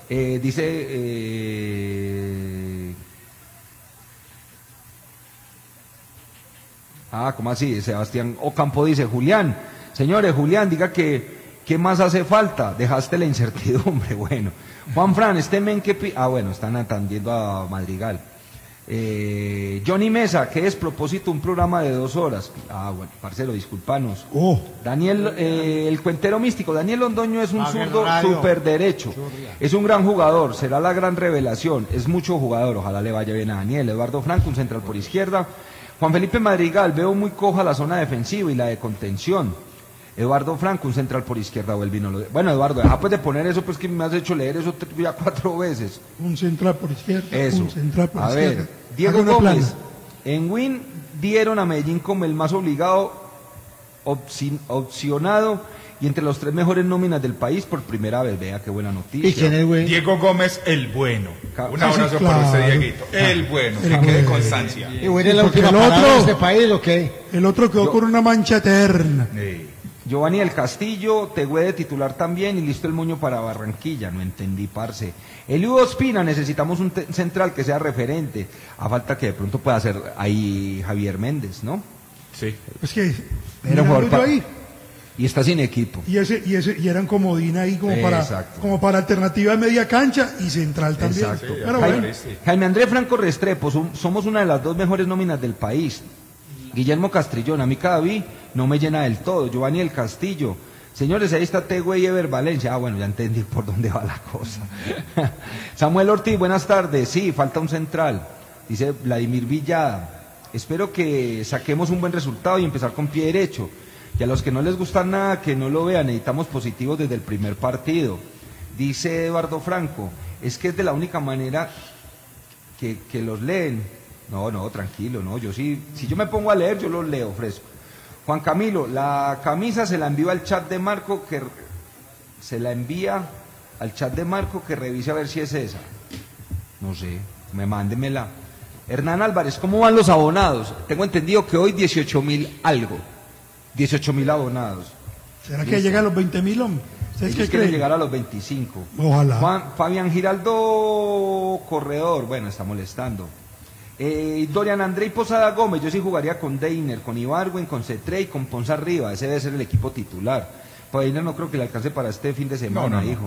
¿Cómo así? Sebastián Ocampo dice, Julián, señores, Julián, diga que ¿qué más hace falta? Dejaste la incertidumbre. Bueno, Juan Fran, están atendiendo a Madrigal. Johnny Mesa, ¿qué es propósito? Un programa de 2 horas. Bueno, parcero, disculpanos. Daniel, el cuentero místico, Daniel Londoño es un zurdo súper derecho. Es un gran jugador, será la gran revelación. Es mucho jugador, ojalá le vaya bien a Daniel. Eduardo Franco, un central por izquierda. Juan Felipe Madrigal, veo muy coja la zona defensiva y la de contención. Eduardo Franco, un central por izquierda. Bueno, Eduardo, deja pues de poner eso, pues que me has hecho leer eso ya 4 veces.
Un central por izquierda.
Eso.
Un central por izquierda.
A ver, Diego Gómez. En Win dieron a Medellín como el más obligado, opcionado y entre los 3 mejores nóminas del país por primera vez. Vea qué buena noticia.
¿Y quién es güey?
Diego Gómez, el bueno. Un abrazo para usted, Dieguito. El bueno, que quede constancia.
¿Y bueno, es la última palabra de este país o qué?
El otro quedó con una mancha eterna.
Giovanni del Castillo, Tegüe de titular también y listo el moño para Barranquilla. No entendí, parce. Eliud Ospina, necesitamos un central que sea referente. A falta que de pronto pueda ser ahí Javier Méndez, ¿no?
Sí.
Es que
era jugador ahí. Y está sin equipo.
Y eran comodín ahí como para alternativa de media cancha y central también.
Exacto. Jaime Andrés Franco Restrepo, somos una de las 2 mejores nóminas del país. Guillermo Castrillón, a mí Cadavid no me llena del todo. Giovanni del Castillo, señores, ahí está Tegüe y Ever Valencia. Bueno, ya entendí por dónde va la cosa. Samuel Ortiz, buenas tardes. Sí, falta un central. Dice Vladimir Villada, espero que saquemos un buen resultado y empezar con pie derecho. Y a los que no les gusta nada, que no lo vean, necesitamos positivos desde el primer partido. Dice Eduardo Franco, es que es de la única manera que los leen. No, tranquilo, no, yo sí, si yo me pongo a leer, yo los leo fresco. Juan Camilo, la camisa se la envío al chat de Marco, que revise a ver si es esa. No sé, mándemela. Hernán Álvarez, ¿cómo van los abonados? Tengo entendido que hoy 18.000 algo. 18.000 abonados.
¿Será que llegan los 20.000, hombre? ¿Ustedes
Ellos
qué
quieren
creen?
llegar a los 25.
Ojalá.
Fabián Giraldo, corredor, bueno, está molestando. Dorian Andrei Posada Gómez, yo sí jugaría con Deiner, con Ibargüen, con Cetré y con Ponce arriba, ese debe ser el equipo titular. Pues Deiner no creo que le alcance para este fin de semana, hijo.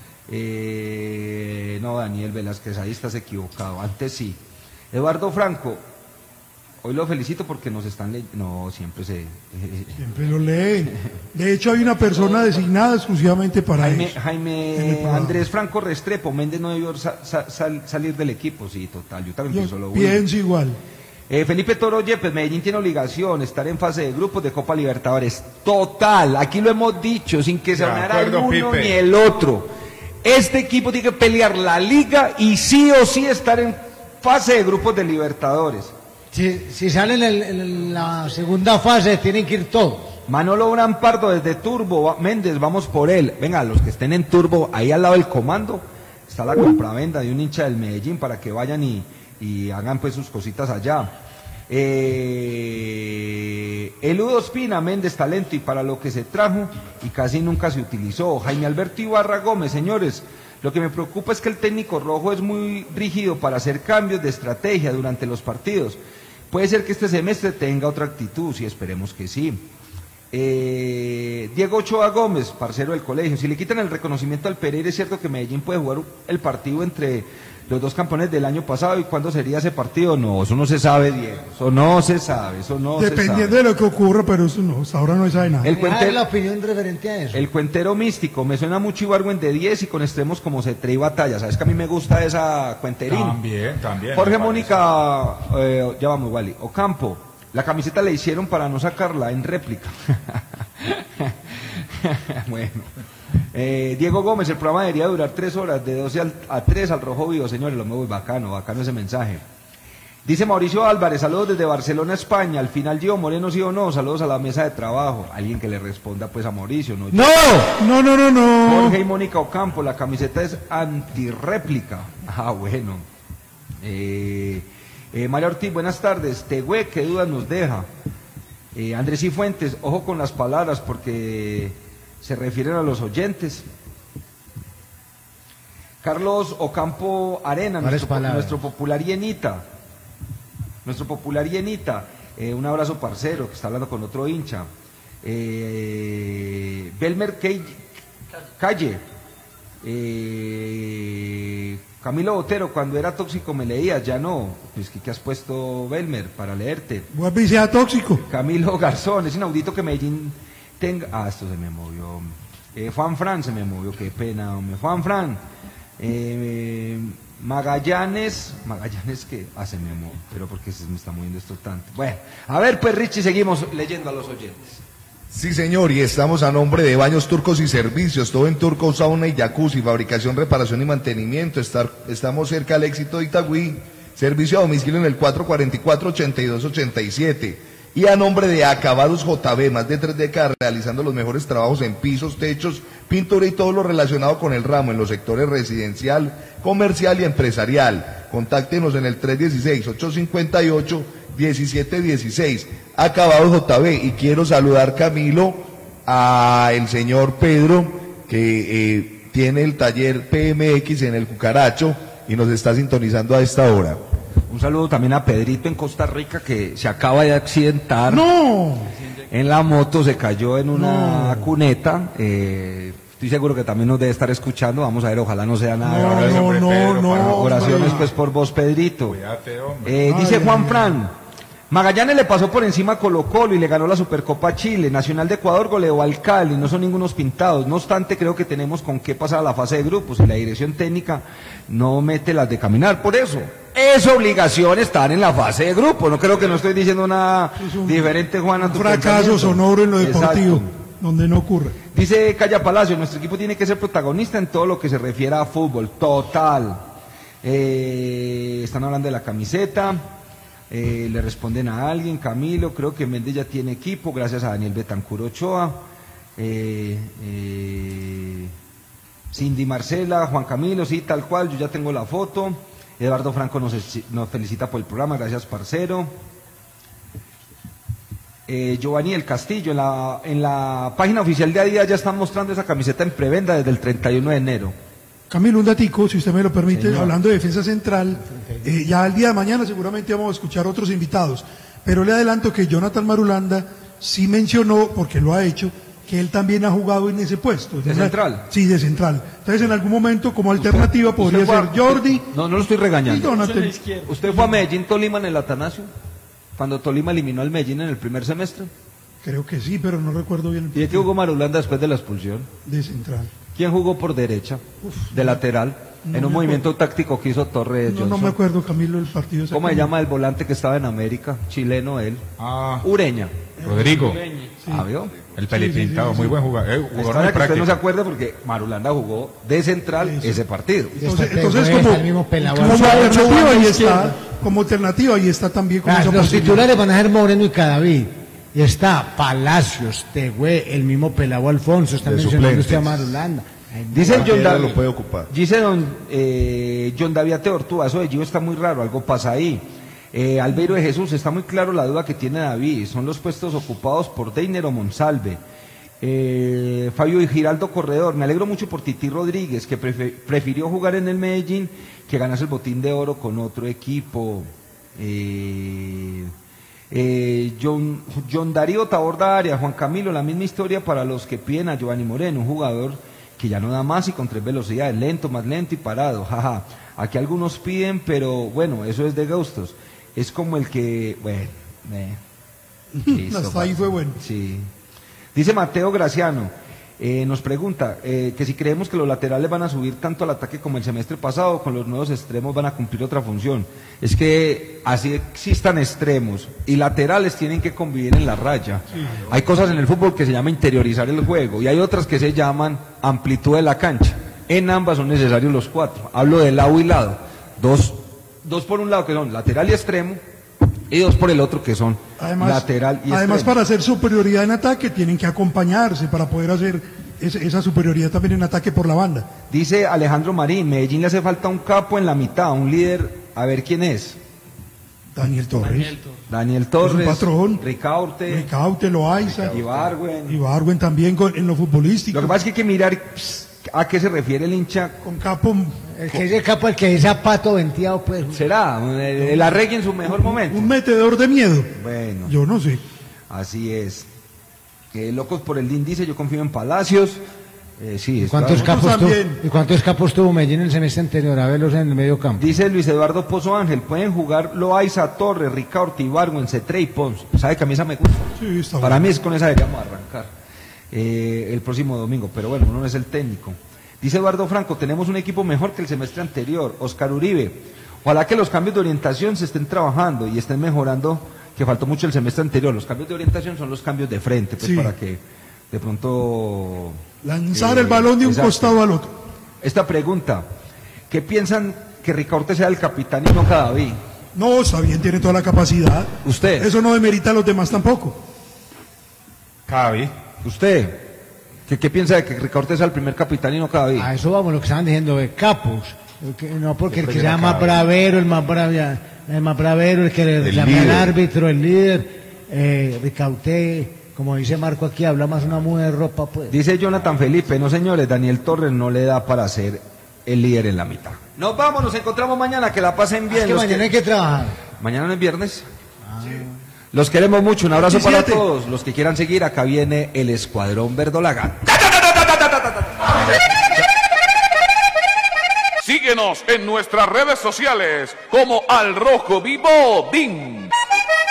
No, Daniel Velázquez, ahí estás equivocado, antes sí. Eduardo Franco, hoy lo felicito porque nos están leyendo, no, siempre
lo leen. De hecho hay una persona designada exclusivamente para eso.
Jaime Andrés Franco Restrepo, Méndez no debió salir del equipo, sí, total, yo también pienso lo mismo.
Pienso igual.
Felipe Toro Yepes, Medellín tiene obligación, estar en fase de grupos de Copa Libertadores, total, aquí lo hemos dicho, sin que se unara el uno ni el otro. Este equipo tiene que pelear la liga y sí o sí estar en fase de grupos de Libertadores.
Si salen en la segunda fase, tienen que ir todos.
Manolo Brampardo desde Turbo, Méndez, vamos por él. Venga, los que estén en Turbo, ahí al lado del comando, está la compravenda de un hincha del Medellín para que vayan y hagan pues sus cositas allá. Eludo Espina, Méndez, talento y para lo que se trajo y casi nunca se utilizó. Jaime Alberto Ibarra Gómez, señores, lo que me preocupa es que el técnico rojo es muy rígido para hacer cambios de estrategia durante los partidos. Puede ser que este semestre tenga otra actitud, sí, esperemos que sí. Diego Ochoa Gómez, parcero del colegio, si le quitan el reconocimiento al Pereira, es cierto que Medellín puede jugar el partido entre los dos campeones del año pasado, ¿y cuándo sería ese partido? No, eso no se sabe, Diego, eso no se sabe.
Dependiendo de lo que ocurra, pero eso no, hasta ahora no se sabe nada.
La opinión referente a eso.
El cuentero místico, me suena mucho Ibargüen de 10 y con extremos como Cetré y Batalla, ¿sabes que a mí me gusta esa cuenterín?
También.
Jorge Mónica, ya vamos, Wally, Ocampo, la camiseta le hicieron para no sacarla en réplica. Bueno. Diego Gómez, el programa debería durar 3 horas, de 12 a 3 al rojo vivo, señores, lo muy bacano ese mensaje. Dice Mauricio Álvarez, saludos desde Barcelona, España, al final Gio Moreno sí o no, saludos a la mesa de trabajo, alguien que le responda pues a Mauricio, ¿no?
No.
Jorge y Mónica Ocampo, la camiseta es antirréplica, bueno. María Ortiz, buenas tardes, Tegüe, qué dudas nos deja. Andrés y Fuentes, ojo con las palabras porque se refieren a los oyentes. Carlos Ocampo Arena, nuestro popular hienita. Un abrazo parcero, que está hablando con otro hincha. Belmer Calle. Camilo Botero, cuando era tóxico me leías, ya no. Pues ¿qué has puesto, Belmer, para leerte?
Guapi sea tóxico.
Camilo Garzón, es inaudito que Medellín tenga... esto se me movió. Juan Fran se me movió, qué pena, hombre. Juan Fran. Magallanes que... se me movió, pero porque se me está moviendo esto tanto. Bueno, a ver pues Richie, seguimos leyendo a los oyentes.
Sí, señor, y estamos a nombre de Baños Turcos y Servicios, todo en turco, sauna y jacuzzi, fabricación, reparación y mantenimiento. Estamos cerca al Éxito de Itagüí, servicio a domicilio en el 444-8287. Y a nombre de Acabados JB, más de 3 décadas realizando los mejores trabajos en pisos, techos, pintura y todo lo relacionado con el ramo en los sectores residencial, comercial y empresarial. Contáctenos en el 316-858-1716. Acabados JB. Y quiero saludar, Camilo, a el señor Pedro, que tiene el taller PMX en el Cucaracho y nos está sintonizando a esta hora.
Un saludo también a Pedrito en Costa Rica, que se acaba de accidentar.
¡No!
En la moto, se cayó en una cuneta. Estoy seguro que también nos debe estar escuchando. Vamos a ver, ojalá no sea nada. Oraciones pues por vos, Pedrito.
Cuídate, hombre.
Dice Juan Fran, Magallanes le pasó por encima a Colo-Colo y le ganó la Supercopa Chile. Nacional de Ecuador goleó al Cali, no son ningunos pintados. No obstante, creo que tenemos con qué pasar a la fase de grupos y la dirección técnica no mete las de caminar. Por eso, es obligación estar en la fase de grupos. No creo que no estoy diciendo nada diferente, Juan.
Un fracaso sonoro en lo deportivo. Exacto. Donde no ocurre.
Dice Calla Palacio, nuestro equipo tiene que ser protagonista en todo lo que se refiere a fútbol. Total. Están hablando de la camiseta. Le responden a alguien, Camilo, creo que Méndez ya tiene equipo, gracias a Daniel Betancur Ochoa. Cindy Marcela, Juan Camilo, sí, tal cual, yo ya tengo la foto. Eduardo Franco nos felicita por el programa, gracias, parcero. Giovanni del Castillo, en la página oficial de Adidas ya están mostrando esa camiseta en preventa desde el 31 de enero.
Camilo, un datico, si usted me lo permite,
Señor.
hablando de defensa central, ya el día de mañana seguramente vamos a escuchar otros invitados, pero le adelanto que Jonathan Marulanda sí mencionó, porque lo ha hecho, que él también ha jugado en ese puesto.
¿De central?
Sí, de central. Entonces, en algún momento, como alternativa, podría
¿Usted fue
ser Jordi.
No lo estoy regañando.
y Jonathan.
¿Usted fue a Medellín Tolima en el Atanasio? Cuando Tolima eliminó al Medellín en el primer semestre.
Creo que sí, pero no recuerdo bien.
¿Y de qué jugó Marulanda después de la expulsión?
De central.
¿Quién jugó por derecha? De lateral.
no
En un
me
movimiento táctico que hizo Torres
No,
Johnson.
no me acuerdo, Camilo, el partido.
¿Cómo se llama el volante que estaba en América? Chileno él. Ureña.
Rodrigo.
¿Vio?
El pelipintado, muy buen jugador.
Es
Jugador
para
muy
que usted no se
práctico.
acuerde porque Marulanda jugó de central ese partido.
Entonces como alternativa ahí está también como esa
Los
posibilidad.
titulares van a ser Moreno y Cadavid. Y está Palacios, Tegüe, el mismo Pelao Alfonso, está
De
mencionando
suplentes.
usted a Marulanda.
Dice el John
Cualquiera
David.
lo puede ocupar.
Dice John David Ortúa, eso de Gio está muy raro, algo pasa ahí. Albeiro de Jesús, está muy claro la duda que tiene David, son los puestos ocupados por Deiner o Monsalve. Fabio y Giraldo Corredor, me alegro mucho por Titi Rodríguez, que prefirió jugar en el Medellín que ganarse el botín de oro con otro equipo. John Darío Taborda Arias, Juan Camilo, la misma historia para los que piden a Giovanni Moreno, un jugador que ya no da más y con 3 velocidades, lento, más lento y parado, jaja. Aquí algunos piden, pero bueno, eso es de gustos. Es como el que, bueno, listo,
Hasta ahí fue bueno.
Sí. Dice Mateo Graciano, nos pregunta que si creemos que los laterales van a subir tanto al ataque como el semestre pasado, con los nuevos extremos van a cumplir otra función. Es que así existan extremos y laterales tienen que convivir en la raya. Hay cosas en el fútbol que se llama interiorizar el juego y hay otras que se llaman amplitud de la cancha. En ambas son necesarios los 4. Hablo de lado y lado. Dos por un lado que son lateral y extremo y 2 por el otro que son lateral y
Además,
extremo.
para hacer superioridad en ataque tienen que acompañarse para poder hacer esa superioridad también en ataque por la banda.
Dice Alejandro Marín, Medellín le hace falta un capo en la mitad, un líder, a ver quién es.
Daniel Torres.
Daniel Torres,
Es un patrón.
Ricaurte,
Loaiza.
Ibargüen.
Ibargüen también en lo futbolístico.
Lo que pasa es que hay que mirar a qué se refiere el hincha.
Con capo.
El que es el capo, el que es zapato venteado, pues.
¿Será? El Arregui en su mejor momento.
Un metedor de miedo.
Bueno.
Yo no sé.
Así es. Locos por el índice, yo confío en Palacios. Sí,
¿Cuántos capos tuvo Medellín en el semestre anterior? A verlos en el medio campo.
Dice Luis Eduardo Pozo Ángel, pueden jugar Loaiza, Torres, Ricaurte, Ibargüen, Cetré y Pons. ¿Sabe que a mí esa me gusta?
Sí, está
Para
bueno.
mí es con esa deberíamos arrancar el próximo domingo, pero bueno, uno no es el técnico. Dice Eduardo Franco, tenemos un equipo mejor que el semestre anterior. Oscar Uribe, ojalá que los cambios de orientación se estén trabajando y estén mejorando, que faltó mucho el semestre anterior. Los cambios de orientación son los cambios de frente, pues
Sí.
para que de pronto...
Lanzar el balón de un
exacto.
costado al otro.
Esta pregunta, ¿qué piensan que Ricaurte sea el capitán y no Cadavid?
No, está bien, tiene toda la capacidad.
¿Usted?
Eso no demerita a los demás tampoco.
Cadavid.
¿Usted? ¿Qué piensa de que Ricaurte sea el primer capitán y no Cadavid?
A eso vamos, lo que estaban diciendo de capos. No porque el que
Yo
sea
creo que
más
era
bravero, el más bravero, el que le llama al
líder.
árbitro, el líder, Ricaurte, como dice Marco aquí, habla más una mujer de ropa, pues.
Dice Jonathan Felipe, no señores, Daniel Torres no le da para ser el líder en la mitad. Nos vamos, nos encontramos mañana, que la pasen bien.
Es que
Los
mañana hay que trabajar.
Mañana no es viernes. Los queremos mucho, un abrazo para
17.
todos. Los que quieran seguir, acá viene el Escuadrón Verdolaga.
Síguenos en nuestras redes sociales como Al Rojo Vivo DIN.